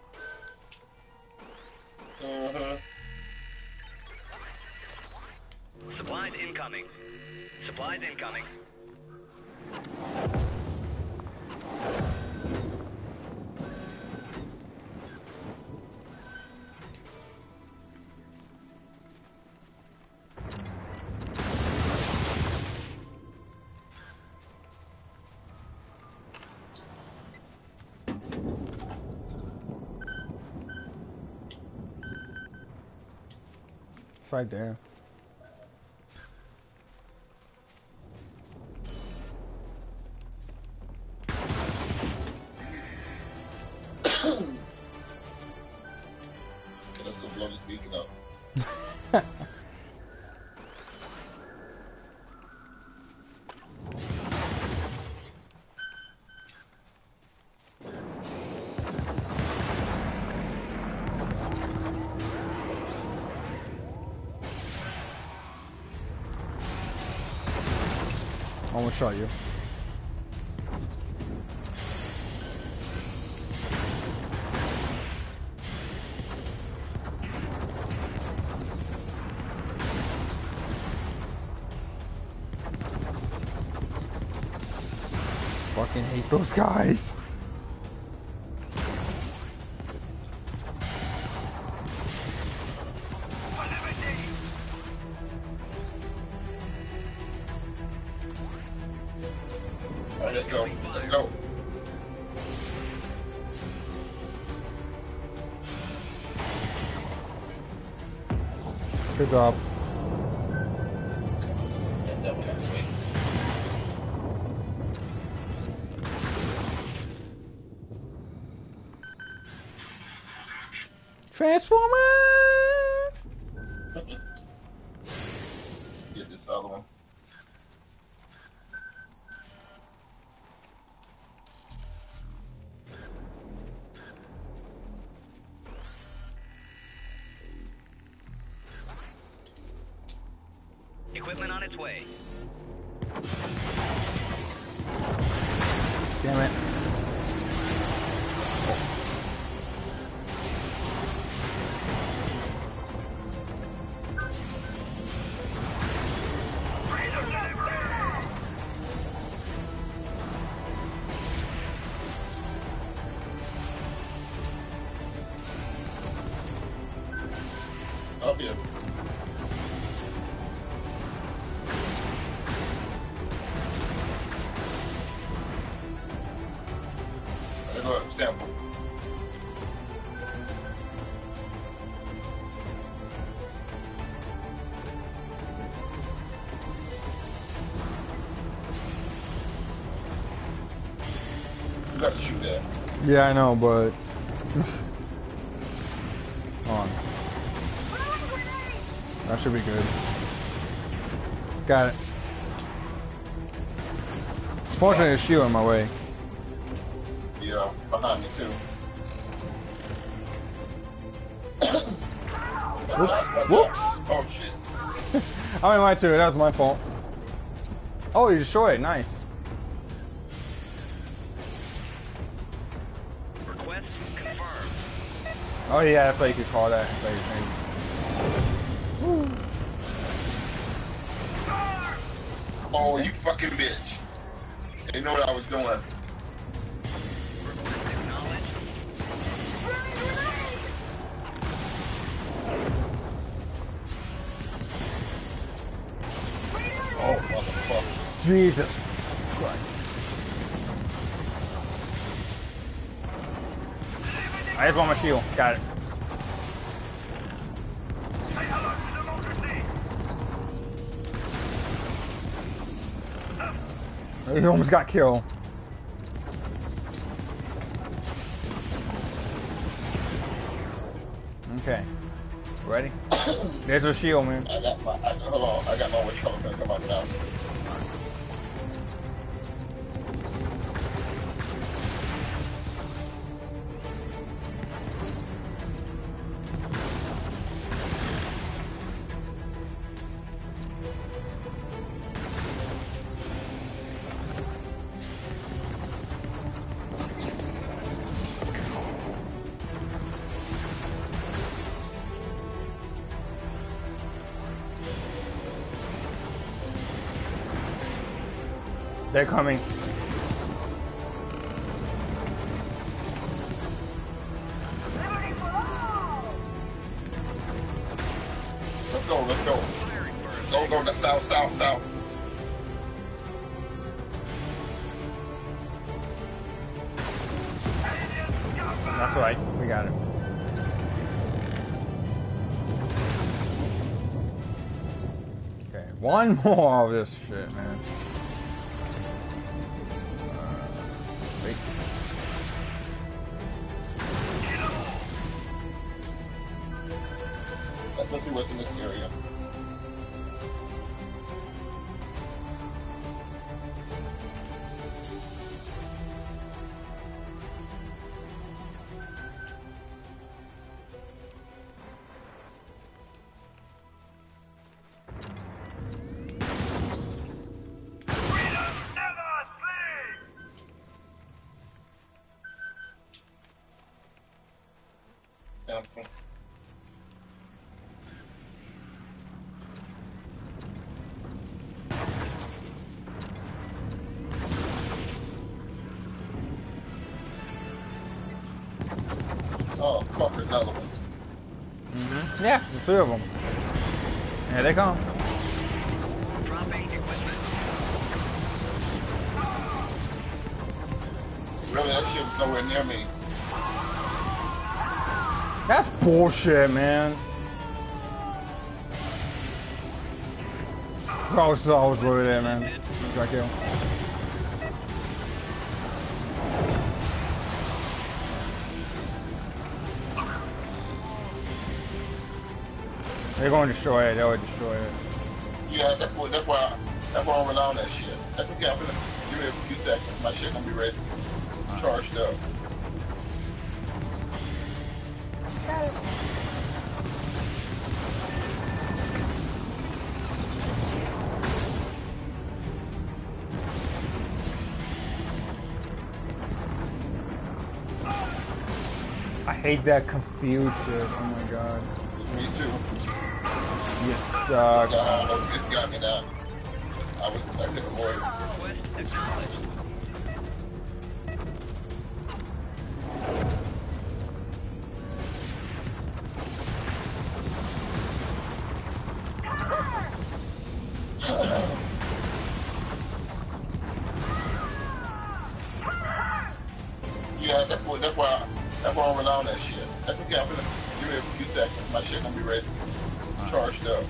Supplies incoming. Supplies incoming. It's right there. Okay, let's go blow this beacon up. I'm gonna show you. Fucking hate those guys. Alright, let's go. Let's go. Good job. Get that one out of the way. Transformers! Get this other one. Equipment on its way. Damn it. Up here. Let's go up, sample. You got to shoot that. Yeah, I know, but... Hold on. That should be good. Got it. Fortunately, there's a shield in my way. Yeah, behind me too. Whoops! Oh shit. I mean, mine too. That was my fault. Oh, you destroyed it. Nice. Request confirmed. Oh, yeah, that's what you could call that. That's what you think. Oh, you fucking bitch. You know what I was doing. Request acknowledged. Oh, motherfucker. Jesus Christ. I just want my shield. Got it. He almost got killed. Okay. Ready? There's a shield, man. Hold on, I got my witch color gonna come up now. They're coming. Let's go, let's go. Go, south, south, south. That's right. We got it. Okay, one more of this shit, man. Wait. Let's see what's in this area. Sample. Oh, fuck, there's another one. Mm-hmm. Yeah, the three of them. Here they come. Dropping equipment. Really, that shit was nowhere near me. That's bullshit, man. I was worried there, man. He's right there. They're going to destroy it. They would destroy it. Yeah, that's why I went on that shit. That's okay. I'm gonna give it a few seconds. My shit gonna be ready, charged up. I hate that confused shit. Oh my god. Me too. You suck. It got me now. I couldn't avoid it. Request acknowledged. Yeah, that's why I went on that shit. That's okay. I'm gonna give it a few seconds. My shit gonna be ready, charged up.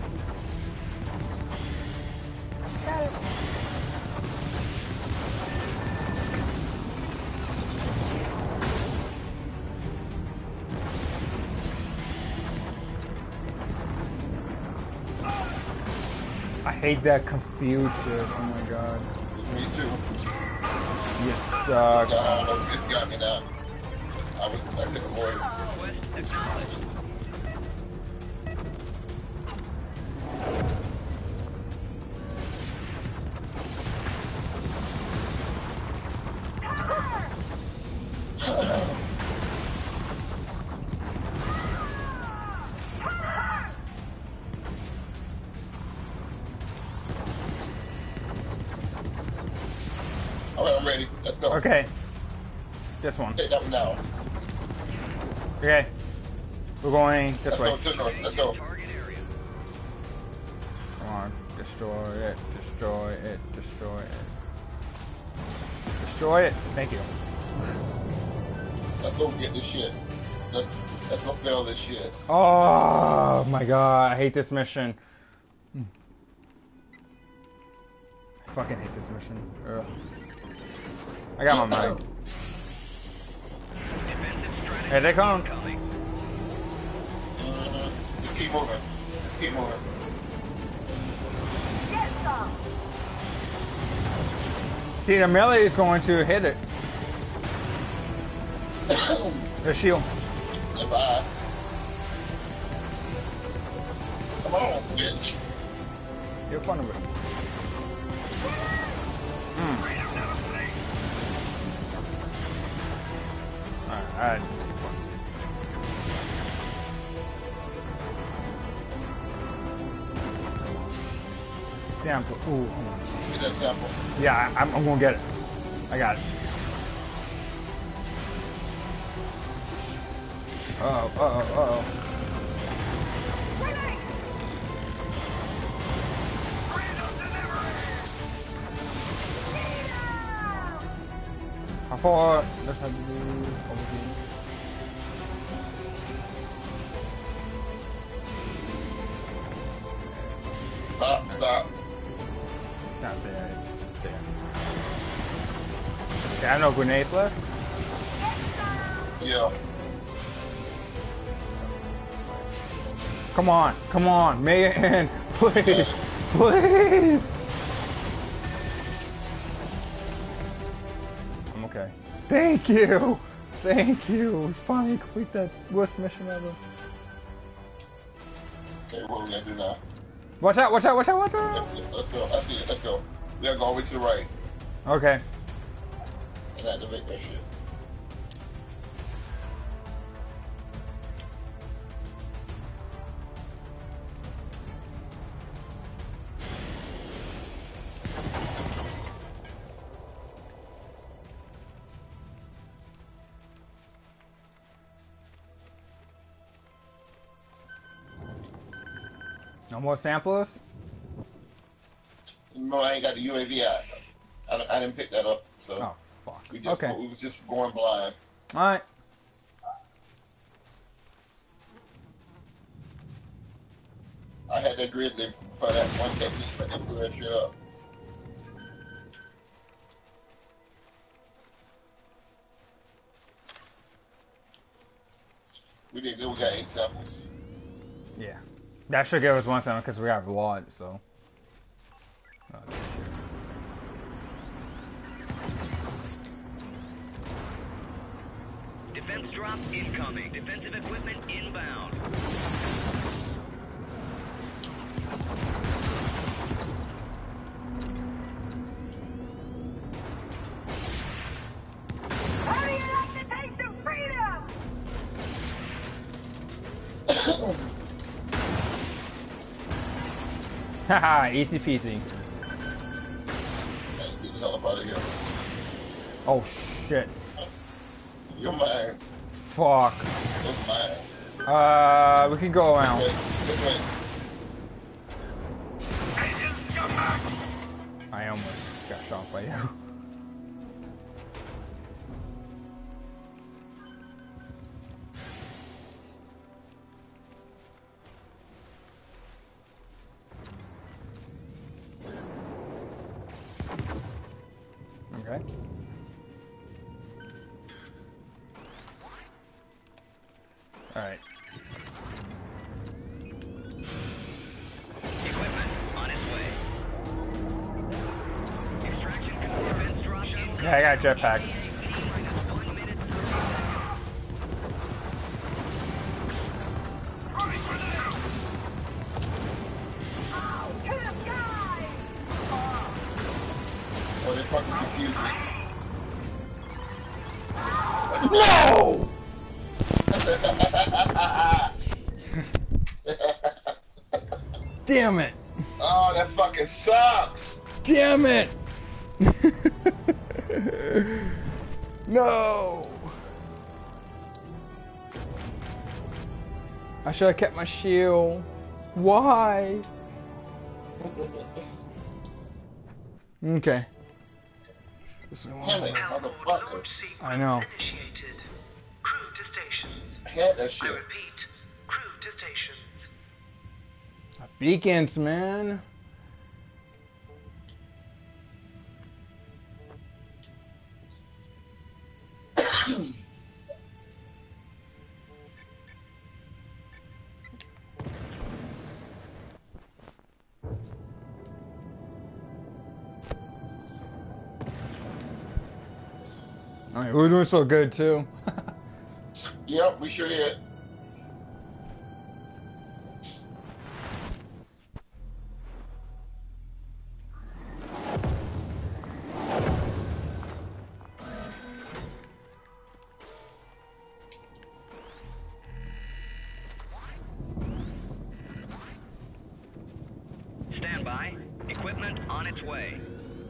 I hate that confused shit. Oh my god. Me too. You suck. It got me now. I couldn't avoid it. Request acknowledged. Alright, I'm ready. Let's go. Okay. This one. Take that one down. Okay. We're going this Let's way. go to the north. Let's go. Target area. Come on. Destroy it. Destroy it. Destroy it. Destroy it. Thank you. Let's go get this shit. Let's go fail this shit. Oh my god. I hate this mission. I fucking hate this mission. Ugh. I got my mind. Defensive strategy Here they come. incoming. Just keep moving. Just keep moving. Get some. See, the melee is going to hit it. The shield. Bye. Come on, bitch. You're fun of it. Alright. Sample. Ooh. Get that sample. Yeah, I'm gonna get it. I got it. Uh-oh. How far? Let's have to do over here. Stop. Not there. It's there. Okay, I have no grenades left. Yeah. Come on, man, please, please. I'm okay. Thank you. We finally complete that worst mission ever. Okay, what we gonna do now? Watch out. Let's go. I see it. Let's go. We gotta go all the way to the right Okay. and activate that shit. No more samplers? No, I ain't got the UAV out. I didn't pick that up, so Oh, fuck. we was just going blind. Alright. I had that grizzly for that one technique, but they blew that shit up. We did good. We got 8 samples. Yeah. That should give us one time because we have a lot, so. Okay. Defense drop incoming. Defensive equipment inbound. How do you like to taste of freedom? Haha, easy peasy. Let's get the hell up out of here. Oh shit. Your mind. Fuck. It's mine. We can go around. Okay, this way. I almost got shot by you. Okay. Alright. Equipment on its way. Extraction defense drop incoming. Yeah, I got a jetpack. -1 minute. To the sky! Oh, they fucking confused me. No! Damn it! Oh, that fucking sucks. Damn it! No! I should have kept my shield. Why? Okay. Damn it, Hellboard motherfucker. launch sequence I know. initiated. Crew to stations. I had that I shit. repeat, crew to stations. Beacons, man. I mean, we're doing so good too. Yep, we sure did. Stand by. Equipment on its way.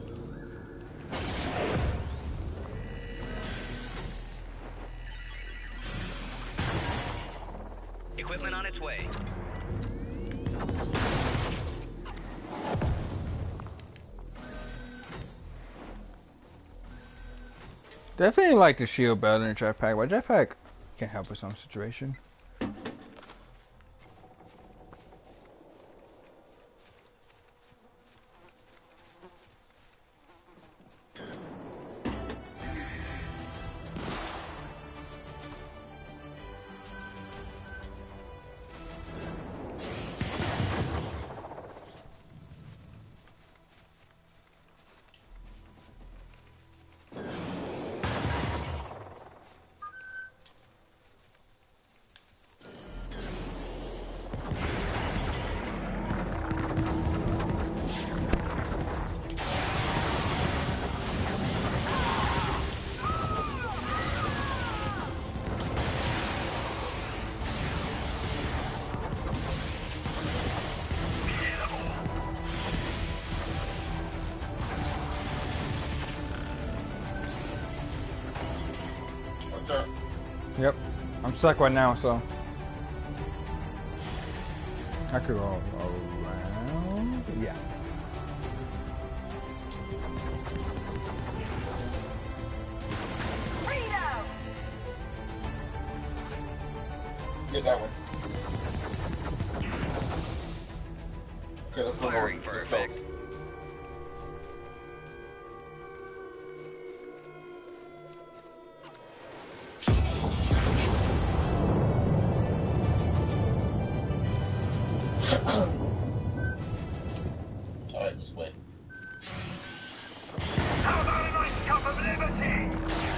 Equipment on its way. Definitely like the shield better than jetpack, but jetpack can help with some situation. What's up? Yep. I'm stuck right now, so I could go around. Yeah. Freedom! Get that one. Okay, let's go Firing north. for Let's go. effect. Alright, this way. How about a nice cup of liberty?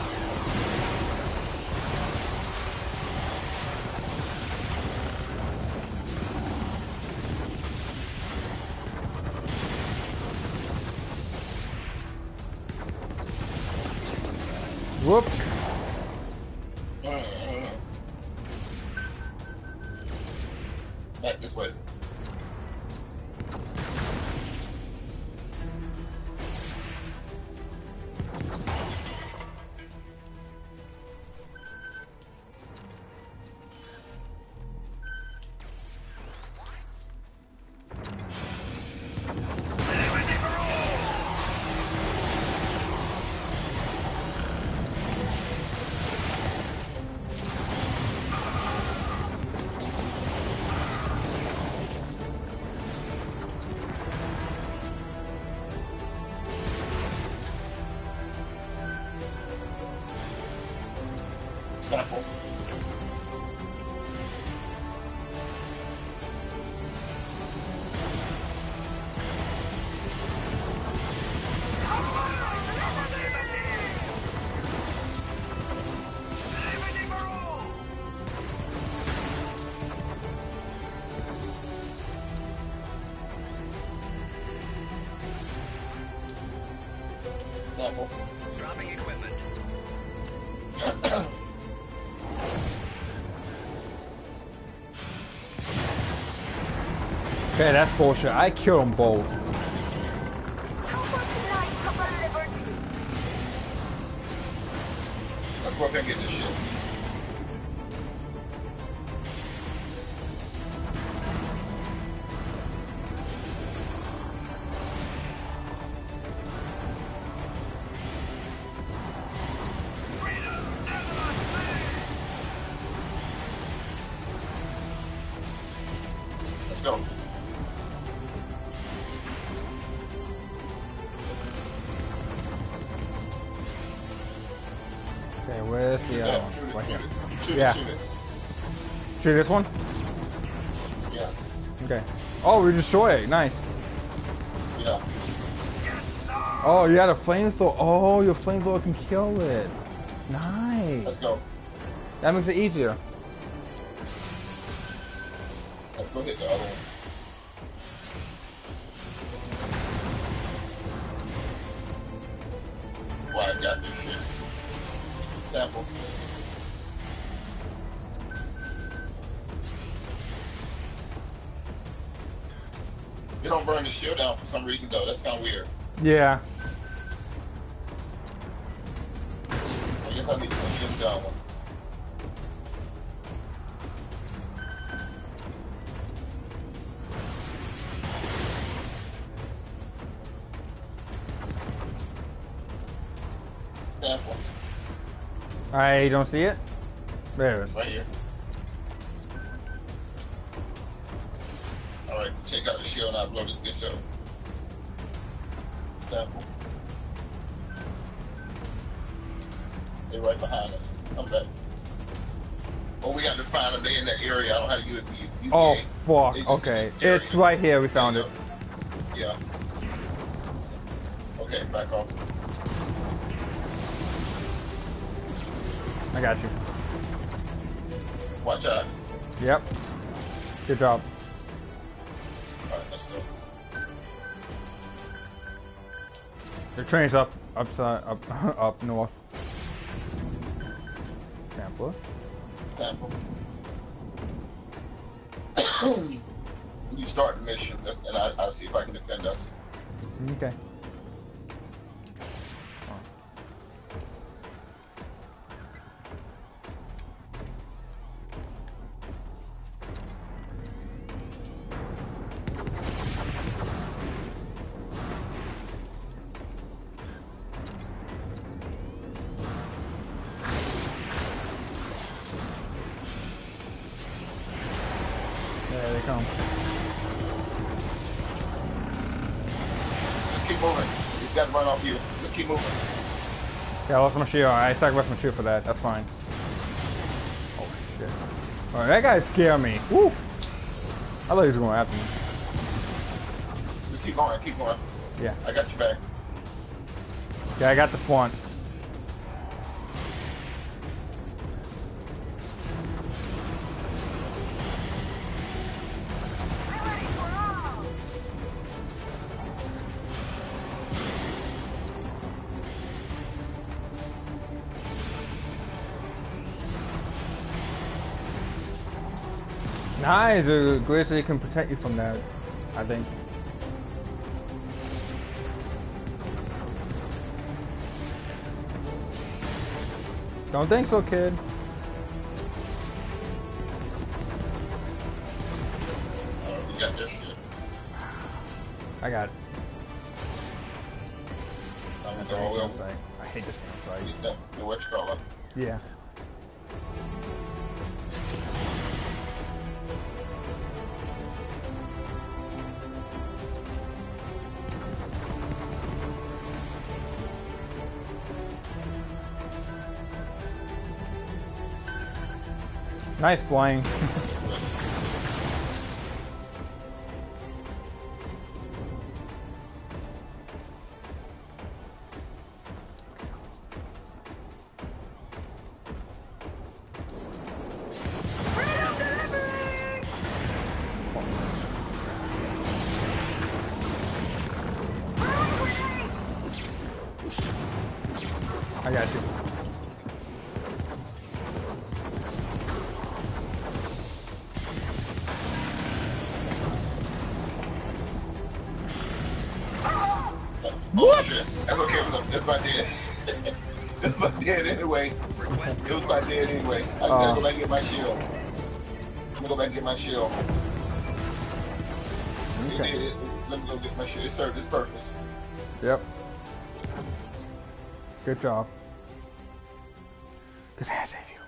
Whoops. Back this way. Sample. Liberty for all! Sample. Dropping equipment. Okay, that's bullshit. I killed them both. How about a nice cup of liberty? Let's go up here and get this shit. Let's go. Okay, where's the Yeah, shoot it, right shoot here. it. Shoot Yeah. it, shoot it. Shoot this one? Yeah, Okay. Oh, we destroy it. Nice. yeah. Oh, you got a flamethrower. Oh, your flamethrower can kill it. Nice. Let's go. That makes it easier. Let's go hit the other one. Boy, I got this shit. Sample. You don't burn the shield down for some reason though. That's kind of weird. Yeah. I guess I need to put the shield down one. Sample. I don't see it. There it is. Right here. Alright, take out the shield and I blow this bitch up. Sample. They're right behind us. Come back. Oh, we got to find them. They're in that area. I don't know how to use it. Oh, fuck. Okay. It's right here. We found it. Yeah. Okay, back off. I got you. Watch out. Yep. Good job. Alright, let's go. The train's up north. Sample. Sample. You start the mission, and I'll see if I can defend us. Okay. There they come. keep moving. He's got to run off you. Just keep moving. Yeah, I lost my shield. I sacrificed my shield for that. That's fine. Oh shit. Oh, that guy scared me. Woo! I thought he was going after me. Just keep going. Keep going. Yeah. I got your back. Yeah, I got the front. Nice, a grizzly can protect you from that, I think. Don't think so, kid. You got this shit. I got it. I'm That's gonna the go same side. I hate the same side. what you call it? Yeah. Nice flying. I got you. Oh shit. That's okay. That's my dead. That's my dead anyway. It was my dead anyway. I just gotta go back and get my shield. I'm gonna go back and get my shield. Okay. It did. Let me go get my shield. It served its purpose. Yep. Good job. Did I save you?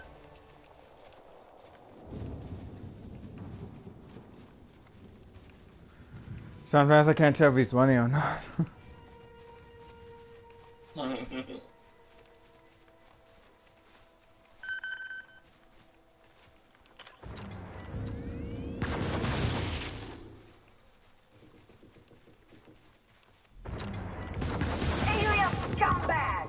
Sometimes I can't tell if he's funny or not. Alien scumbag!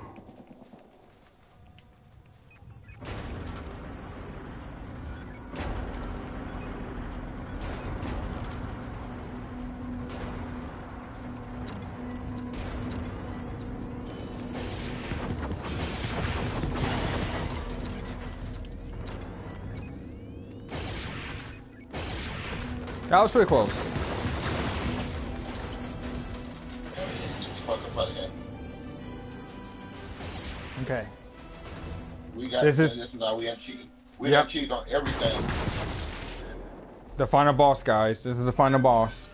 That was pretty close. Fucking funny, man. Okay. We got This this. is- Now we have cheated. We Yep. have cheated on everything. The final boss, guys. This is the final boss.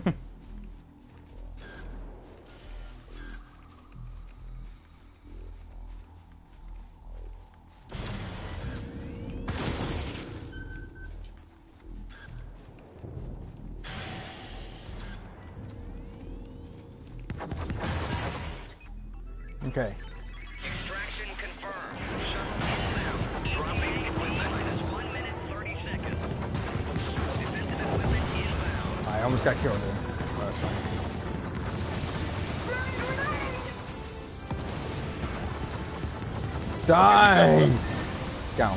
Okay. Extraction confirmed. Shuttle inbound. Dropping equipment. Minus 1 minute 30 seconds. Defensive equipment inbound. I almost got killed there. Oh, that's fine. Die! Down.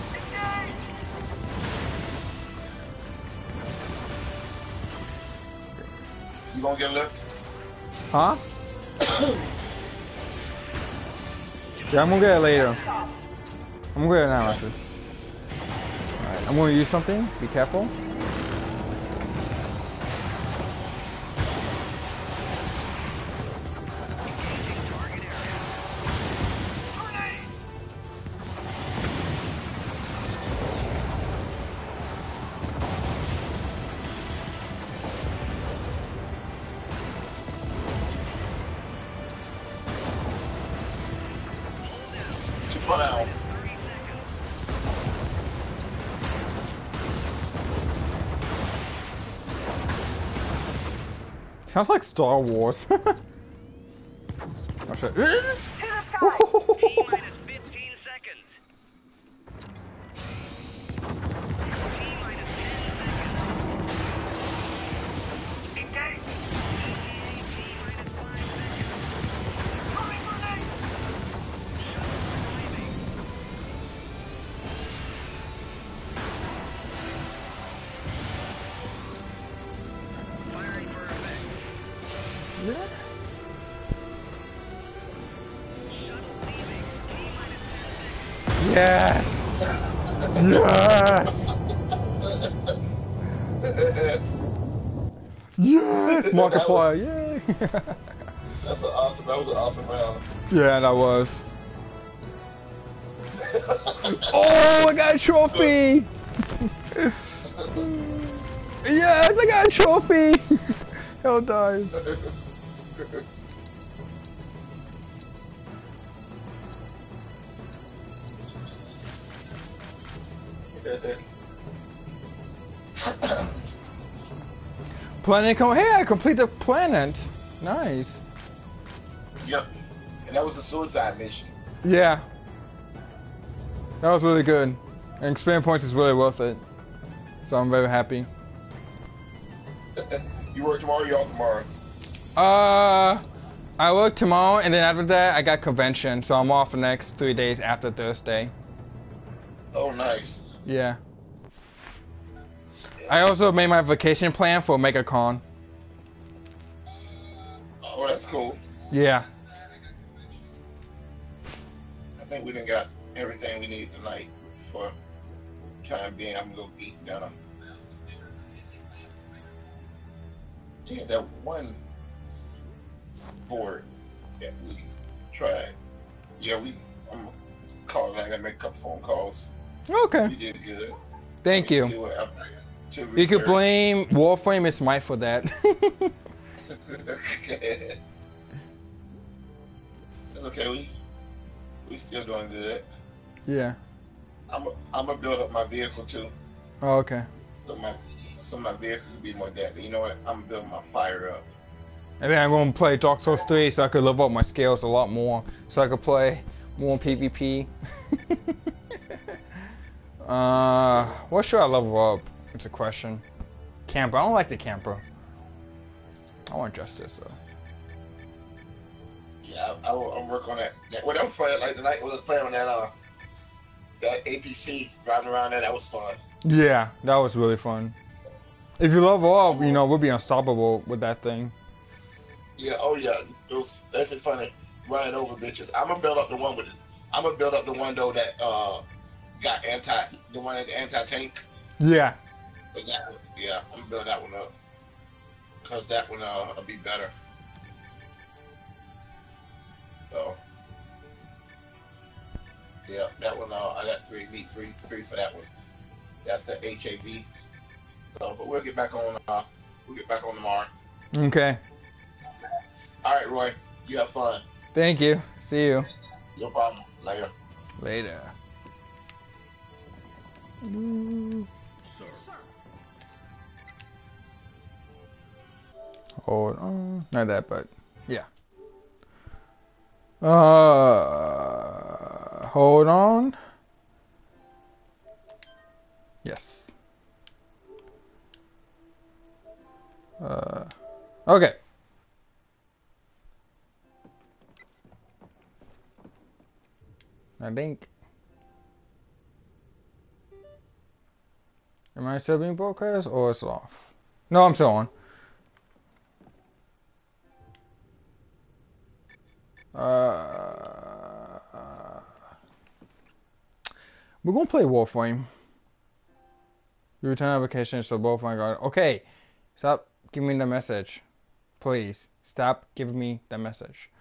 You gonna get a lift? Huh? Yeah, I'm gonna get it later. I'm gonna get it now, actually. Alright, I'm gonna use something. Be careful. Put out. Sounds like Star Wars. shit. To the side. T-minus 15 seconds. T-minus 10 seconds. Engage. T-minus 5 seconds. Throwing grenade. Firing for effect. Shuttle leaving. T-minus 10 seconds. Yes! Yes! Yes! Markiplier, yay! That was an awesome round. Yeah, that was. Oh, I got a trophy! Yes, I got a trophy! Hell dive. Planet come. Hey, I complete the planet. Nice. Yep. And that was a suicide mission. Yeah. That was really good. And experience points is really worth it. So I'm very happy. You work tomorrow, you off tomorrow? I work tomorrow, and then after that, I got convention, so I'm off the next 3 days after Thursday. Oh, nice. Yeah. I also made my vacation plan for MegaCon. Oh, that's cool. Yeah. I think we done got everything we need tonight for time being. I'm gonna go eat dinner. Yeah, that one board that we tried. Yeah, I'm gonna call it. I gotta make a couple phone calls. Okay. We did good. Thank See you. what happened. You could blame Warframe and Smite for that. It's okay. We still doing good. Yeah. I'm gonna build up my vehicle too. Oh, okay. So my vehicle can be more deadly. You know what? I'm gonna build my fire up. And then I'm going to play Dark Souls 3 so I could level up my skills a lot more. So I could play more PvP. What should I level up? It's a question. Camper. I don't like the camper. I want justice though. Yeah, I'll work on that. What I was playing like tonight was playing on that APC driving around there. That was fun. Yeah, that was really fun. If you level up, you know, we'll be unstoppable with that thing. Yeah. Oh yeah. That's funny. Running over bitches. I'm gonna build up the one with. I'm gonna build up the one though that got the one at the anti-tank. Yeah. But yeah, I'm gonna build that one up because that one will be better. So yeah, that one I got three for that one. That's the HAV. So, but we'll get back on. We'll get back on tomorrow. Okay. All right, Roy. You have fun. Thank you. See you. No problem. Later. Later. Hold on. Not that, but yeah. Hold on. Yes. Okay. I think. Am I still being broadcast or it's off? No, I'm still on. We're gonna play Warframe. You return application, so both my god. Okay, stop giving me the message, please. Stop giving me the message.